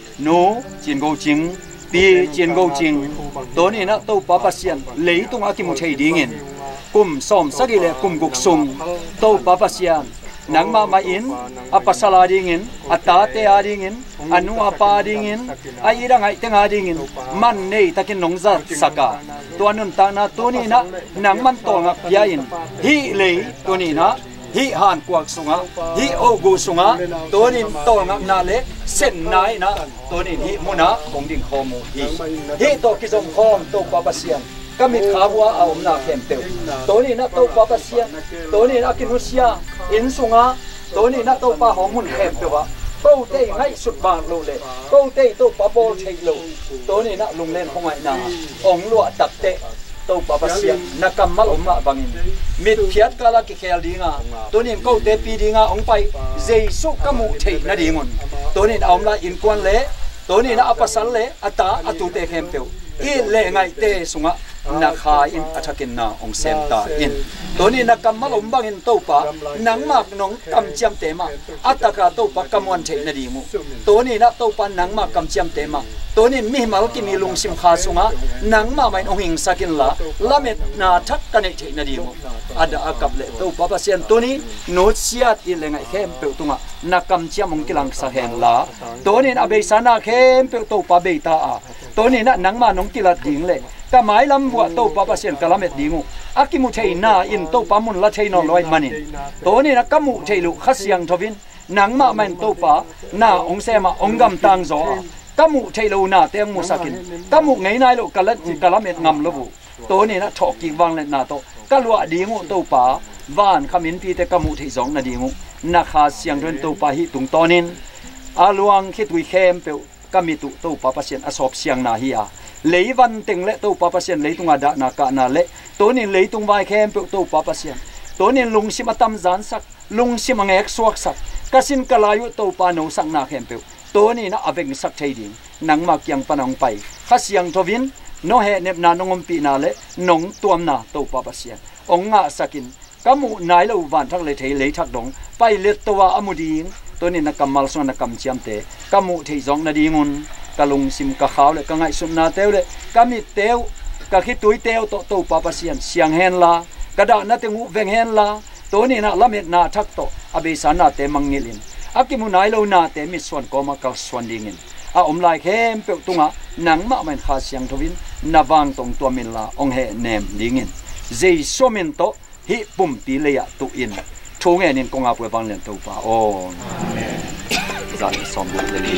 no chin go ching pi chin go ching to ni na to pa pa sian lei tung a ki mu thei ding in kum som sagi le kum guk sung to pa pa sian nang ma ma in apasala ding in ata te a ding in anu apa ding in ai ira ngai te nga ding in man nei takin nongza saka to anun ta na to ni na nang man to ngak ya in hi lei to ni na hi han kwak sunga hi ogu sunga tonin to ngak na le sen nai na tonin hi muna kong ding khomu hi hi to ki jom khom to pa pasian kami khawwa a om na khem te tonin na to pa pasian tonin akin husia in sunga tonin na to pa homun khem te wa câu tê ngay sụt bàn lô lệ câu tê to pa bol thei lo tonin na lung len khongai na ong lua tak te to papasia nakamal umma bangin mit phiat kala ki khel dinga tonin ko te pi dinga ong pai jesu kamu thei na dingon tonin aumla in kwan le tonin apasal le ata atu te khem teu i le ngai te sunga na kha in athakin na ong sem ta in tonin nakamal um bangin to pa nang mak nong kam chiam te ma ataka to pa kamwan thei na dingu tonin na to pa nang mak kam chiam te ma tonin mi mal ki mi lung sim kha sunga nang ma mai ong hing sakin la lamet na thak ka nei thei na dingu ada akap le to papa sian toni no siat i le ngai khem pe tunga na kam chiam ong kilang sa hen la tonin abe sana khem pe to pa be ta a tonin na nang ma nong kilat ding le ka mai lam wa to papa sian kalamet dingu akimu thei na in to pa mun la thei no loi manin tonin na kamu thei lu khasiang thovin nang ma man to pa na ong se ma ong gam tang zo kamu thei lo na teng mu sakin kamu ngai nai lo kalat kalamet ngam lo bu to ni na thok ki wang le na to kalwa dingu to pa van khamin pi te kamu thei zong na dingu na kha siang ren to pa hi tung tonin aluang khitui khem pe kamitu to pa pasien asop siang na hi a leivan teng le to pa pasien leitunga da na ka na le tonin leitung vai khem pe to pa pasien tonin lungsim atam zan sak lungsim angek suak sak kasin kalayu to pa no sang na khem pe toni na aveng sak thei ding nang ma kyang panong pai khasiang thovin no he nep na nongom pi na le nong tuam na to pa pasian ong nga sakin kamu nai lo van thak le thei le thak dong pai let towa amuding toni na kamal so na kam chiam te kamu thei jong na dingun kalung sim ka khaw le ka ngai sum na tew le kami tew ka khi tui tew to to pa pasian siang hen la kada na te ngu veng hen la toni na lamet na thak to abe sana te mangilin akimu nai lo na te mi swan ko ma ka swan dingin a om lai khem pe tunga nang ma man kha siang thovin nawang tong to min la ong he nem dingin jei somin to hi pum ti le ya tu in thu nge nin konga pu bang len to pa o amen zan som le li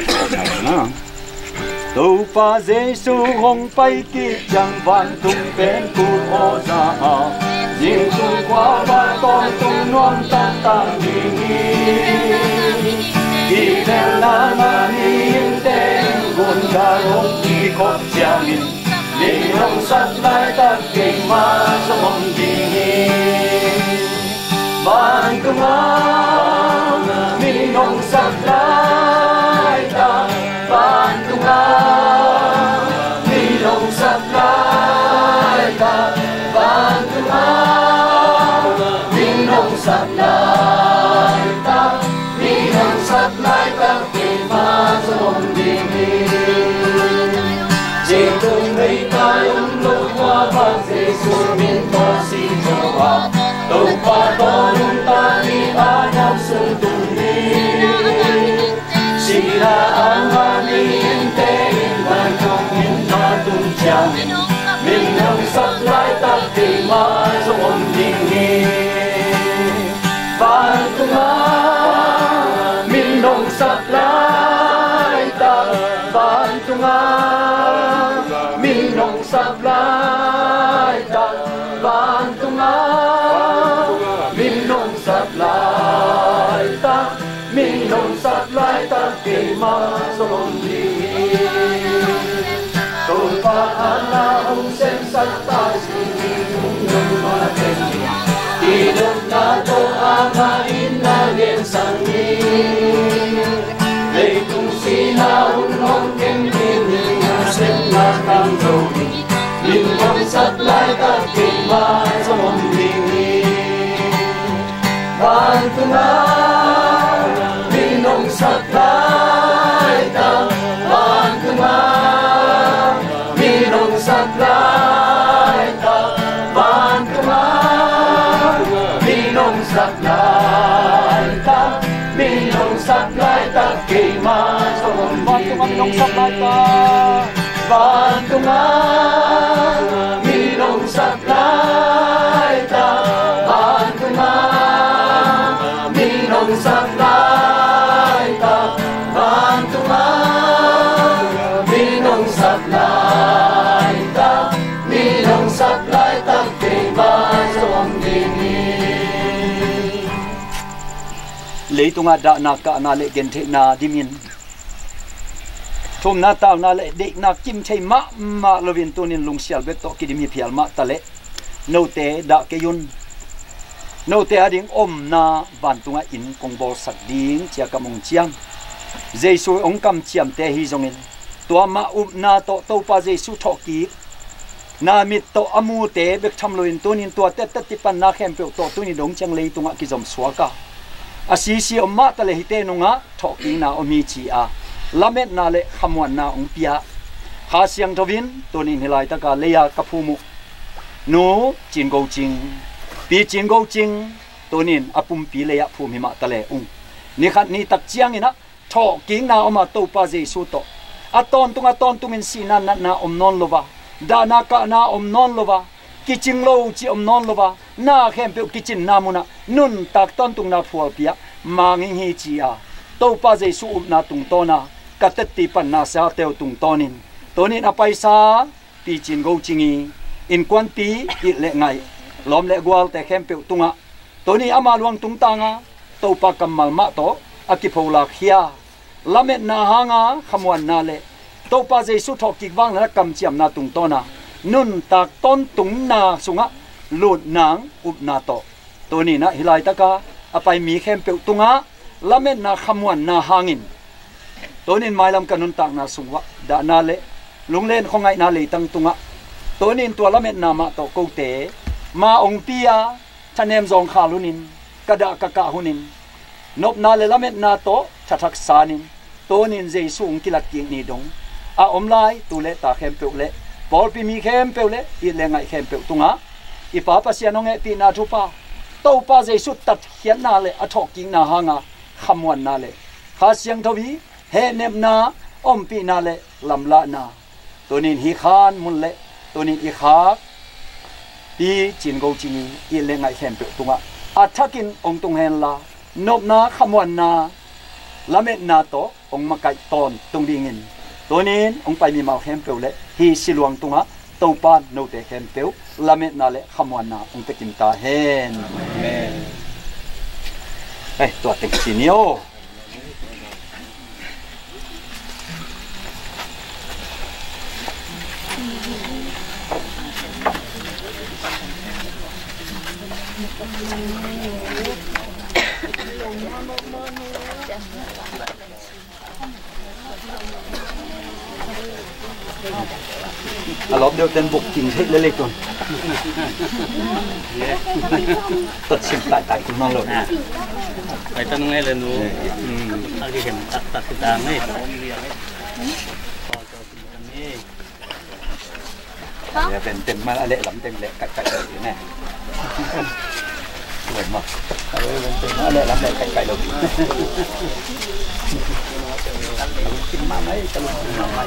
na to pa jesu hong pai ki chang van tung pen ku o za a jesu kwa ba ton tung nuam tan tan ni Đi theo na na in tên buồn ga rốt đi khóc chèo in đi hồng sắt lại ta kinh ma trong mong đi van công an mình hồng sắt lại ta van công an mình hồng sắt lại ta van công an mình hồng sắt lại ta sat lai ta kinh ma trong đi trên đường đây ta ôm lối qua và Giêsu miền to si cho hoa đâu qua đó luôn ta đi ta nhau sự tung đi chỉ là anh và đi in tên và trong in ta tung tunga min nong sap lai ta van tunga min nong sap lai ta min nong sap lai ta ke ma som di tôi pa ana hong sen sat ta si nong ma ten di dong na to ama in na gen sang ni lấy tung si na un hong ken ken ni sen na kam do ni min nong sap lai ta ke ma som di ban tunga min nong sap lai ta ban tunga min nong sap lai ta ban tunga min nong sap lai ta min nong sap lai ta ke ma som ban tunga min nong sap lai ta ban tunga min nong sap lai ta ban tunga min nong sap lai ta ban tunga min nong sap lai ta min nong sap lai ta ke ma som di lấy tung ada na ka na le gen the na dimin thom na taw na le de na kim thei ma ma lovin tunin lungsial bek to kidimi phial ma tale no te da ke yun no te ading om na ban tunga in kong bol sak ding chia kamong chiang jesu ong kam chiam te hi zongin to ma up na to to pa jesu thoki na mit to amu te bek tham loin tunin to te te pan na khem pe to tunin dong chang lei tunga ki zom suaka asi si omma tale hite nunga thoki na omi chi a lamet na le khamwan na ong pia kha siang thovin tonin hilai ta ka leya kaphumu nu chin go ching pi chin go ching tonin apum pi leya phum hima tale ung ni khat ni tak chiang ina thoki na oma to pa jesu to aton tunga ton tumin sina na na om non lova dana ka na om non lova kiching lo chi om non lova na khem pe kichin namuna nun tak ton tung na phual pia manging hi chi a to pa jesu um na tung to na katati pan na sa teo tung tonin tonin apai sa pi chin go chingi in kwan pi i le ngai lom le gwal te khem pe tunga toni ama luang tung tanga to pa kamal ma to akiphola khia lamet na hanga khamwan na le to pa jesu thoki wang na kam chiam na tung to na nun tak ton tung na sunga lut nang up na to toni na hilai taka apai mi khem pe tunga lamet na khamwan na hangin tonin mailam kanun tak na sungwa da na le lunglen khongai na le tang tunga tonin tua lamet na ma to ko te ma ong pia thanem zong kha lunin kada ka ka hunin nop na le lamet na to thathak sanin tonin jesu ong kilat king ni dong a omlai tu le ta khem pe le bol pi mi khem pe le i le ngai khem pe tunga i pa pa sia nong e pi na thu pa to pa jesu tat hian na le a thok king na hanga khamwan na le kha siang thowi he nem na om pi na le lamla na tonin hi khan mun le tonin i kha pi chin go chini i le ngai khem pe tunga athakin ong tung hen la nop na khamwan na lamet na to ong makai ton tung dingin tonin ong pai mi mau khem pe le hi siluang tunga to pan no te khem pe lamet na le khamwan na ong te kim ta hen amen eh to te chinio alop đều tên bục chính thích lên lên tuần tật sinh tại tại chúng nó rồi phải tân nghe lên luôn ăn cái hình tật tật cái đàn ấy để tên tên mà lệ lắm tên lệ cạnh cạnh đầu thế này rồi mà tên mà lệ lắm lệ cạnh cạnh đầu mà mấy cái lúc mà mấy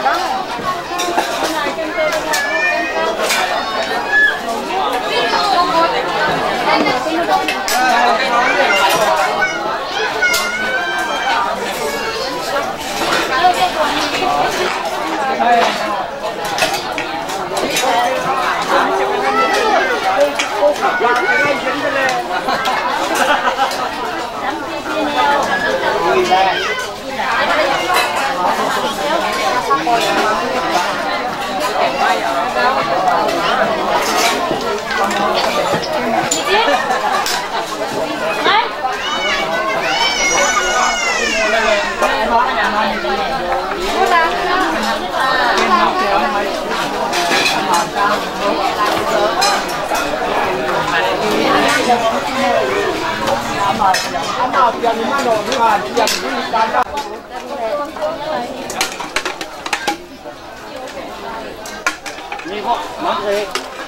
Ni kok, mak eh.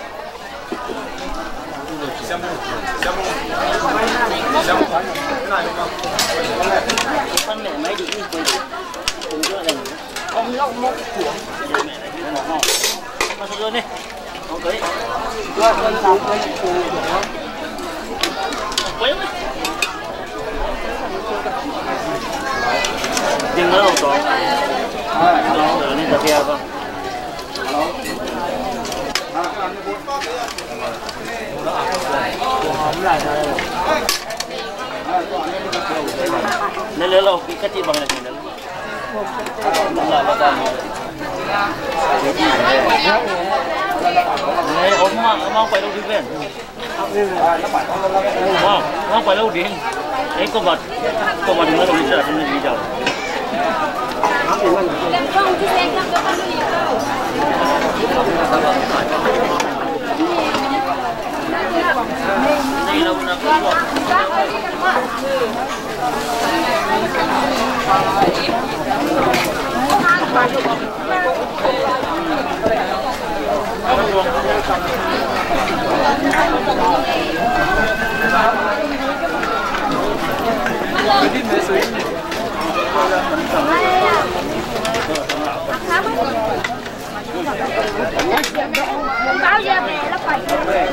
Con mẹ mấy đi đi quay cùng chỗ này ông lóc mốc của mẹ này nó ngon mà sao luôn đi không cưới qua con sao quay quay dừng nó rồi nó rồi đi tập kia không nên lấy lâu cái chị bằng này thì nó là bao nhiêu này ông mà ông quay lâu đi về wow ông quay lâu đi ấy có vật có vật nữa rồi sẽ không đi đâu đây là một báo ra về nó phải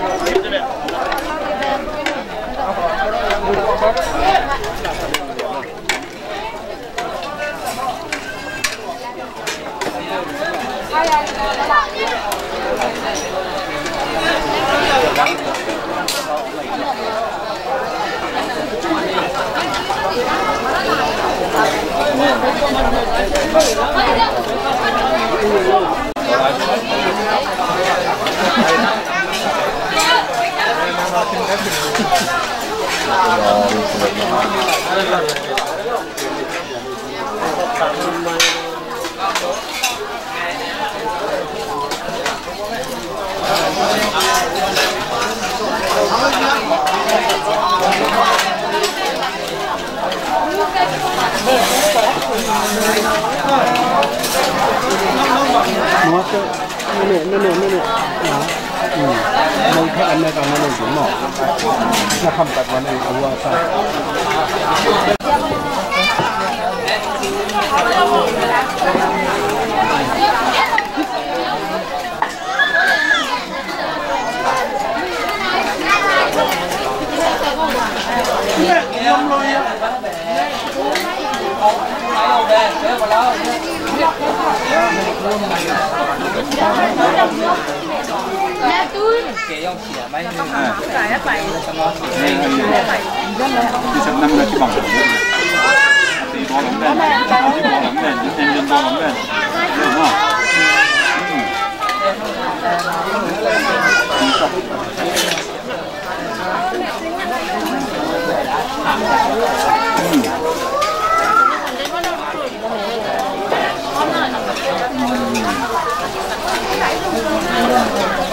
nó cái nè nè nè nè nó mình thấy anh này còn nó cũng mỏ nó không tập vào này cũng là sao Nhâm luôn á. Nè tôi Kể ông xỉa mấy người cái á phải Thì sắp năm là cái bỏng thì bó bóng đèn, bó bóng đèn, em dân bó bóng đèn, đúng không? Hãy subscribe cho kênh Ghiền Mì Gõ để không bỏ lỡ những video hấp dẫn.